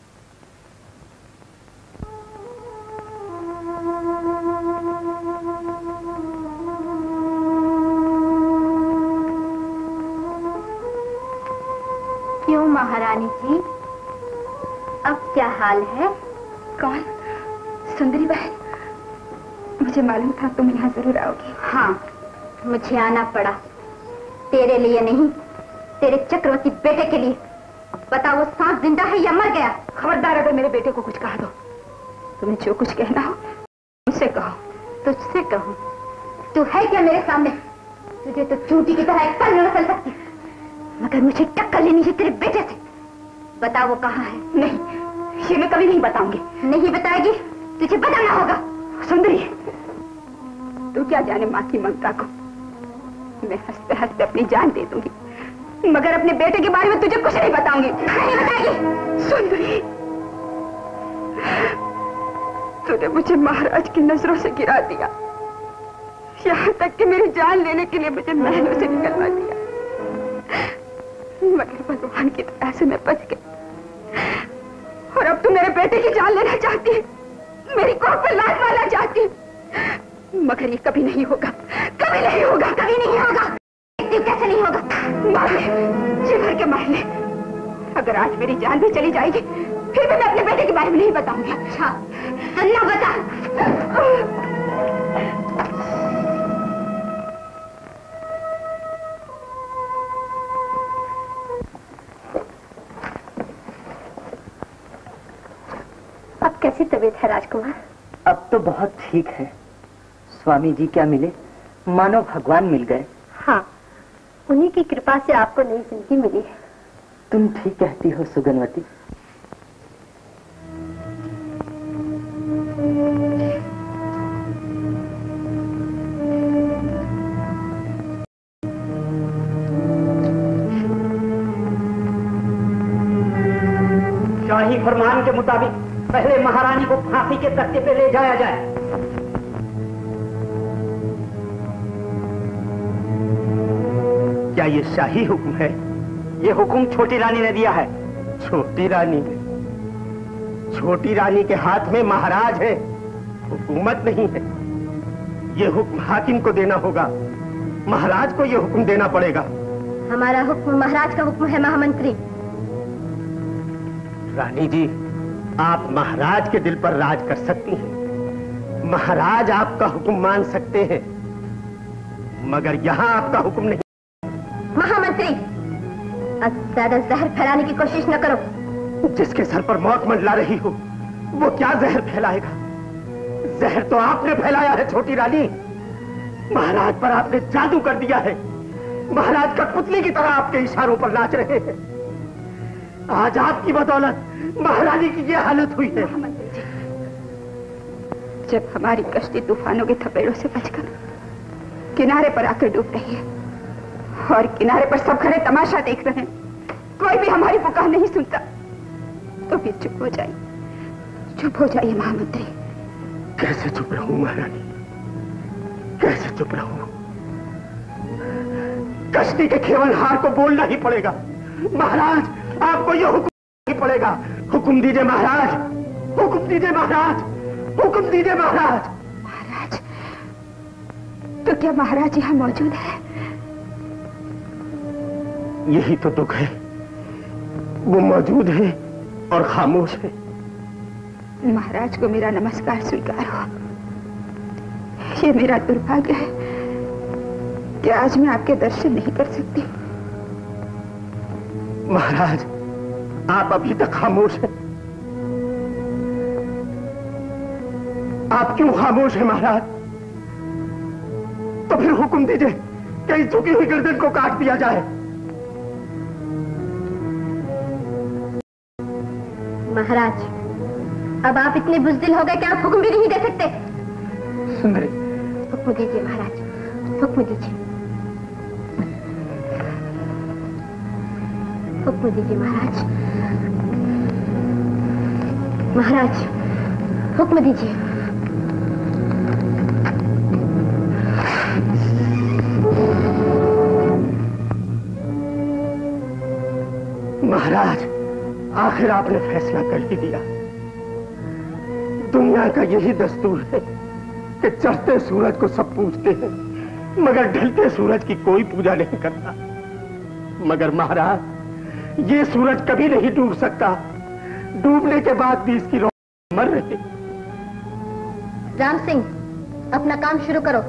क्यों महारानी जी, अब क्या हाल है? कौन? सुंदरी बहन, मुझे मालूम था तुम यहाँ जरूर आओगी। हाँ, मुझे आना पड़ा, तेरे लिए नहीं, तेरे चक्रवर्ती बेटे के लिए। बता, वो सांप जिंदा है या मर गया? खबरदार, अगर मेरे बेटे को कुछ कहा दो। तुम्हें जो कुछ कहना हो मुझसे कहो। तुझसे कहूँ? तू है क्या मेरे सामने? तुझे तो चूंटी की तरह एक पल न चल सकती, मगर मुझे टक्कर लेनी है तेरे बेटे से। बता, वो कहाँ है? नहीं, ये मैं कभी नहीं बताऊंगी। नहीं बताएगी? तुझे बताना होगा। सुंदरी, तू क्या जाने माँ की ममता को। मैं हंसते हंसते अपनी जान दे दूंगी, मगर अपने बेटे के बारे में तुझे कुछ नहीं बताऊंगी। नहीं बताएगी? सुंदरी, तूने मुझे महाराज की नजरों से गिरा दिया, यहाँ तक कि मेरी जान लेने के लिए मुझे महलों से निकलवा दिया, मगर भगवान की दया से मैं बच गई। और अब तू मेरे बेटे की जान लेना चाहती है, मेरी कोख पर लात मारना चाहती है, मगर ये कभी नहीं होगा, कभी नहीं होगा, कभी नहीं होगा। कैसे नहीं होगा? मार ले, जी भर के मार ले। अगर आज मेरी जान भी चली जाएगी, फिर भी मैं अपने बेटे के बारे में नहीं बताऊंगी। अच्छा, अन्ना बता। अब कैसी तबीयत है राजकुमार? अब तो बहुत ठीक है। स्वामी जी क्या मिले, मानो भगवान मिल गए। हाँ, उन्हीं की कृपा से आपको नई जिंदगी मिली है। तुम ठीक कहती हो सुगनवती। शाही फरमान के मुताबिक पहले महारानी को फांसी के तख्ते पे ले जाया जाए। क्या ये शाही हुक्म है? ये हुक्म छोटी रानी ने दिया है। छोटी रानी ने? छोटी रानी के हाथ में महाराज है, हुकूमत नहीं है। ये हुक्म हाकिम को देना होगा, महाराज को ये हुक्म देना पड़ेगा। हमारा हुक्म महाराज का हुक्म है महामंत्री। रानी जी, आप महाराज के दिल पर राज कर सकती हैं, महाराज आपका हुक्म मान सकते हैं, मगर यहाँ आपका हुक्म नहीं। महामंत्री, अब ज्यादा जहर फैलाने की कोशिश न करो। जिसके सर पर मौत मंडला रही हो, वो क्या जहर फैलाएगा? जहर तो आपने फैलाया है छोटी रानी। महाराज पर आपने जादू कर दिया है। महाराज कठपुतली की तरह आपके इशारों पर नाच रहे हैं। आज आपकी बदौलत महारानी की ये हालत हुई है। जब हमारी कश्ती तूफानों के थपेड़ों से बचकर किनारे पर आकर डूब रही है और किनारे पर सब खड़े तमाशा देख रहे हैं, कोई भी हमारी पुकार नहीं सुनता, तो फिर चुप हो जाइए, चुप हो जाइए महामंत्री। कैसे चुप रहूं महारानी, कैसे चुप रहूं? कश्ती के खेवनहार को बोलना ही पड़ेगा। महाराज, आपको यह हुक्म ही पड़ेगा। हुक्म दीजिए महाराज, हुक्म दीजिए महाराज, हुक्म दीजिए महाराज। महाराज, तो क्या महाराज यहाँ मौजूद है? यही तो दुख है, वो मौजूद है और खामोश है। महाराज को मेरा नमस्कार स्वीकार हो। ये मेरा दुर्भाग्य है कि आज मैं आपके दर्शन नहीं कर सकती। महाराज, आप अभी तक खामोश हैं। आप क्यों खामोश हैं महाराज? तो फिर हुक्म दीजिए कि इस झुकी हुई गर्दन को काट दिया जाए। महाराज, अब आप इतने बुज़दिल हो गए कि आप हुक्म भी नहीं दे सकते। सुंदरी, हुक्म दीजिए महाराज, हुक्म दीजिए, हुक्म दीजिए महाराज। महाराज, हुक्म दीजिए। महाराज, आखिर आपने फैसला कर ही दिया। दुनिया का यही दस्तूर है कि चढ़ते सूरज को सब पूजते हैं, मगर ढलते सूरज की कोई पूजा नहीं करता। मगर महाराज, ये सूरज कभी नहीं डूब सकता। डूबने के बाद भी इसकी रोशनी मर रही। राम सिंह, अपना काम शुरू करो।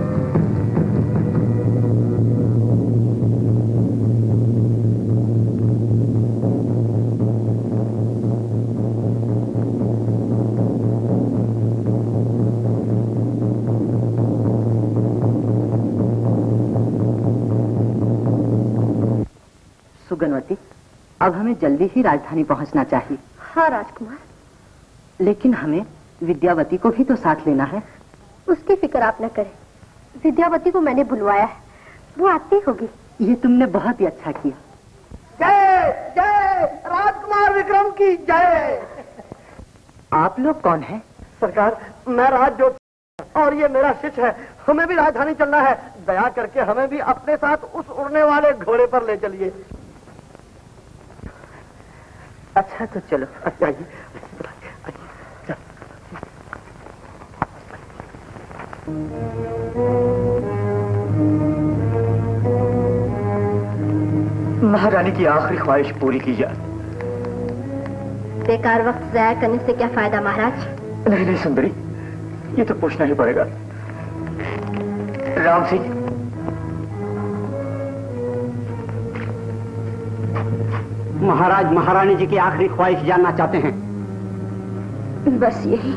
सुगनवती, अब हमें जल्दी ही राजधानी पहुंचना चाहिए। हाँ राजकुमार, लेकिन हमें विद्यावती को भी तो साथ लेना है। उसकी फिक्र आप न करें, विद्यावती को मैंने बुलवाया है, वो आती होगी। ये तुमने बहुत ही अच्छा किया। जय जय राजकुमार विक्रम की जय। आप लोग कौन हैं? सरकार, मैं राजज्योति और ये मेरा शिष्य है। हमें भी राजधानी चलना है। दया करके हमें भी अपने साथ उस उड़ने वाले घोड़े पर ले चलिए। अच्छा तो चलो। आइए। महारानी की आखिरी ख्वाहिश पूरी की जाए। बेकार वक्त जाया करने से क्या फायदा महाराज? नहीं नहीं सुंदरी, ये तो पूछना ही पड़ेगा। राम सिंह, महाराज महारानी जी की आखिरी ख्वाहिश जानना चाहते हैं। बस यही,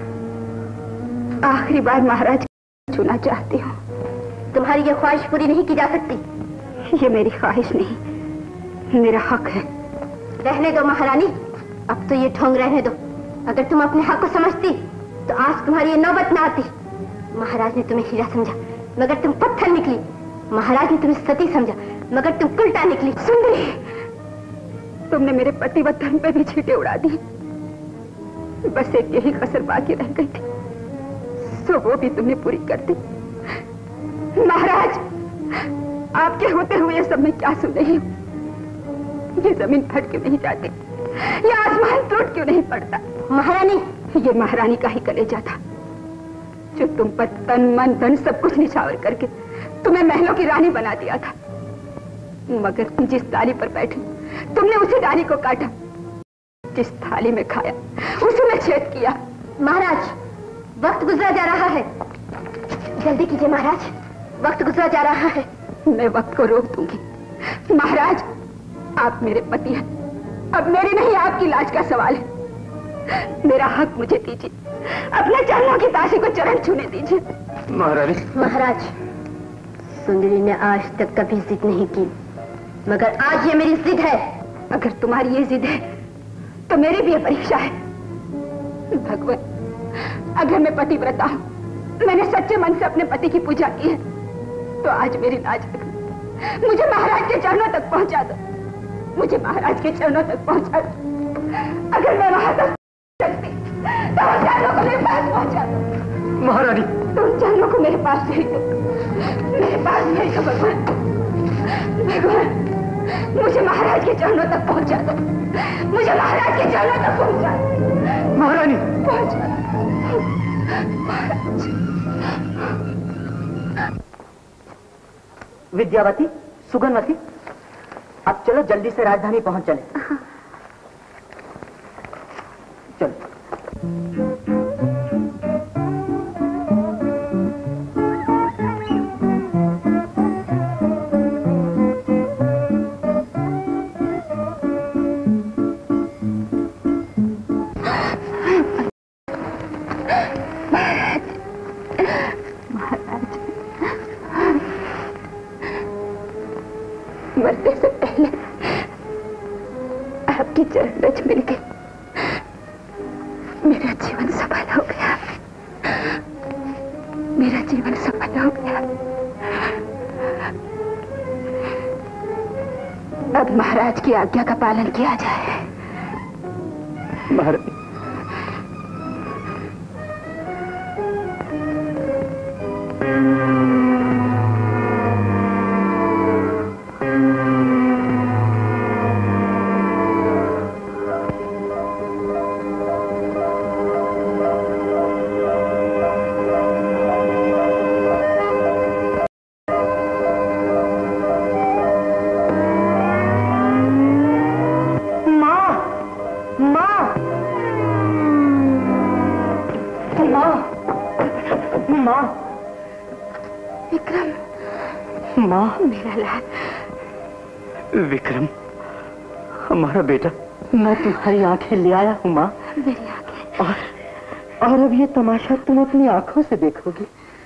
आखिरी बार महाराज छूना चाहती हूँ। तुम्हारी ये ख्वाहिश पूरी नहीं की जा सकती। ये मेरी ख्वाहिश नहीं, मेरा हक है। रहने दो महारानी, अब तो ये ढोंग रहने दो। अगर तुम अपने हक को समझती तो आज तुम्हारी ये नौबत ना आती। महाराज ने तुम्हें हीरा समझा मगर तुम पत्थर निकली। महाराज ने तुम्हें सती समझा मगर तुम उल्टा निकली। सुंदरी, तुमने मेरे पति व धर्म पे भी छींटे उड़ा दी। बस एक यही कसर बाकी रह गई थी, सो वो भी तुमने पूरी कर दी। महाराज, आपके होते हुए सब मैं क्या सुन रही हूँ? ये जमीन फट क्यों नहीं जाती? ये आसमान टूट क्यों नहीं पड़ता? महारानी, ये महारानी का ही कलेजा था जो तुम पर तन मन धन सब कुछ निछावर करके तुम्हें महलों की रानी बना दिया था। मगर जिस डाली पर बैठी तुमने उसी डाली को काटा, जिस थाली में खाया उसी में छेद किया। महाराज, वक्त गुजरा जा रहा है, जल्दी कीजिए महाराज, वक्त गुजरा जा रहा है। मैं वक्त को रोक दूंगी। महाराज, आप मेरे पति हैं, अब मेरी नहीं आपकी लाज का सवाल है। मेरा हक मुझे दीजिए, अपने चरणों की दासी को चरण छूने दीजिए। महारानी। महाराज, सुंदरी ने आज तक कभी जिद नहीं की, मगर आज ये मेरी जिद है। अगर तुम्हारी ये जिद है तो मेरी भी ये परीक्षा है। भगवान, अगर मैं पतिव्रता हूं, मैंने सच्चे मन से अपने पति की पूजा की है, तो आज मेरी लाज रख, मुझे महाराज के चरणों तक पहुंचा दो। मुझे महाराज के चरणों तक पहुंचा दो। अगर मैं वहां तक सकती तो उन चरणों को मेरे पास पहुंचा दो। महारानी, तो उन चरणों को मेरे पास भेज दो, मेरे पास भेज दो। भगवान, भगवान, मुझे महाराज के चरणों तक पहुंचा दो। मुझे महाराज के चरणों तक पहुंचा दो। महारानी, पहुंचा दो। विद्यावती, सुगंधवती, अब चलो जल्दी से राजधानी पहुंच चले। चलो। मरने से पहले आपकी चरण रज मिल गई, मेरा जीवन सफल हो गया। मेरा जीवन सफल हो गया। अब महाराज की आज्ञा का पालन किया जाए। महाराज, मेरा लाल विक्रम, हमारा बेटा। मैं तुम्हारी आंखें ले आया हूँ माँ। मेरी आंखें। और अब ये तमाशा तुम अपनी आंखों से देखोगी।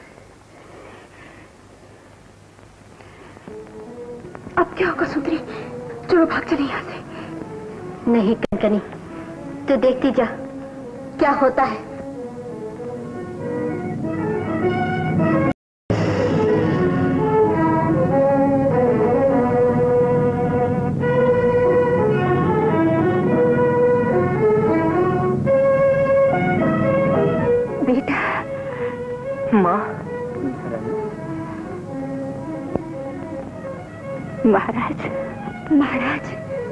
अब क्या होगा सुंदरी? चलो भाग चले यहाँ से। नहीं कनकनी, तू देखती जा क्या होता है। महाराज, महाराज,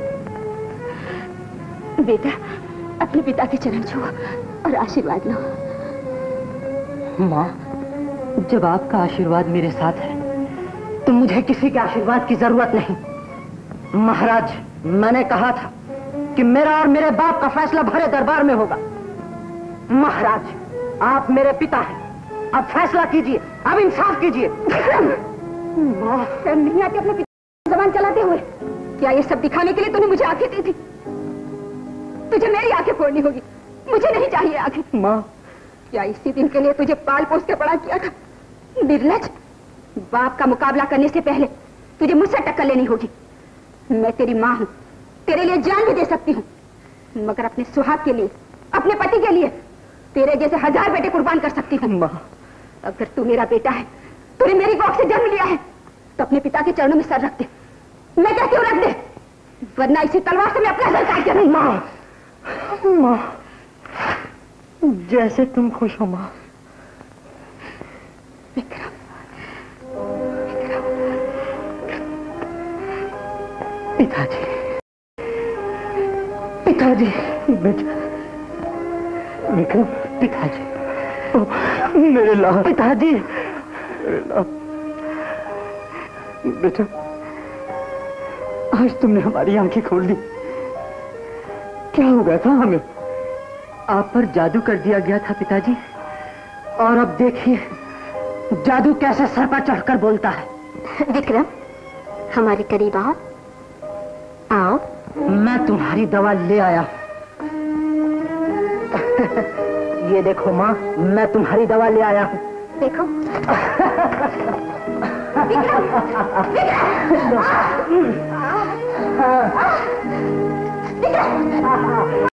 बेटा अपने पिता के चरण छुओ और आशीर्वाद लो। माँ, जब आपका आशीर्वाद मेरे साथ है तो मुझे किसी के आशीर्वाद की जरूरत नहीं। महाराज, मैंने कहा था कि मेरा और मेरे बाप का फैसला भरे दरबार में होगा। महाराज, आप मेरे पिता हैं, अब फैसला कीजिए, अब इंसाफ कीजिए। माँ, शर्म नहीं आती अपने जबान चलाते हुए? क्या ये सब दिखाने के लिए तूने मुझे आंखें दी थी? तुझे मेरी आंखें फोड़नी होगी, मुझे नहीं चाहिए आंखें। माँ, क्या इसी दिन के लिए तुझे पाल पोस के बड़ा किया था? निर्लज, बाप का मुकाबला करने से पहले तुझे मुझसे टक्कर लेनी होगी। मैं तेरी माँ हूँ, तेरे लिए जान भी दे सकती हूँ, मगर अपने सुहाग के लिए, अपने पति के लिए तेरे जैसे 1000 बेटे कुर्बान कर सकती हूँ। माँ, अगर तू मेरा बेटा है, तूने मेरी गोद से जन्म लिया है, तो अपने पिता के चरणों में सर रख दे। मैं कहती हूँ रख दे, वरना इसी तलवार से मैं अपना सर काट दूँ। माँ, माँ, जैसे तुम खुश हो माँ। विक्रम, पिताजी, पिताजी, बेटा, विक्रम, पिताजी, मेरे लाल, पिताजी, मेरे लाल, बेटा, आज तुमने हमारी आंखें खोल दी। क्या हो गया था हमें? आप पर जादू कर दिया गया था पिताजी, और अब देखिए जादू कैसे सर पर चढ़कर बोलता है। विक्रम, हमारे करीब आओ। आओ। मैं तुम्हारी दवा ले आया। ये देखो माँ, मैं तुम्हारी दवा ले आया हूँ। देखो। विक्रम!